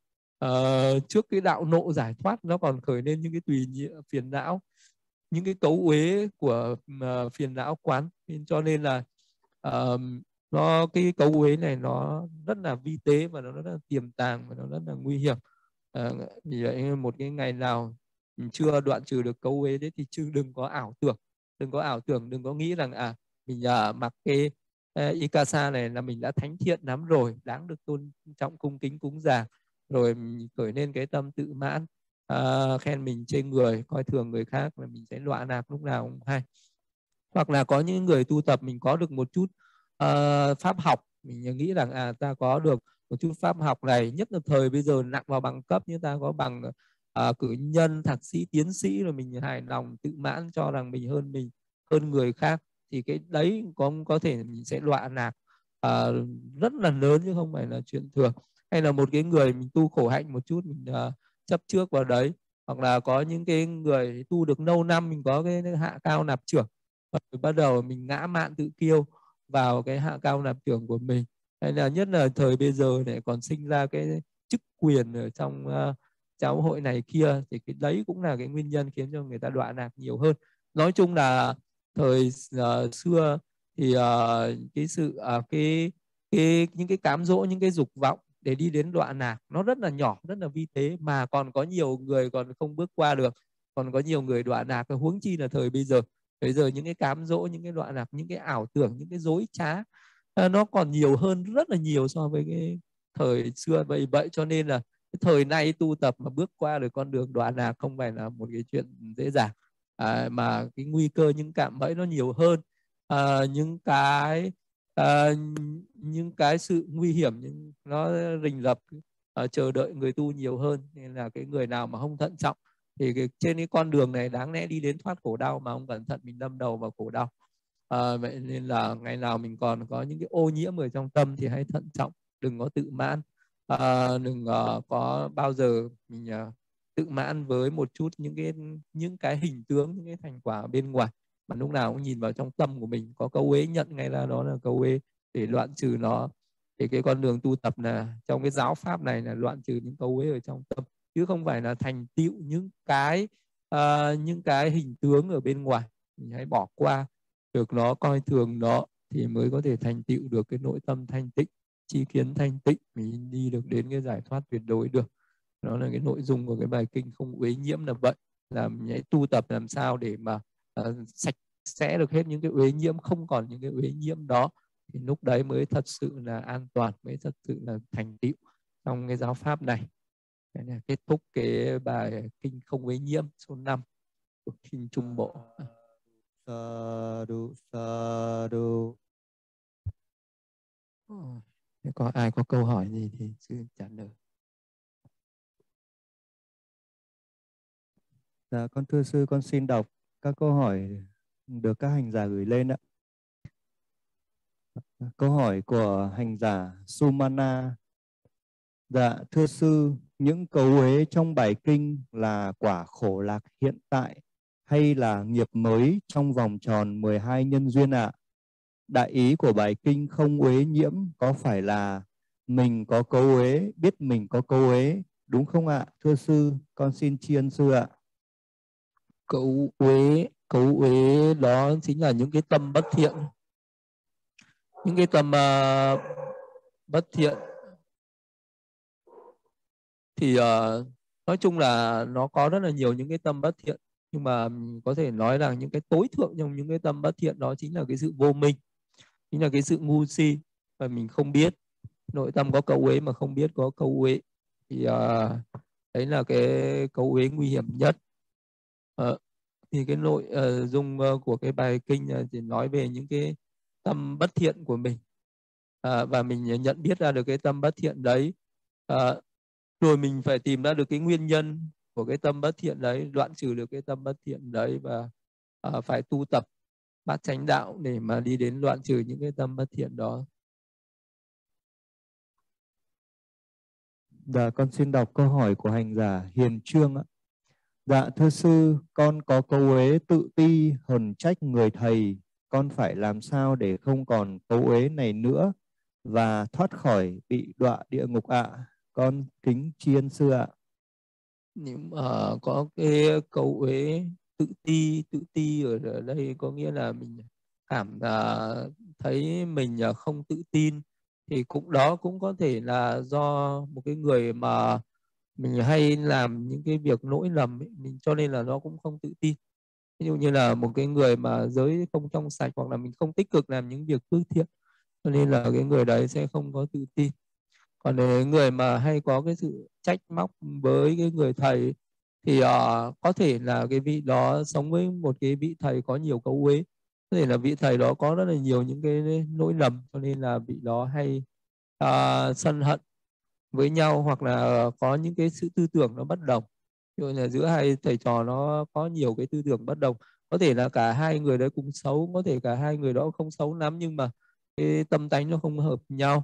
uh, trước cái đạo nộ giải thoát nó còn khởi lên những cái tùy phiền não, những cái cấu uế của uh, phiền não quán. Cho nên là uh, nó cái cấu uế này nó rất là vi tế và nó rất là tiềm tàng và nó rất là nguy hiểm. À, vì vậy một cái ngày nào mình chưa đoạn trừ được cấu uế đấy thì chứ đừng có ảo tưởng, đừng có ảo tưởng, đừng có nghĩ rằng à mình uh, mặc cái uh, ikasa này là mình đã thánh thiện lắm rồi, đáng được tôn trọng cung kính cúng dường, rồi mình khởi lên cái tâm tự mãn, uh, khen mình chê người, coi thường người khác là mình sẽ đọa lạc lúc nào cũng hay. Hoặc là có những người tu tập mình có được một chút uh, pháp học, mình nghĩ rằng à ta có được một chút pháp học này, nhất là thời bây giờ nặng vào bằng cấp, như ta có bằng uh, cử nhân, thạc sĩ, tiến sĩ, rồi mình hài lòng tự mãn cho rằng mình hơn mình hơn người khác, thì cái đấy có có thể mình sẽ đọa lạc uh, rất là lớn chứ không phải là chuyện thường. Hay là một cái người mình tu khổ hạnh một chút, mình uh, chấp trước vào đấy. Hoặc là có những cái người tu được lâu năm, mình có cái hạ cao nạp trưởng, rồi bắt đầu mình ngã mạn tự kiêu vào cái hạ cao nạp trưởng của mình. Hay là nhất là thời bây giờ này còn sinh ra cái chức quyền ở trong uh, giáo hội này kia, thì cái đấy cũng là cái nguyên nhân khiến cho người ta đọa lạc nhiều hơn. Nói chung là thời uh, xưa thì uh, cái sự uh, cái cái những cái cám dỗ, những cái dục vọng để đi đến đọa lạc nó rất là nhỏ, rất là vi tế, mà còn có nhiều người còn không bước qua được, còn có nhiều người đọa lạc, huống chi là thời bây giờ. Bây giờ những cái cám dỗ, những cái đọa lạc, những cái ảo tưởng, những cái dối trá nó còn nhiều hơn rất là nhiều so với cái thời xưa. Vậy vậy cho nên là cái thời nay tu tập mà bước qua được con đường đọa lạc không phải là một cái chuyện dễ dàng, à, mà cái nguy cơ, những cạm bẫy nó nhiều hơn, à, những cái à, những cái sự nguy hiểm nhưng nó rình rập à, chờ đợi người tu nhiều hơn. Nên là cái người nào mà không thận trọng thì cái, trên cái con đường này đáng lẽ đi đến thoát khổ đau mà không cẩn thận mình đâm đầu vào khổ đau. À, vậy nên là ngày nào mình còn có những cái ô nhiễm ở trong tâm thì hãy thận trọng, đừng có tự mãn, à, đừng uh, có bao giờ mình uh, tự mãn với một chút những cái những cái hình tướng, những cái thành quả bên ngoài, mà lúc nào cũng nhìn vào trong tâm của mình. Có câu uế nhận ngay là đó là câu uế để đoạn trừ nó. Thì cái con đường tu tập là trong cái giáo pháp này là đoạn trừ những câu uế ở trong tâm, chứ không phải là thành tựu những cái uh, những cái hình tướng ở bên ngoài. Mình hãy bỏ qua được nó, coi thường nó, thì mới có thể thành tựu được cái nội tâm thanh tịnh, tri kiến thanh tịnh, mình đi được đến cái giải thoát tuyệt đối được. Đó là cái nội dung của cái bài kinh không uế nhiễm là vậy, làm nhảy tu tập làm sao để mà uh, sạch sẽ được hết những cái uế nhiễm, không còn những cái uế nhiễm đó, thì lúc đấy mới thật sự là an toàn, mới thật sự là thành tựu trong cái giáo pháp này. Cái này kết thúc cái bài kinh không uế nhiễm số năm của kinh Trung Bộ. Sadhu, sadhu. Nếu có ai có câu hỏi gì thì xin trả lời. Dạ, con thưa sư, con xin đọc các câu hỏi được các hành giả gửi lên ạ. Câu hỏi của hành giả Sumana. Dạ, thưa sư, những cấu uế trong bài kinh là quả khổ lạc hiện tại hay là nghiệp mới trong vòng tròn mười hai nhân duyên ạ? Đại ý của bài kinh không uế nhiễm có phải là mình có cấu uế, biết mình có cấu uế, đúng không ạ? Thưa sư, con xin tri ân sư ạ. Cấu uế, cấu uế đó chính là những cái tâm bất thiện, những cái tâm uh, bất thiện thì uh, nói chung là nó có rất là nhiều những cái tâm bất thiện, nhưng mà mình có thể nói rằng những cái tối thượng trong những cái tâm bất thiện đó chính là cái sự vô minh, chính là cái sự ngu si, và mình không biết nội tâm có cấu uế mà không biết có cấu uế, thì uh, đấy là cái cấu uế nguy hiểm nhất. Uh, thì cái nội uh, dung uh, của cái bài kinh uh, thì nói về những cái tâm bất thiện của mình, uh, và mình nhận biết ra được cái tâm bất thiện đấy, uh, rồi mình phải tìm ra được cái nguyên nhân của cái tâm bất thiện đấy, đoạn trừ được cái tâm bất thiện đấy, và uh, phải tu tập bát chánh đạo để mà đi đến đoạn trừ những cái tâm bất thiện đó. Dạ, con xin đọc câu hỏi của hành giả Hiền Trương ạ. Dạ, thưa sư, con có cấu uế tự ti, hờn trách người thầy. Con phải làm sao để không còn cấu uế này nữa và thoát khỏi bị đọa địa ngục ạ? Con kính tri ân sư ạ. Nếu mà có cái cấu uế tự ti, tự ti ở đây có nghĩa là mình cảm uh, thấy mình không tự tin, thì cũng đó cũng có thể là do một cái người mà mình hay làm những cái việc lỗi lầm ấy, mình cho nên là nó cũng không tự tin. Ví dụ như là một cái người mà giới không trong sạch, hoặc là mình không tích cực làm những việc phước thiện, cho nên là cái người đấy sẽ không có tự tin. Còn nếu người mà hay có cái sự trách móc với cái người thầy thì uh, có thể là cái vị đó sống với một cái vị thầy có nhiều cấu uế, có thể là vị thầy đó có rất là nhiều những cái lỗi lầm, cho nên là vị đó hay uh, sân hận với nhau, hoặc là có những cái sự tư tưởng nó bất đồng. Ví dụ là giữa hai thầy trò nó có nhiều cái tư tưởng bất đồng, có thể là cả hai người đấy cũng xấu, có thể cả hai người đó không xấu lắm, nhưng mà cái tâm tánh nó không hợp nhau.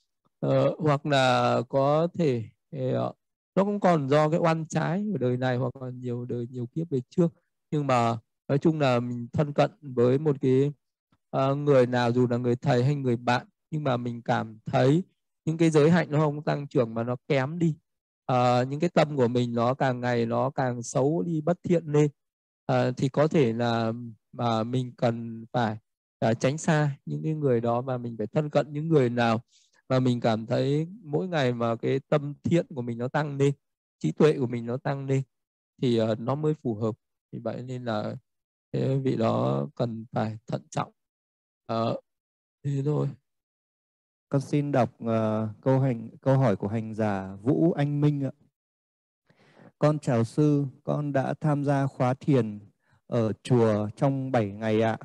Ờ, hoặc là có thể uh, nó cũng còn do cái oan trái ở đời này, hoặc là nhiều đời nhiều kiếp về trước. Nhưng mà nói chung là mình thân cận với một cái uh, người nào, dù là người thầy hay người bạn, nhưng mà mình cảm thấy những cái giới hạnh nó không tăng trưởng mà nó kém đi, uh, những cái tâm của mình nó càng ngày nó càng xấu đi, bất thiện lên, uh, thì có thể là mà mình cần phải uh, tránh xa những cái người đó, và mình phải thân cận những người nào mà mình cảm thấy mỗi ngày mà cái tâm thiện của mình nó tăng lên, trí tuệ của mình nó tăng lên, thì uh, nó mới phù hợp. Vì vậy nên là cái vị đó cần phải thận trọng. Ờ, thế thôi. Con xin đọc uh, câu hành câu hỏi của hành giả Vũ Anh Minh ạ. Con chào sư, con đã tham gia khóa thiền ở chùa trong bảy ngày ạ.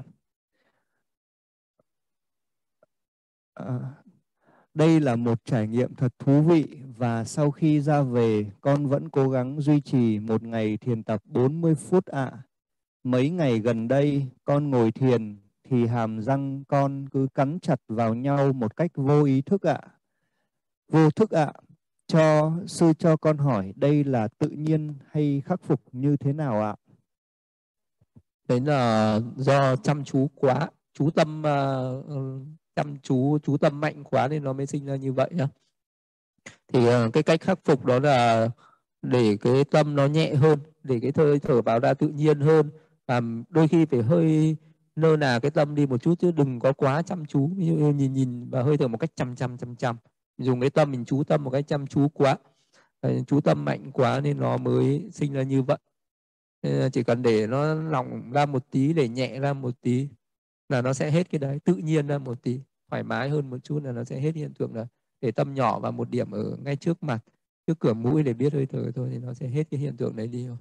À, đây là một trải nghiệm thật thú vị, và sau khi ra về con vẫn cố gắng duy trì một ngày thiền tập bốn mươi phút ạ. Mấy ngày gần đây con ngồi thiền thì hàm răng con cứ cắn chặt vào nhau một cách vô ý thức ạ. Vô thức ạ. Cho sư cho con hỏi đây là tự nhiên hay khắc phục như thế nào ạ? Đấy là do chăm chú quá, chú tâm uh, chăm chú, chú tâm mạnh quá nên nó mới sinh ra như vậy nhá. Thì uh, cái cách khắc phục đó là để cái tâm nó nhẹ hơn, để cái hơi thở vào ra tự nhiên hơn, và đôi khi phải hơi nơ nà cái tâm đi một chút, chứ đừng có quá chăm chú. Ví dụ như nhìn nhìn và hơi thở một cách chăm chăm chăm chăm, dùng cái tâm mình chú tâm một cách chăm chú quá, chú tâm mạnh quá nên nó mới sinh ra như vậy. Chỉ cần để nó lỏng ra một tí, để nhẹ ra một tí là nó sẽ hết cái đấy, tự nhiên ra một tí, thoải mái hơn một chút là nó sẽ hết hiện tượng là để tâm nhỏ vào một điểm ở ngay trước mặt, trước cửa mũi để biết hơi thở thôi, thì nó sẽ hết cái hiện tượng đấy đi rồi.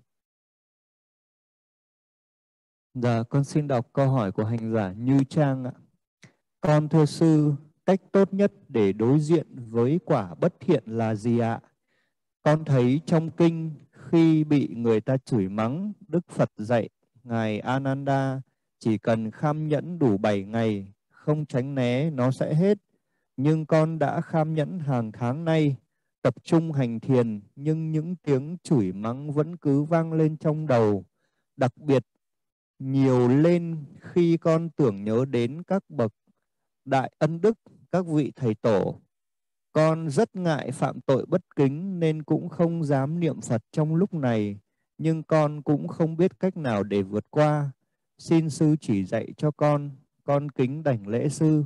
Dạ, con xin đọc câu hỏi của hành giả Như Trang ạ. Con thưa sư, cách tốt nhất để đối diện với quả bất thiện là gì ạ? Con thấy trong kinh khi bị người ta chửi mắng, Đức Phật dạy Ngài Ananda chỉ cần kham nhẫn đủ bảy ngày, không tránh né nó sẽ hết. Nhưng con đã kham nhẫn hàng tháng nay, tập trung hành thiền, nhưng những tiếng chửi mắng vẫn cứ vang lên trong đầu. Đặc biệt nhiều lên khi con tưởng nhớ đến các bậc đại ân đức, các vị thầy tổ. Con rất ngại phạm tội bất kính nên cũng không dám niệm Phật trong lúc này, nhưng con cũng không biết cách nào để vượt qua. Xin sư chỉ dạy cho con, con kính đảnh lễ sư.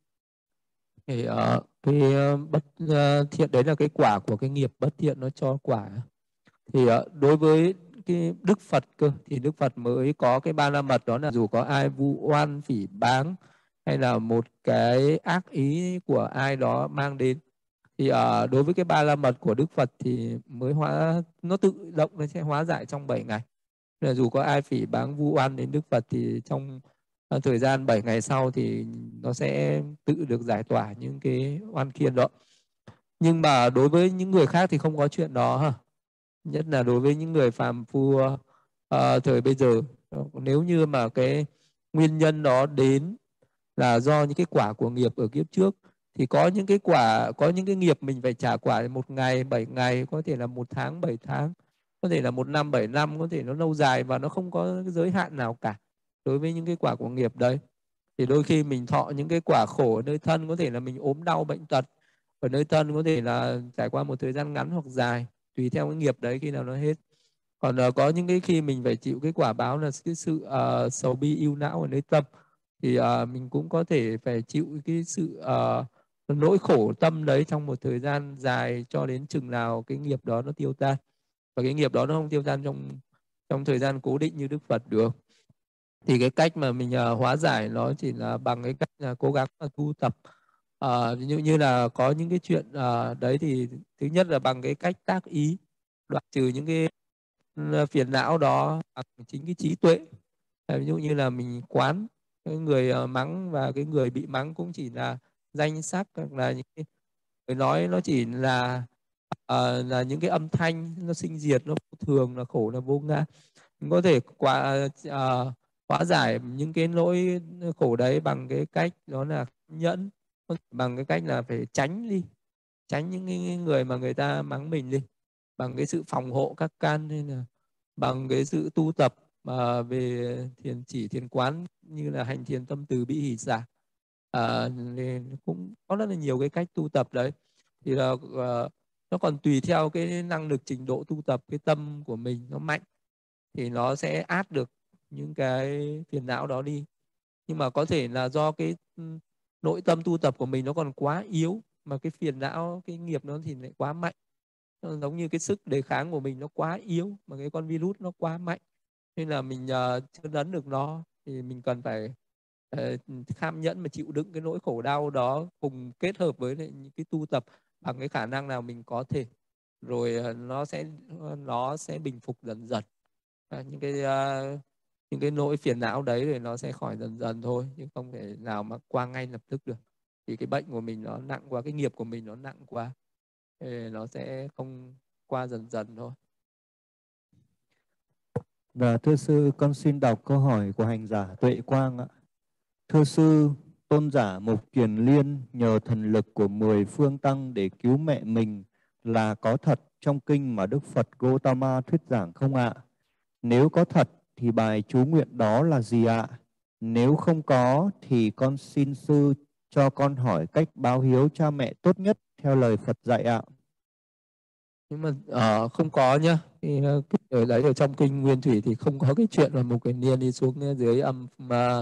Thì uh, cái uh, bất uh, thiện đấy là cái quả của cái nghiệp bất thiện nó cho quả. Thì uh, đối với cái Đức Phật cơ, thì Đức Phật mới có cái ba la mật, đó là dù có ai vu oan phỉ báng hay là một cái ác ý của ai đó mang đến, thì uh, đối với cái ba la mật của Đức Phật thì mới hóa, nó tự động nó sẽ hóa giải trong bảy ngày. Là dù có ai phỉ báng vu oan đến Đức Phật thì trong uh, thời gian bảy ngày sau thì nó sẽ tự được giải tỏa những cái oan khiên đó. Nhưng mà đối với những người khác thì không có chuyện đó ha. Nhất là đối với những người phàm phu uh, thời bây giờ, nếu như mà cái nguyên nhân đó đến là do những cái quả của nghiệp ở kiếp trước, thì có những cái quả, có những cái nghiệp mình phải trả quả một ngày, bảy ngày, có thể là một tháng, bảy tháng, có thể là một năm, bảy năm, có thể nó lâu dài và nó không có cái giới hạn nào cả đối với những cái quả của nghiệp đấy. Thì đôi khi mình thọ những cái quả khổ ở nơi thân, có thể là mình ốm đau bệnh tật ở nơi thân, có thể là trải qua một thời gian ngắn hoặc dài, tùy theo cái nghiệp đấy khi nào nó hết. Còn uh, có những cái khi mình phải chịu cái quả báo là cái sự uh, sầu bi ưu não ở nơi tâm, thì uh, mình cũng có thể phải chịu cái sự uh, nỗi khổ tâm đấy trong một thời gian dài, cho đến chừng nào cái nghiệp đó nó tiêu tan. Và cái nghiệp đó nó không tiêu tan trong trong thời gian cố định như Đức Phật được. Thì cái cách mà mình uh, hóa giải nó chỉ là bằng cái cách là cố gắng là tu tập. Uh, như như là có những cái chuyện uh, đấy thì thứ nhất là bằng cái cách tác ý, đoạn trừ những cái phiền não đó bằng chính cái trí tuệ. Ví dụ như là mình quán cái người mắng và cái người bị mắng cũng chỉ là danh sắc, hoặc là những cái người nói nó chỉ là uh, là những cái âm thanh, nó sinh diệt, nó vô thường, là khổ, là vô ngã. Mình có thể qua uh, hóa giải những cái nỗi khổ đấy bằng cái cách đó là nhẫn, bằng cái cách là phải tránh đi, tránh những cái người mà người ta mắng mình đi, bằng cái sự phòng hộ các căn, hay là bằng cái sự tu tập mà về thiền chỉ, thiền quán, như là hành thiền tâm từ bi hỷ xả. À, cũng có rất là nhiều cái cách tu tập đấy. Thì là uh, nó còn tùy theo cái năng lực, trình độ tu tập, cái tâm của mình nó mạnh thì nó sẽ át được những cái phiền não đó đi. Nhưng mà có thể là do cái nội tâm tu tập của mình nó còn quá yếu, mà cái phiền não, cái nghiệp nó thì lại quá mạnh. Nó giống như cái sức đề kháng của mình nó quá yếu, mà cái con virus nó quá mạnh, nên là mình uh, chưa đấn được nó. Thì mình cần phải uh, kham nhẫn mà chịu đựng cái nỗi khổ đau đó, cùng kết hợp với lại những cái tu tập bằng cái khả năng nào mình có thể, rồi uh, nó sẽ nó sẽ bình phục dần dần. À, những cái uh, những cái nỗi phiền não đấy thì nó sẽ khỏi dần dần thôi, chứ không thể nào mà qua ngay lập tức được. Thì cái bệnh của mình nó nặng quá, cái nghiệp của mình nó nặng quá, thì nó sẽ không qua dần dần thôi. Và thưa sư, con xin đọc câu hỏi của hành giả Tuệ Quang ạ. Thưa sư, tôn giả Mục Kiền Liên nhờ thần lực của mười phương tăng để cứu mẹ mình là có thật trong kinh mà Đức Phật Gautama thuyết giảng không ạ? Nếu có thật thì bài chú nguyện đó là gì ạ? Nếu không có thì con xin sư cho con hỏi cách báo hiếu cha mẹ tốt nhất theo lời Phật dạy ạ. Nhưng mà uh, không có nhá. Thì uh, ở đấy ở trong kinh Nguyên Thủy thì không có cái chuyện là một cái niên đi xuống dưới âm uh,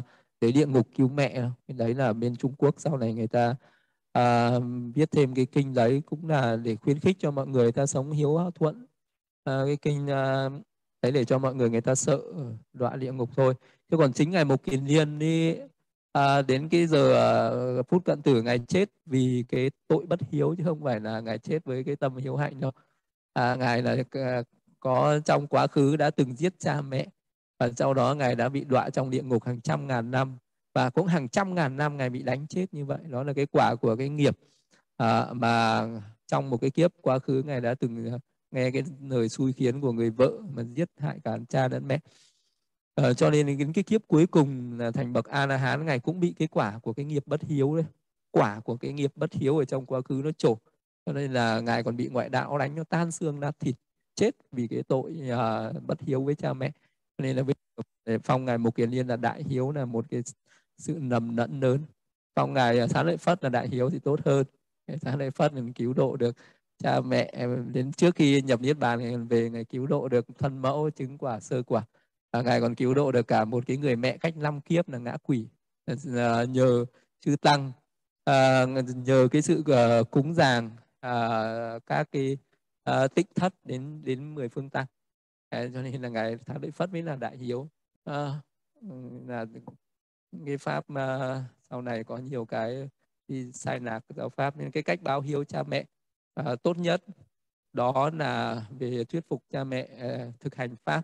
dưới địa ngục cứu mẹ đâu. Cái đấy là bên Trung Quốc sau này người ta à, viết thêm cái kinh đấy cũng là để khuyến khích cho mọi người ta sống hiếu thuận. À, cái kinh à, đấy để cho mọi người người ta sợ đọa địa ngục thôi. Chứ còn chính ngài Mục Kiền Liên đi à, đến cái giờ à, phút cận tử ngài chết vì cái tội bất hiếu chứ không phải là ngài chết với cái tâm hiếu hạnh đâu. À, ngài là à, có trong quá khứ đã từng giết cha mẹ và sau đó ngài đã bị đọa trong địa ngục hàng trăm ngàn năm và cũng hàng trăm ngàn năm ngài bị đánh chết như vậy. Đó là cái quả của cái nghiệp à, mà trong một cái kiếp quá khứ ngài đã từng nghe cái lời xui khiến của người vợ mà giết hại cả cha lẫn mẹ. À, cho nên đến cái kiếp cuối cùng là thành bậc A La Hán, ngài cũng bị cái quả của cái nghiệp bất hiếu đấy. Quả của cái nghiệp bất hiếu ở trong quá khứ nó trổ. Cho nên là ngài còn bị ngoại đạo đánh nó tan xương nát thịt, chết vì cái tội à, bất hiếu với cha mẹ. Cho nên là để phong ngài Mục Kiền Liên là đại hiếu là một cái sự nầm nẫn lớn. Phong ngài Xá Lợi Phất là đại hiếu thì tốt hơn. Xá Lợi Phất mình cứu độ được cha mẹ đến trước khi nhập niết bàn, ngài về ngài cứu độ được thân mẫu chứng quả sơ quả. À, ngài còn cứu độ được cả một cái người mẹ cách năm kiếp là ngã quỷ à, nhờ chư tăng à, nhờ cái sự uh, cúng dường à, các cái uh, tích thất đến đến mười phương tăng. À, cho nên là ngài Xá Lợi Phất mới là đại hiếu. À, là cái pháp mà sau này có nhiều cái đi sai lạc giáo pháp, nên cái cách báo hiếu cha mẹ à, tốt nhất đó là về thuyết phục cha mẹ à, thực hành pháp,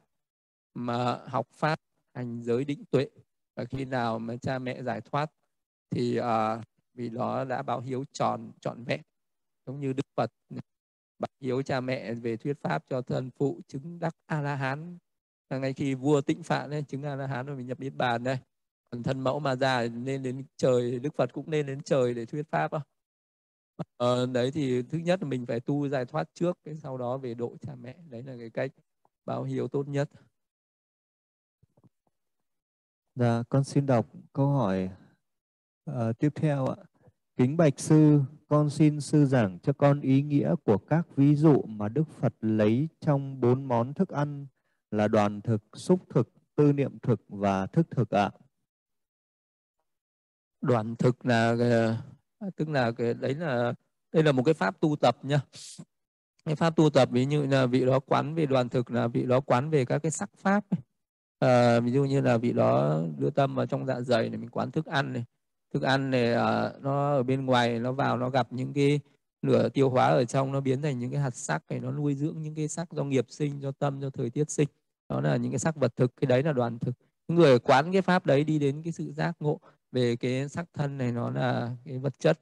mà học pháp, hành giới định tuệ, và khi nào mà cha mẹ giải thoát thì à, vì đó đã báo hiếu tròn trọn vẹn, giống như Đức Phật báo hiếu cha mẹ về thuyết pháp cho thân phụ chứng đắc A La Hán. Ngay khi vua Tịnh Phạn ấy, chứng A La Hán rồi mình nhập niết bàn đây. Còn thân mẫu mà ra nên đến trời, Đức Phật cũng nên đến trời để thuyết pháp không? Ờ, đấy thì thứ nhất là mình phải tu giải thoát trước, cái sau đó về độ cha mẹ. Đấy là cái cách báo hiếu tốt nhất. Dạ, con xin đọc câu hỏi uh, tiếp theo ạ. Kính bạch sư, con xin sư giảng cho con ý nghĩa của các ví dụ mà Đức Phật lấy trong bốn món thức ăn là đoàn thực, xúc thực, tư niệm thực và thức thực ạ. Đoàn thực là tức là cái đấy là đây là một cái pháp tu tập nhá. Cái pháp tu tập ví dụ là vị đó quán về đoàn thực là vị đó quán về các cái sắc pháp ấy. À, ví dụ như là vị đó đưa tâm vào trong dạ dày này, mình quán thức ăn này, thức ăn này à, nó ở bên ngoài nó vào nó gặp những cái lửa tiêu hóa ở trong, nó biến thành những cái hạt sắc này, nó nuôi dưỡng những cái sắc do nghiệp sinh, do tâm, do thời tiết sinh, đó là những cái sắc vật thực. Cái đấy là đoàn thực. Những người quán cái pháp đấy đi đến cái sự giác ngộ về cái sắc thân này, nó là cái vật chất.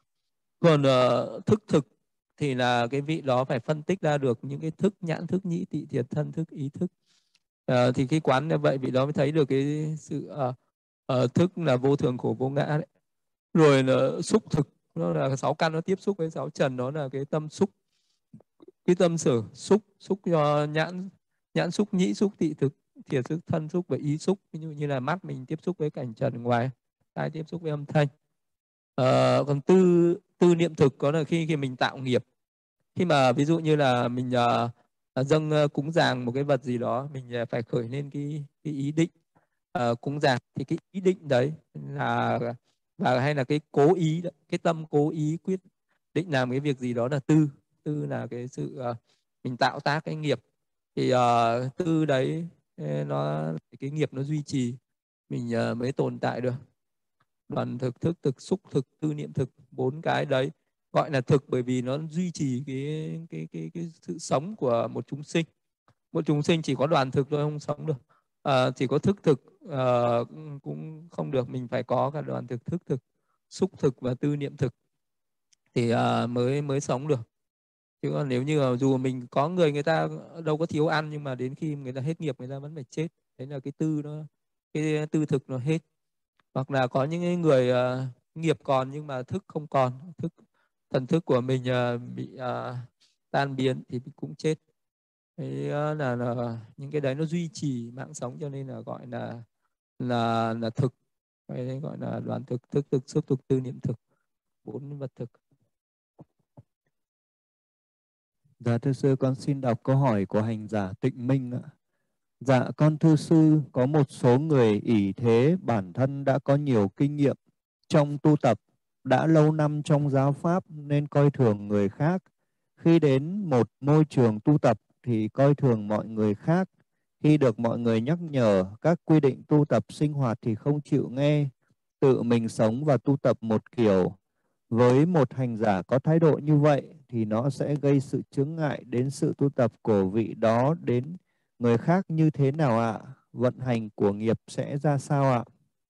Còn uh, thức thực thì là cái vị đó phải phân tích ra được những cái thức nhãn thức, nhĩ tị thiệt thân thức, ý thức. Uh, thì cái quán như vậy vị đó mới thấy được cái sự uh, uh, thức là vô thường khổ vô ngã đấy. Rồi là xúc thực, nó là sáu căn nó tiếp xúc với sáu trần, đó là cái tâm xúc, cái tâm sở xúc, xúc cho nhãn nhãn xúc, nhĩ xúc, tị thực, thiệt xúc, thân xúc và ý xúc. Ví dụ như là mắt mình tiếp xúc với cảnh trần ngoài, tai tiếp xúc với âm thanh. Uh, còn tư tư niệm thực có là khi khi mình tạo nghiệp, khi mà ví dụ như là mình uh, dâng uh, cúng dường một cái vật gì đó, mình uh, phải khởi lên cái, cái ý định uh, cúng dường, thì cái ý định đấy là và hay là cái cố ý, cái tâm cố ý quyết định làm cái việc gì đó là tư. Tư là cái sự uh, mình tạo tác cái nghiệp, thì uh, tư đấy nó cái nghiệp nó duy trì mình uh, mới tồn tại được. Đoàn thực, thức thực, xúc thực, tư niệm thực, bốn cái đấy gọi là thực bởi vì nó duy trì cái cái cái cái sự sống của một chúng sinh. Một chúng sinh chỉ có đoàn thực thôi không sống được, à, chỉ có thức thực uh, cũng không được, mình phải có cả đoàn thực, thức thực, xúc thực và tư niệm thực thì uh, mới mới sống được. Chứ còn nếu như dù mình có người người ta đâu có thiếu ăn, nhưng mà đến khi người ta hết nghiệp người ta vẫn phải chết. Đấy là cái tư nó cái tư thực nó hết. Hoặc là có những người uh, nghiệp còn nhưng mà thức không còn, thức thần thức của mình uh, bị uh, tan biến thì cũng chết. Đấy uh, là, là những cái đấy nó duy trì mạng sống, cho nên là gọi là là là thực. Cái đấy gọi là đoàn thực, thức thực, xúc thực, tư niệm thực, bốn vật thực. Dạ thưa sư, con xin đọc câu hỏi của hành giả Tịnh Minh ạ. Dạ con thưa sư, có một số người ỷ thế bản thân đã có nhiều kinh nghiệm trong tu tập, đã lâu năm trong giáo pháp nên coi thường người khác. Khi đến một môi trường tu tập thì coi thường mọi người khác. Khi được mọi người nhắc nhở các quy định tu tập sinh hoạt thì không chịu nghe, tự mình sống và tu tập một kiểu. Với một hành giả có thái độ như vậy thì nó sẽ gây sự chướng ngại đến sự tu tập của vị đó đến người khác như thế nào ạ? Vận hành của nghiệp sẽ ra sao ạ?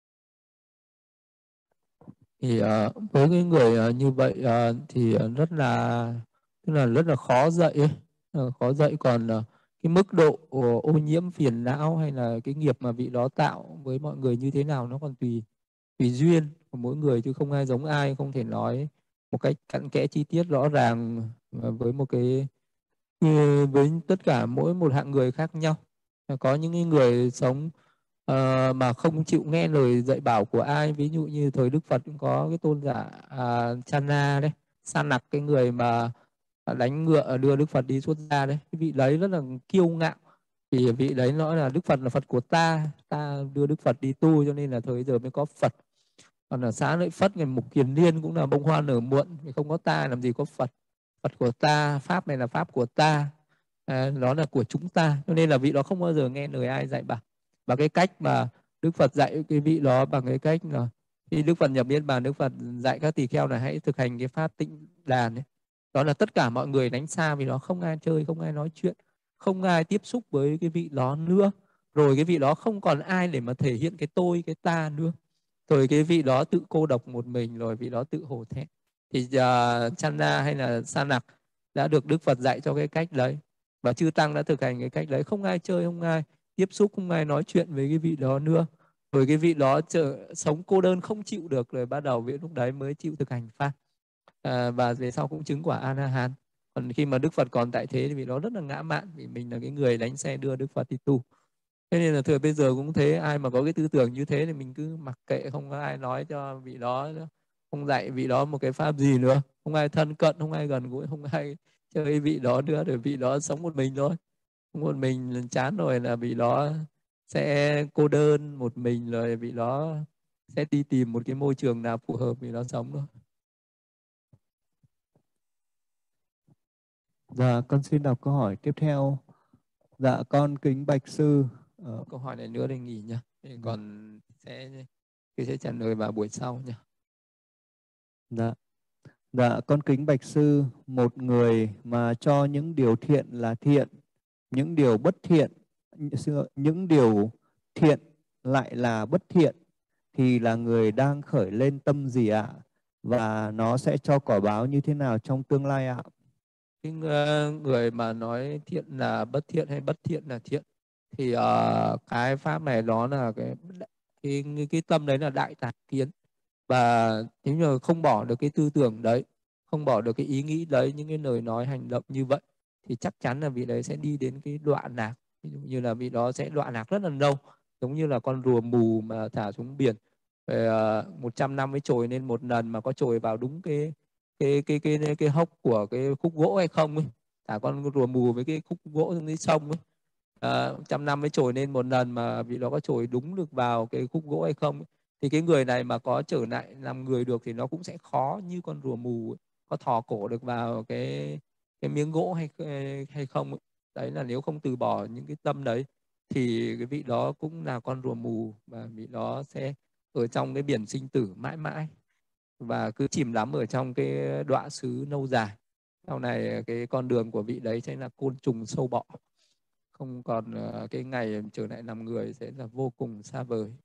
Thì uh, với cái người uh, như vậy uh, thì uh, rất là tức là rất là khó dạy ấy. Uh, khó dạy. Còn uh, cái mức độ uh, ô nhiễm phiền não hay là cái nghiệp mà vị đó tạo với mọi người như thế nào nó còn tùy tùy duyên của mỗi người, chứ không ai giống ai, không thể nói một cách cặn kẽ chi tiết rõ ràng uh, với một cái như với tất cả mỗi một hạng người khác nhau. Có những người sống ờ, mà không chịu nghe lời dạy bảo của ai, ví dụ như thời Đức Phật cũng có cái tôn giả uh, Channa đấy, San Nặc, cái người mà đánh ngựa đưa Đức Phật đi xuất gia đấy. Cái vị đấy rất là kiêu ngạo, thì vị đấy nói là Đức Phật là Phật của ta, ta đưa Đức Phật đi tu cho nên là thời giờ mới có Phật. Còn ở Xá Lợi Phất, ngày Mục Kiền Liên cũng là bông hoa nở muộn, thì không có ta làm gì có Phật. Phật của ta, pháp này là pháp của ta, à, nó là của chúng ta, cho nên là vị đó không bao giờ nghe lời ai dạy bảo. Và cái cách mà Đức Phật dạy cái vị đó bằng cái cách là khi Đức Phật nhập niết bàn, Đức Phật dạy các tỳ kheo là hãy thực hành cái pháp tịnh đàn ấy. Đó là tất cả mọi người đánh xa vì đó, không ai chơi, không ai nói chuyện, không ai tiếp xúc với cái vị đó nữa. Rồi cái vị đó không còn ai để mà thể hiện cái tôi, cái ta nữa. Rồi cái vị đó tự cô độc một mình, rồi vị đó tự hổ thẹn. Thì uh, Channa hay là Sa Nặc đã được Đức Phật dạy cho cái cách đấy, và chư tăng đã thực hành cái cách đấy, không ai chơi, không ai tiếp xúc, không ai nói chuyện với cái vị đó nữa. Rồi cái vị đó chờ, sống cô đơn không chịu được, rồi bắt đầu vị lúc đấy mới chịu thực hành pháp, à, và về sau cũng chứng quả A La Hán. Còn khi mà Đức Phật còn tại thế thì vị đó rất là ngã mạn, vì mình là cái người đánh xe đưa Đức Phật đi tu. Thế nên là thừa bây giờ cũng thế, ai mà có cái tư tưởng như thế thì mình cứ mặc kệ, không có ai nói cho vị đó nữa, không dạy vị đó một cái pháp gì nữa, không ai thân cận, không ai gần gũi, không ai chơi vị đó nữa, để vị đó sống một mình thôi. Một mình chán rồi là vị đó sẽ cô đơn một mình, rồi vị đó sẽ đi tìm một cái môi trường nào phù hợp vị đó sống thôi. Dạ con xin đọc câu hỏi tiếp theo. Dạ con kính bạch sư. Uh, Câu hỏi này nữa thì nghỉ nhá, dạ. còn sẽ tôi sẽ trả lời vào buổi sau nhá. Dạ. Dạ con kính bạch sư, một người mà cho những điều thiện là thiện, những điều bất thiện, những điều thiện lại là bất thiện, thì là người đang khởi lên tâm gì ạ? Và nó sẽ cho quả báo như thế nào trong tương lai ạ? Cái người mà nói thiện là bất thiện hay bất thiện là thiện, thì uh, cái pháp này đó là cái cái cái tâm đấy là đại tà kiến. Và nếu như không bỏ được cái tư tưởng đấy, không bỏ được cái ý nghĩ đấy, những cái lời nói hành động như vậy, thì chắc chắn là vị đấy sẽ đi đến cái đoạn lạc. Ví dụ như là vị đó sẽ đoạn lạc rất là lâu, giống như là con rùa mù mà thả xuống biển về uh, một trăm năm mới trồi lên một lần, mà có trồi vào đúng cái cái cái cái cái, cái hốc của cái khúc gỗ hay không ấy. Thả con rùa mù với cái khúc gỗ trong cái sông ấy, à, trăm năm mới trồi lên một lần, mà vị đó có trồi đúng được vào cái khúc gỗ hay không ấy. Thì cái người này mà có trở lại làm người được thì nó cũng sẽ khó như con rùa mù ấy, có thò cổ được vào cái cái miếng gỗ hay hay không ấy. Đấy là nếu không từ bỏ những cái tâm đấy thì cái vị đó cũng là con rùa mù, và vị đó sẽ ở trong cái biển sinh tử mãi mãi, và cứ chìm đắm ở trong cái đọa xứ lâu dài. Sau này cái con đường của vị đấy sẽ là côn trùng sâu bọ, không còn cái ngày trở lại làm người sẽ là vô cùng xa vời.